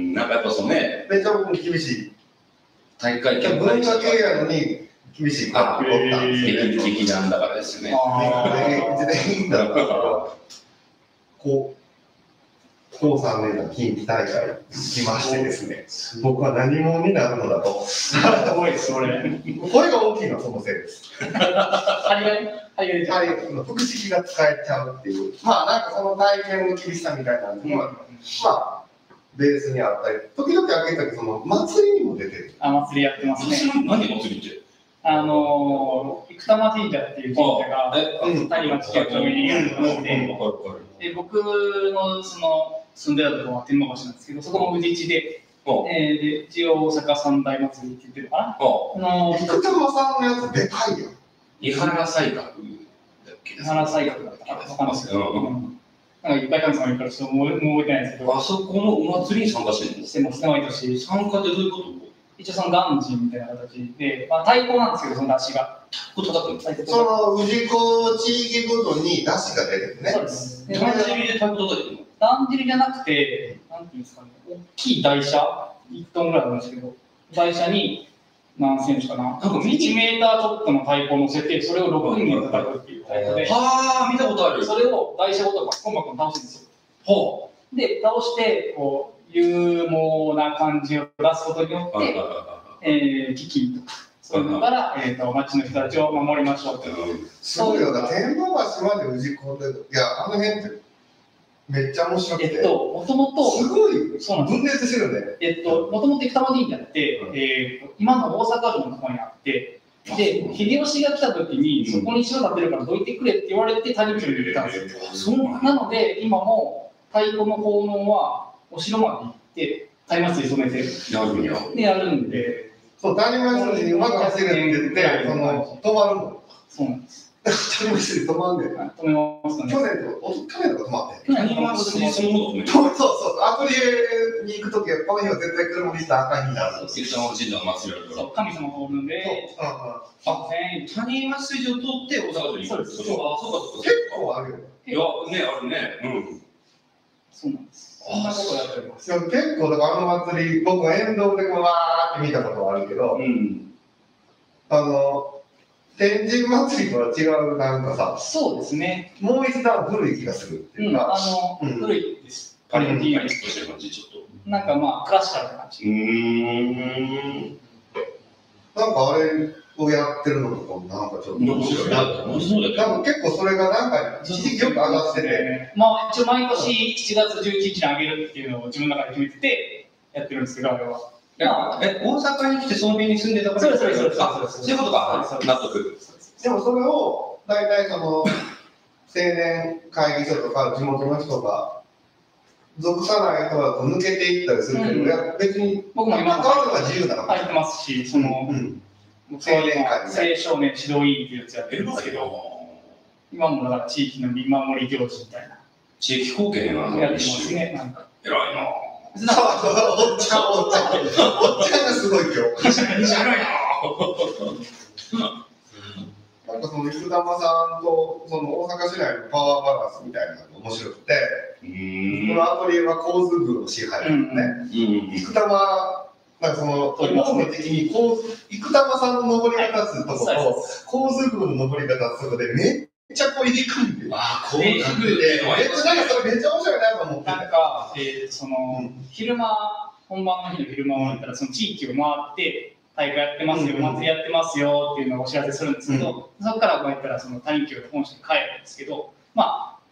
なんかやっぱそうね。 めっちゃ僕も厳しい。 大会文化系やのに厳しいから取ったんですよ。 劇団だからですよね。 いちねんだからこう高さんねんの近畿大会に来ましてですね、僕は何者になるのだと。 すごいです、それ。 声が大きいのはそのせいです。 張りがい、張りがい。 複式が使えちゃうっていう、まあなんかその体験の厳しさみたいなのが、まあベースにあったり、時々開けたけど、その祭りにも出てる。 あ、祭りやってますね。 何祭りって？ あの生玉神社っていう神社が谷町県の上にありまして、で僕のその住んでたところは天満橋なんですけど、そこも宇治地で、えー、で一応大阪三大祭りって言ってるかな。あの生玉さんのやつでかいよ。 伊原西閣だっけ？ 伊原西閣だったかな、わかんないですけど、なんかいっぱい神様いるからちょっともう覚えてないですけど、 あそこのお祭りに参加してるの？ してますね、毎年。 参加ってどういうこと？ 一応その元神みたいな形で、まあ、太鼓なんですけど、その出汁が。 その氏子地域ごとに出汁が出てるね。 そうです。 だんじりで太鼓叩いてるの？ だんじりじゃなくて、なんていうんですかね、大きい台車、いちトンぐらいあるんですけど、台車に何センチかな、なんかいちメーターちょっとの太鼓を乗せて、それをろくにんで叩くっていう太鼓で、 はあ、見たことある。 それを台車ごとバッコンバッコン倒すんですよ。ほう。で、倒して、こう、勇猛な感じを出すことによって、えー、基金とか、そういうのから、えーと、町の人たちを守りましょうと。 すごいよ、だ天満橋まで氏子で、いや、あの辺ってめっちゃ面白くて。 えっと、もともと、 すごい、 そうなんです。 分裂してるよね。 えっと、もともと生玉神社って、えーと、今の大阪城のところにあって、で、秀吉が来た時に、そこに城建てるからどいてくれって言われて、谷町に入れたんですよ。なので、今も太鼓の奉納はお城まで行って、谷祭り染めてやるんや。 で、やるんで、 そう、谷祭りにうまく走るって言って、その止まるの。 そうなんです。 谷祭り止まんねん。 止めますね。 去年と、お去年とか止まって。 谷祭りそのもの止める。 そうそうそう、アトリエに行くときは、この日は絶対車にしたらあかん日になる。 生玉神社の祭りだから。 神様がおるんで、 あ、谷祭りを通って大阪城に行く。そうです。あ、そうかそうか。 結構あるよ。 いや、ね、あるね。うん。 そうなんです。そんなことやっております。 結構だからあの祭り、僕は沿道でこうわーって見たことはあるけど、うん、あの天神祭りとは違うなんかさ、 そうですね。 もう一段古い気がするっていうか、 うん、あの、うん、古いです。 パリピアニストしてる感じちょっと。 なんかまあクラシカルな感じ。 うーん。 なんかあれをやってるのとかもなんかちょっと面白いなと思う。なんか結構それがなんか一時期よく上がってて、 まあ一応毎年しちがつじゅういちにちにあげるっていうのを自分の中で決めててやってるんですけど、あれは。 え、大阪に来てその辺に住んでたから、 そうそうそうそう。 そういうことか。納得。 でもそれを大体その青年会議所とか地元の人が属さない人は抜けていったりするけど、いや別に僕も今関わるのが自由なの。 入ってますし、その。青年会、青少年指導員っていうやつやってるんですけど、今もだから地域の見守り行事みたいな。 地域貢献はやってますね、なんか。 偉いな。 おっちゃん、おっちゃん、おっちゃんがすごい今日。 偉いな。 なんかその生玉さんとその大阪市内のパワーバランスみたいなのが面白くて、このアトリエは神津宮の支配なんですね。生玉なんかその、大の的に、生玉さんの登りが立つところと、神津宮の登りが立つところで、めっちゃこりにくいんで。 ああ、神津宮で、めっちゃ、なんかそれめっちゃ面白いなと思って。 なんか、えー、その、うん、昼間、本番の日の昼間をやったら、その地域を回って、大会やってますよ、お祭りやってますよっていうのをお知らせするんですけど、うん、そこからこうやったら、その谷急の本社に帰るんですけど、まあ、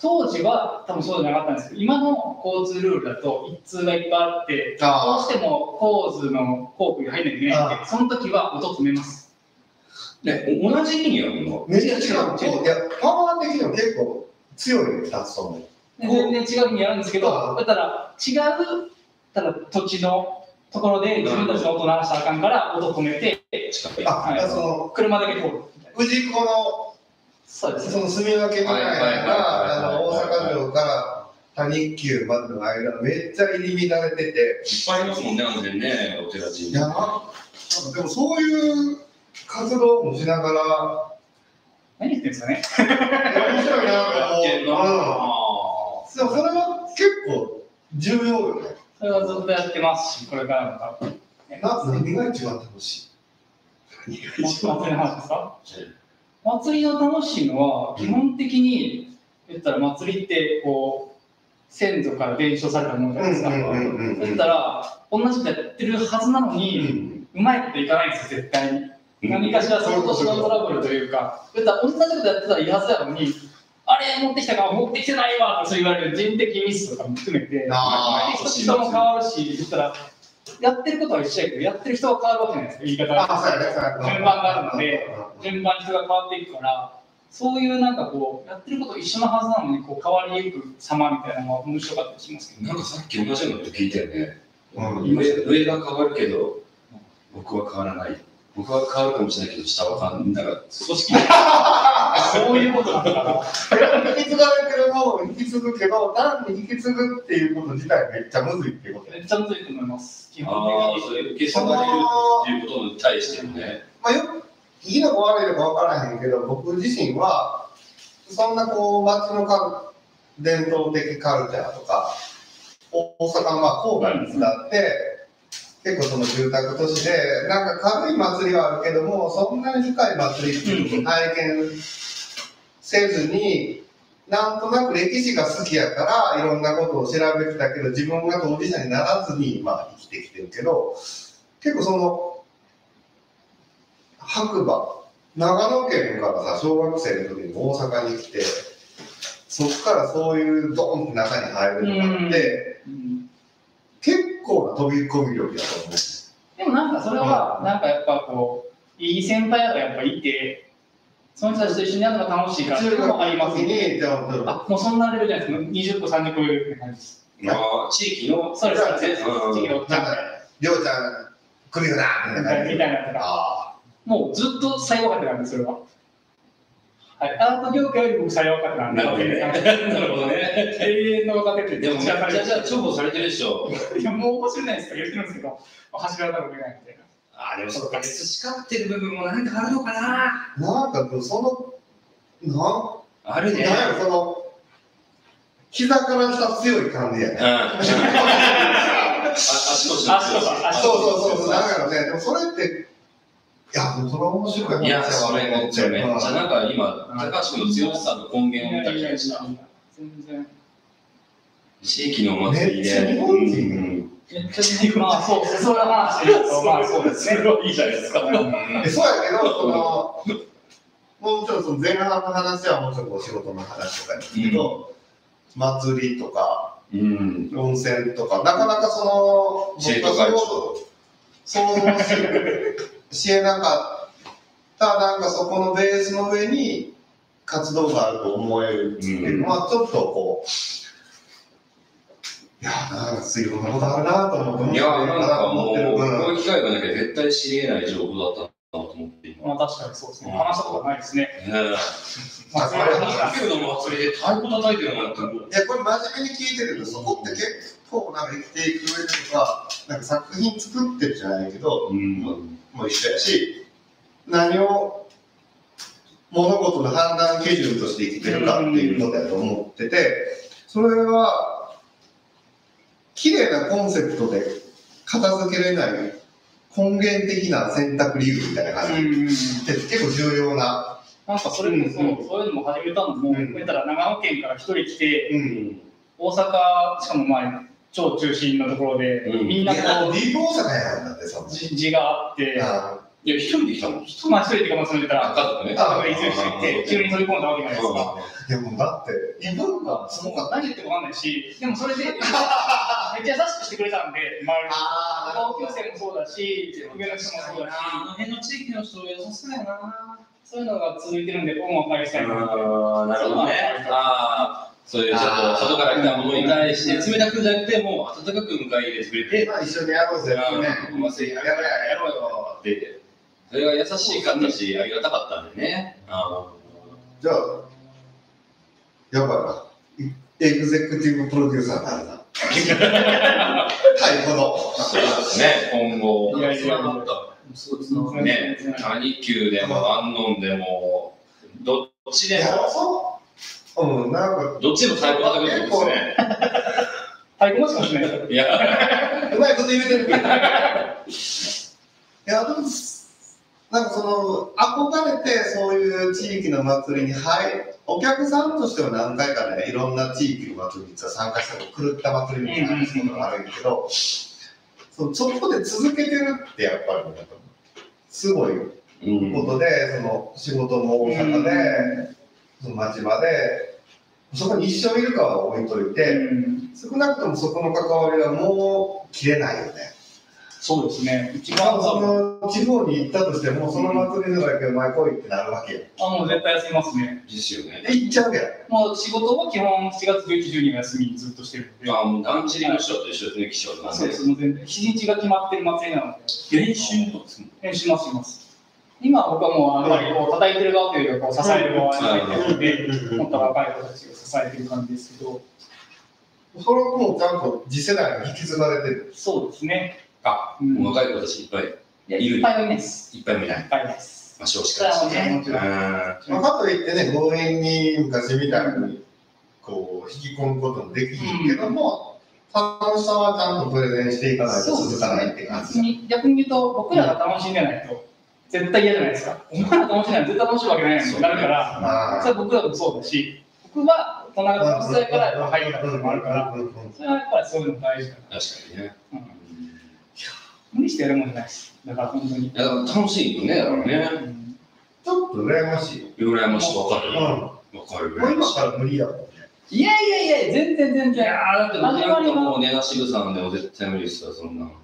当時は多分そうじゃなかったんですけど、今の交通ルールだと一通がいっぱいあって、どうしても構図の航空に入んなきゃいけないんで、その時は音止めます。 ね、同じ意味やもんな。 めっちゃ違う。いや、パワー的には結構強いね、立つと思う。 全然違う意味あるんですけど、だったら違う、ただ土地のところで自分たちの音鳴らしたらあかんから音止めて、 あ、 はい、 その車だけ通る。 氏子のそうです。 その住み分けみたいなのが、あの大阪城から谷急までの間、めっちゃ入り乱れてて。 いっぱいいますもんね、あの辺ね、お寺神社。 いや、でもそういう活動もしながら、 何言ってんですかね。 面白いなと思う。 けどうん。でもそれは結構重要よね。 それはずっとやってますし、これからも多分。 な何が一番楽しい？ 祭りの話ですか？祭りの楽しいのは、基本的に言ったら祭りってこう先祖から伝承されたものじゃないですか。言ったら同じことやってるはずなのに、うまいこといかないんですよ、絶対に。何かしらその年のトラブルというか、言ったら同じことやってたらいいはずやのに、あれ持ってきたか持ってきてないわとそう言われる人的ミスとかも含めて、人も変わるし、言ったらやってることは一緒やけど、やってる人は変わるわけじゃないですか、言い方が。順番があるので、順番に人が変わっていくから、そういうなんかこう、やってること一緒のはずなのにこう変わりゆく様みたいなのが面白かったりしますけど、 なんかさっき同じようなこと聞いたよね。 うん、 上, 上が変わるけど、僕は変わらない。僕は変わるかもしれないけど、下は変わらない。なんか、組織そういうことなんだな。 引き継がれてるものを引き継ぐけど、単に引き継ぐっていうこと自体めっちゃむずいっていうこと。 めっちゃむずいと思います。基あ本あ、それ受け継がれるっていうことに対してもね。 まあ、よくいいのか悪いのか分からへんけど、僕自身は、そんなこう、街のカル伝統的カルチャーとか、大阪のまあ郊外に伝って、結構その住宅都市で、なんか軽い祭りはあるけども、そんなに深い祭りっていうのを体験せずに、なんとなく歴史が好きやから、いろんなことを調べてたけど、自分が当事者にならずに、まあ生きてきてるけど、結構その、白馬、長野県からさ、小学生の時に大阪に来て、そこからそういうドーンって中に入るのがあって、結構な飛び込み力だと思う。 でもなんかそれは、なんかやっぱこう、いい先輩がやっぱいて、その人たちと一緒にやるのが楽しいからっていうのもありますね。あ、もうそんなレベルじゃないですか。にじゅっこ、さんじゅっこいるって感じです。 ああ、地域の、 そうですね。地域のおっちゃん。 りょうちゃん、来るよなみたいな。 みたいなとか。もうずっと最後かってなんです、それは。はい、アート業界より僕最後かってなんで。 なるほどね。なるほどね。 永遠の若手って。 でも、じゃあ、じゃあ、重宝されてるでしょ。 いや、もう面白いないですか言ってるんですけど、柱が上ないみたいな。 ああ、でもそっか、培ってる部分もなんかあるのかな。 なんか、その、なあるね。 なんやろ、その、膝からした強い感じやね。 うん。足腰の強さ。 そうそうそう、なんやろね。でもそれって、いや、でもそれは面白いな。 いや、それめっちゃめっちゃ、なんか今、高橋君の強さの根源を見た気がした。 全然。 地域のお祭りで。 めっちゃ日本人。 めっちゃ日本まあ、そう、それは話で言うと、まあそうですね。 いいじゃないですか。 えそうやけど、その、もうちょっとその前半の話はもうちょっとお仕事の話とかにすると、祭りとか、 うん、 温泉とか、なかなかその、 生徒会長。 想像しえなかったなんかそこのベースの上に活動があると思えるっていうのはちょっとこう、いやなんか水分のことあるなと思って、 いやなんかもう、こういう機会がなきゃ絶対知り得ない情報だったなと思って今。 まあ確かにそうですね。話したことないですね。 まあそれ話してるのもそれで太鼓叩いてるのもなんか。いやこれ真面目に聞いてるとそこって結構なんか生きていく上でとかなんか作品作ってるじゃないけど、うん、もう一緒やし何を物事の判断基準として生きてるかっていうことだと思ってて、それは綺麗なコンセプトで片付けれない根源的な選択理由みたいな感じって結構重要な。 なんかそれこそ、うんうん、そういうのも始めたのも、うん、言ったら長野県から一人来て、うん、大阪しかもまあ超中心のところで、うん、みんなこうディープ大阪やんだってその字があって、 いや、一人で来たの？ まあ一人で我慢するんだったら、 家族ね。 家族でいつも一緒にいて、急に取り込んだわけじゃないですか。 でもだって異文化すごかった。 何言ってもわかんないし、でもそれでめっちゃ優しくしてくれたんで、周りあの同級生もそうだし、上の人もそうだし、 あの辺の地域の人優しそうやな。 そういうのが続いてるんで、僕もお返ししたいなって。 ああ、なるほどね。ああ、そういうちょっと外から来たものに対して冷たくじゃなくて、もう温かく迎え入れてくれて、 まあ一緒にやろうぜってね。 うませやろうやろうよって言って、それが優しかったし、ありがたかったんでね。あじゃあ、やばいな。エグゼクティブプロデューサーになるな。太鼓の。 そうですね、今後。 いやいやいやそうですね。何級でも、安納でも、どっちでいや、 も、 そう。うん、なんか、 どっちでも最高だったことですね。 太鼓持ちかもしれないです。 いや、 うまいこと言えてるけど。いや、でも、なんかその、憧れてそういう地域の祭りに入る、お客さんとしては何回かね、いろんな地域の祭りに実は参加したこと、狂った祭りに参加したことがあるんだけど、そそこで続けてるってやっぱりなんかすごいことで、その仕事も大阪で、その町場で、そこに一生いるかは置いといて、少なくともそこの関わりはもう切れないよね。 そうですね。一まあ、 番その地方に行ったとしても、その祭りのだけお前来いってなるわけよ。 あ、もう絶対休みますね。 ですよね。 で、行っちゃうわけよ。 もう仕事は基本しちがつじゅういち、じゅうにが休みずっとしてるんで。 あ、もうだんじりの人と一緒ですね、気象とかね。 そうです。もう全然日にちが決まってる祭りなので。 練習とかですもん。 練習もします。今僕はもうあんまりこう叩いてる側というかこう支える側に入ってるので、もっと若い子たちが支えてる感じですけど。 それはもうちゃんと次世代に引き継がれてる。 そうですね。 あ、 うん若い子たちいっぱいいる。 いっぱいはいないです。 いっぱい見ない。 いっぱいいないです。 まあ、少子化だしね。 もちろんもちろんうんまあ、かといってね、強引に昔みたいにこう引き込むこともできひんけども、楽しさはちゃんとプレゼンしていかないと続かないって感じ。 に逆に言うと、僕らが楽しんでないと、絶対嫌じゃないですか。お前ら楽しんでないと絶対楽しいわけないのになるから、それは僕らもそうだし、僕は大人が楽しそうやからやっぱ入ったこともあるから、それはやっぱりそういうの大事だから。 確かにね。 うん、無理してやるもんじゃないです。だから本当に。 いや、だから楽しいよね、だからね。 うんちょっと羨ましいよ。 羨ましい、わかる。 うん。 わかる、 もう羨ましい。 今から無理だもんね。 いやいやいや、全然全然。 いやー、だって僕なんかもう寝なしぐさんでも絶対無理ですよ、そんなの。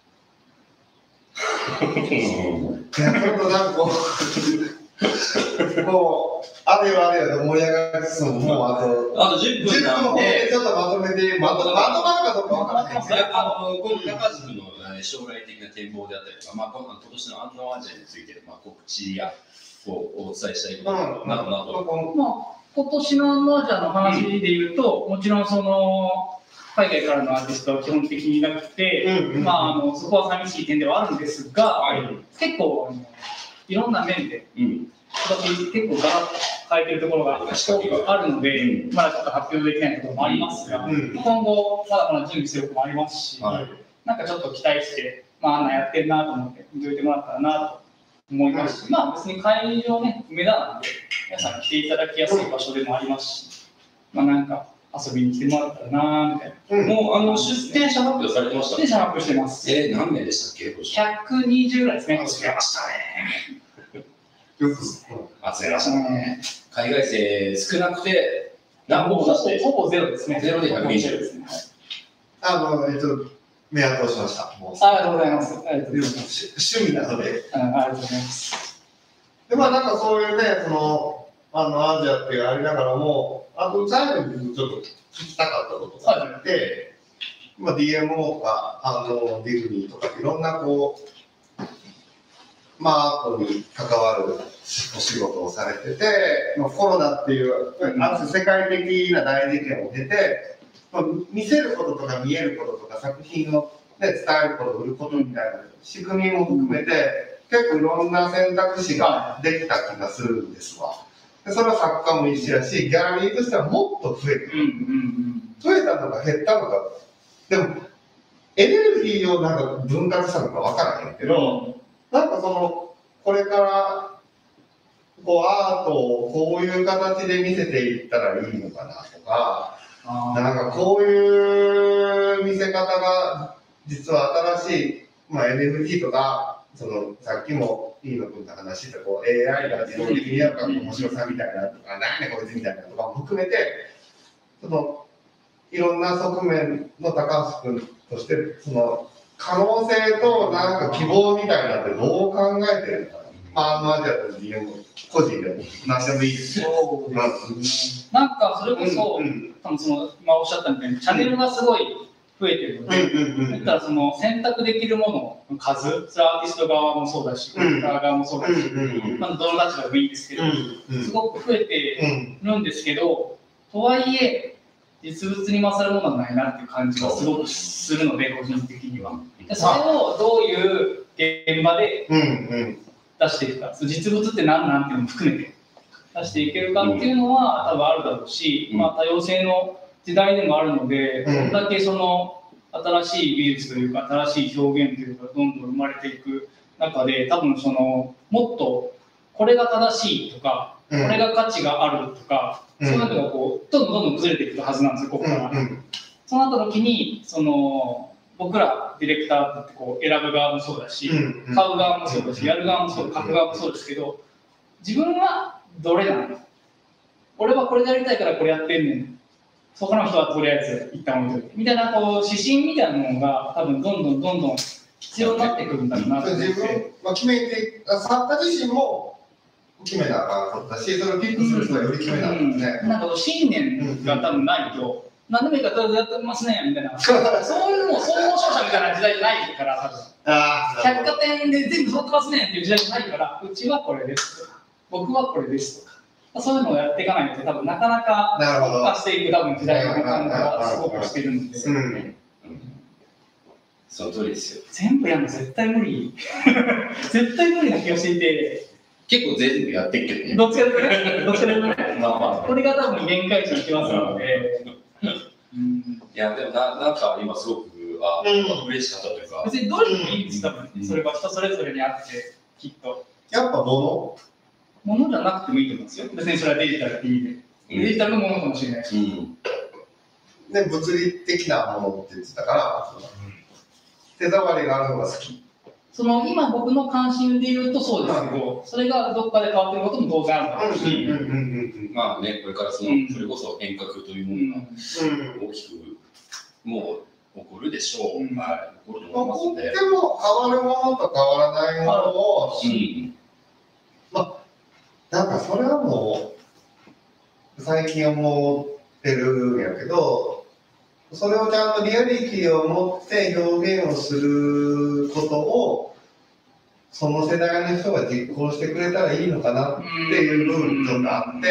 いや、ちょっとなんかこう、もう、あれよあれよで盛り上がりつつも、もうあと、 あとじゅっぷん自分なんの方でで、 ちょっとまとめて、まとまとまるかどうかわからないけど、 あの、今度、中津のえー将来的な展望であったりとか、まあ、今今年の安納アジアについて、まあ、告知や、こう、お伝えしたいことなどなど、 まあ、今年のノアジャの話で言うと、もちろんその、海外からのアーティストは基本的にいなくて、 うんうんまあ、あのそこは寂しい点ではあるんですが、 はい結構あのいろんな面でうん、 今年結構ガラッと変えてるところがあるので、まだちょっと発表できないところもありますが、 うん今後まだまだ準備することもありますし、 はいなんかちょっと期待して、まあ、あんなやってるなと思って見といてもらったらなと思いますし、まあ別に会場ね、梅田なんで、皆さん来ていただきやすい場所でもありますし、まあなんか遊びに来てもらったらなみたいな。 うんもう、あの、出店者発表されてました出店者発表してます。 えー、何名でしたっけ、今年ひゃくにじゅうぐらいですね。 あ増えましたね。 よく、 あ、増えましたね。海外生少なくて、何本出して、 ほぼゼロですね。 ゼロでひゃくにじゅうゼロですね。はいあの、えっと、目当てをしました。もうありがとうございます。ありがとうございます。 し趣味なので。 うんありがとうございます。 で、まあなんかそういうね、その、あの、アジアってありながらも、あと最後にちょっと聞きたかったことがあって、まあ ディーエムオー とか、あの、ディズニーとかいろんなこう、まあアートに関わるお仕事をされてて、まあ、コロナっていう、ある種世界的な大事件を経て、まあ、見せることとか見えることとか作品を、ね、伝えること売ることみたいな仕組みも含めて、結構いろんな選択肢ができた気がするんですわ。でそれは作家も一緒やし、ギャラリーとしてはもっと増えてる。 うんうん増えたのか減ったのか。でも、エネルギーをなんか分割したのか分からへんけうん。 ど、なんかその、これから、こうアートをこういう形で見せていったらいいのかなとか、 あーなんかこういう見せ方が実は新しい、まあ、エヌエフティー とかそのさっきも飯野君と話してたこう エーアイ が自動的にやるから面白さみたいなとか、何やねんこいつみたいなとかも含めて、そのいろんな側面の高橋君として、その可能性となんか希望みたいなってどう考えてるのかな。パーマアジアと ディーエム 個人でも何でもいいですよ。 そうですね。なんかそれこそ、 うんうん、 多分その今おっしゃったみたいにチャンネルがすごい増えてるので、だからその選択できるものの数、それはアーティスト側もそうだし、クリエイター側もそうだし、まあどの立場でもいいですけど、すごく増えてるんですけど、とはいえ実物に勝るものはないなっていう感じがすごくするので、個人的には。それをどういう現場で出していくか、実物って何なんていうのも含めて出していけるかっていうのは多分あるだろうし、まあ多様性の時代でもあるので、どんだけその新しい技術というか新しい表現というかどんどん生まれていく中で、多分そのもっとこれが正しいとか、これが価値があるとか、そういうのがこうどんどんどんどん崩れていくはずなんですよ、ここから。そうなった時にその僕らディレクターってこう選ぶ側もそうだし、買う側もそうだし、やる側もそう、書く側もそうですけど、自分はどれなの？俺はこれでやりたいからこれやってんねん。他の人はとりあえず一旦置いといてみたいなこう指針みたいなものが多分どんどんどんどん必要になってくるんだろうなと思って。 自分は決めて、作家自身も決めなあかんかったし、それをピックする人はより決めなあかんね。 なんか信念が多分ないと。何でもいいからとりあえずやってますねみたいなそういうもう総合商社みたいな時代じゃないから多分百貨店で全部揃ってますねっていう時代じゃないから、うちはこれですとか僕はこれですとか、そういうのをやっていかないと多分なかなか特化していく多分時代の感覚がすごくしてるんで、 その通りですよ。 全部やるの絶対無理絶対無理な気がしていて、 結構全部やってっけどね。 どっちかというとね、どっちかというとね、まあまあこれが多分限界値の気がするので。 うん、いやでもな、なんか今すごくあ、うん、嬉しかったというか、 別にどれでもいいんです、多分、うん、それが人それぞれにあってきっとやっぱ物物じゃなくてもいいと思うんですよ。別にそれはデジタルでいいで、うん、デジタルのものかもしれないし、うん、 で物理的なものって言ってたから、手触りがあるのが好き。 その今僕の関心で言うとそうですけど、それがどっかで変わってることも当然あるだろうし、 まあね、これからその、うん、それこそ変革というものが大きくもう起こるでしょう。うん、はい、起こると思いますので。 でも変わるものと変わらないものを、うん、まあなんかそれはもう最近思ってるんやけど、それをちゃんとリアリティを持って表現をすることをその世代の人が実行してくれたらいいのかなっていう部分ちょっとあって、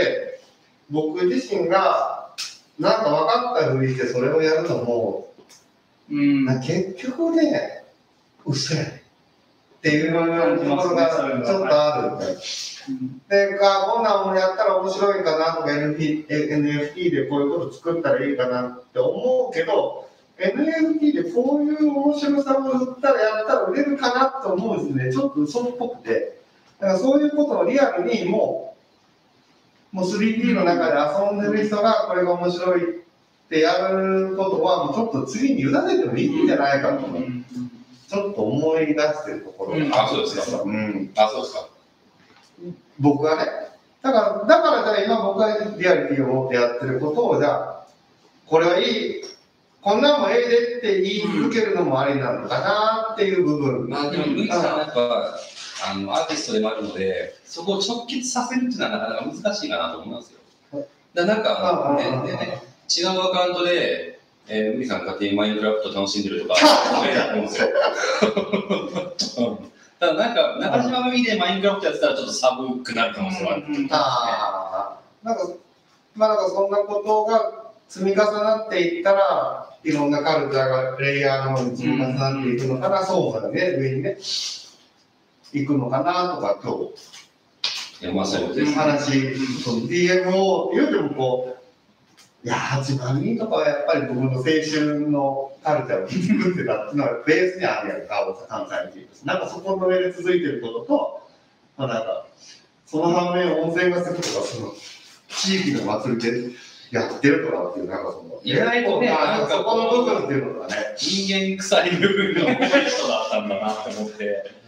僕自身がなんか分かったふりしてそれをやるのも、うん結局ね嘘やねっていうところがちょっとあるんで、でかこんなんもやったら面白いかなとか エヌエフティー でこういうこと作ったらいいかなって思うけど、 エヌエフティー でこういう面白さを売ったらやったら売れるかなと思うんですね。ちょっと嘘っぽくて、だからそういうことをリアルにもうもう スリーディー の中で遊んでる人がこれが面白いってやることはもうちょっと次に委ねてもいいんじゃないかと思う、うん、ちょっと思い出してるところが、 うん、あそうですか、うん、あそうですか。 僕はね、だからだからじゃあ今僕がリアリティを持ってやってることをじゃあこれはいい、こんなんもええでって言い続けるのもありなのかなっていう部分。 まあでもルイさんはやっぱあのアーティストでもあるので、そこを直結させるっていうのはなかなか難しいかなと思いますよ。だなんか、ねねね、違うアカウントで、えー、ルイさんが勝手にマインクラフト楽しんでるとかええなと思うんですよ。ただなんか中島組でマインクラフトやってたらちょっと寒くなる可能性はあると思うんですね。 ああ、なんかまあなんかそんなことが積み重なっていったらいろんなカルチャーがレイヤーの方に積み重なっていくのかな、そうだね、上にね行くのかなとか今日いやまさにです話、その ディーエム を言うてもこういやはちまんにんとかはやっぱり僕の青春のカルチャーを作ってたっていうのはベースにあるやんか、関西人です。なんかそこの上で続いてることと、まあなんかその反面温泉が好きとかその地域の祭りでやってるとかっていうなんかその意外とね、なんかそこの部分っていうのがね、 人間臭い部分が多い人だったんだなって思って。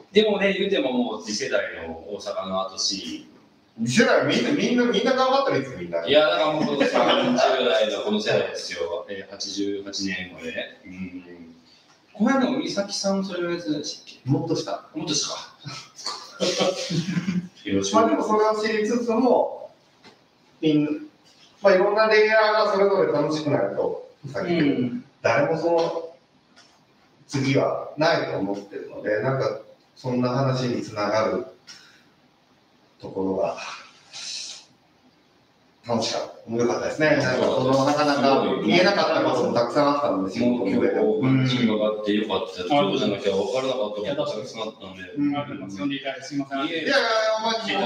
でもね、言うてももう次世代の大阪の後し、 次世代みんなみんなみんな頑張ったらいつみんな。 いや、だからもうさんじゅう代のこの世代ですよ、えーはちじゅうはちねんまで。うん。この間も美咲さん、それぐらいでしたっけ？ もっとした。 もっとしたか。 まあでもそれを知りつつも、みんな、まあいろんなレイヤーがそれぞれ楽しくなると、さっき言った誰もその次はないと思ってるので、なんかそんな話につながるところが楽しかった、面白かったですね。なんかそのなかなか見えなかったこともたくさんあったので、仕事の上でも。 話があってよかった。今日じゃなきゃ分からなかったことがたくさんあったんで。 うんありがとうございます。呼んでいただいてすみません。 いやいや、マジで、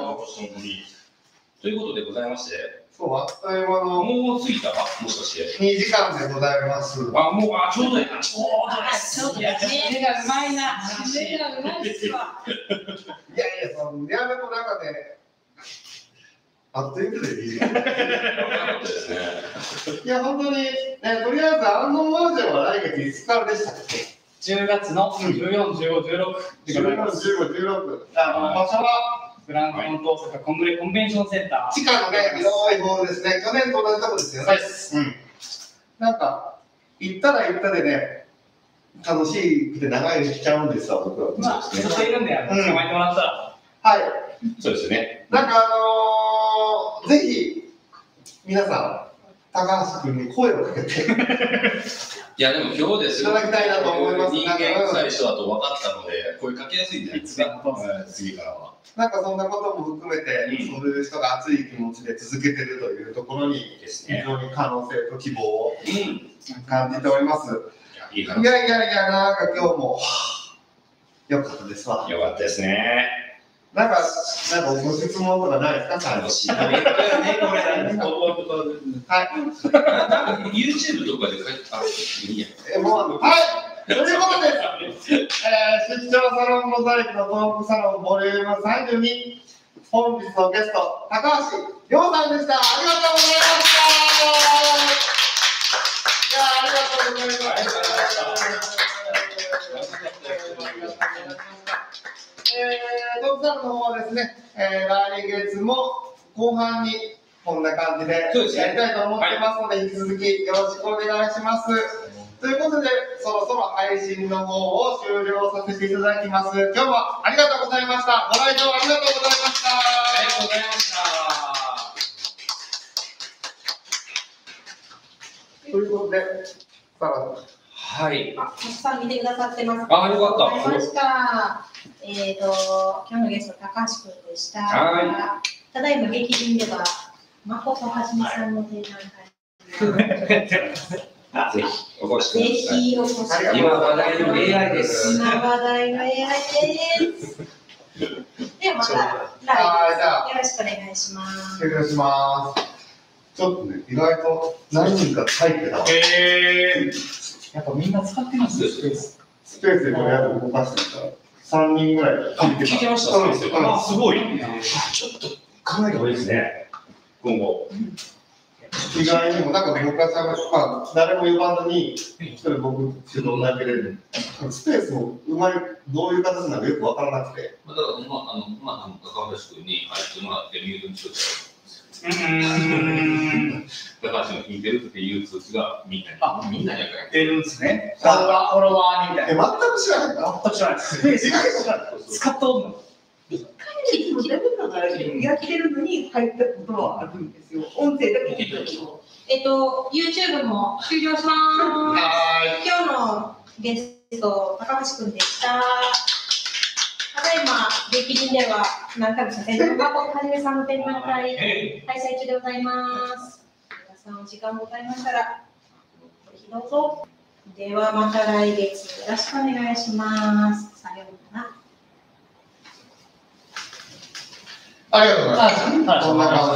ということでございまして、 そう、あっという間のもう過ぎたもしかして。 にじかんでございます。 あ、もう、あ、ちょうどいいな。ちょうどいい。 ちょっといや、 ね、 目がうまいな。 目がうまいですわ。 いやいや、その、いや、でもなんかね、あっという間でいい時間。 ですね。 いや、本当に、ね、とりあえず、アンノンマージャンは来月いつからでしたっけじゅうがつのじゅうよん、じゅうご、じゅうろくでございます。 じゅうご、じゅうろく。あの、場所は、 グランドコント大阪コングレコンベンションセンター。 地下のね、広いホールですね。去年と同じとこですよね。 そうです。 うん。なんか、行ったら行ったでね、楽しくて長いの来ちゃうんですわ、僕は。 まあ、ずっといるんで、あの捕まえてもらったら。 はい。 そうですよね。 なんかあのー、ぜひ、皆さん、高橋君に声をかけていや、でも今日ですいただきたいなと思います。 人間臭い人だと分かったので、声かけやすいんじゃないですか。はい次からは。 なんかそんなことも含めて、 うんそういう人が熱い気持ちで続けてるというところに、非ですね。 常に可能性と希望をうん。 感じております。 いいかな。 いやいやいや、なんか今日も、よかったですわ。 よかったですね。 なんか、なんかご質問とかないですか、 楽しい。ね、これね、 はい。 YouTube とかで書いて、あ、いいや。 え、もう、はいということです。えー、出張サロンモザイクのトークサロンボリュームさんじゅうに、本日のゲスト、高橋亮さんでした。ありがとうございました。いやありがとうございました。えー、トークサロンの方はですね、えー、来月も後半にこんな感じでやりたいと思ってますので、引き続きよろしくお願いします。ということで、そろそろ配信の方を終了させていただきます。今日もありがとうございました。ご来場ありがとうございました。 ありがとうございました。 ということで、さらに。 はい。 あ、たくさん見てくださってます。 あよかったありがとうございました。えっ、と、今日のゲスト、高橋君でした。 はただいま劇陣では、誠はじめさんの展覧会。 ぜひお越しぜください。 ひお越しください。 今話題の エーアイ です。 今話題の エーアイ です。ではまたはい、じ来ゃあ、 月よろしくお願いします。 お願いします。ちょっとね、意外と何人か入ってたわ。 えー、やっぱみんな使ってますスペース。 スペースでこれやって動かしてたら、さんにんぐらい聞いてましたうん先生うんあ、すごい。 ちょっと考えた方がいいですね。今後。 意外にもなんか僕がさ、まあ、誰も呼ばずに、一人僕主導だけで、スペースもうまい、どういう形なのかよくわからなくて。 まあ、だから、まあ、あの、まあ、あの、高橋君に入ってもらって、ミュートにしようとうーん。 高橋の聞いてるっていう通知がみんなに、 あみんなにやから出るんですね。フォロワー、フォロワーにみたえ、 いな。 全く知らないか全く知らない。スペース使ったことない。 いつも誰かがやってるのに入ったことはあるんですよ。音声だけ聞いたけど。 えっと、YouTube も終了します。今日のゲスト、高橋くんでした。ただいま、劇陣では何回もさせて、誠はじめさんの展覧会開催中でございます。皆さん、お時間ございましたら、ぜひどうぞ。では、また来月よろしくお願いします。さようなら。 ありがとうございます。 はい。 こんな感じ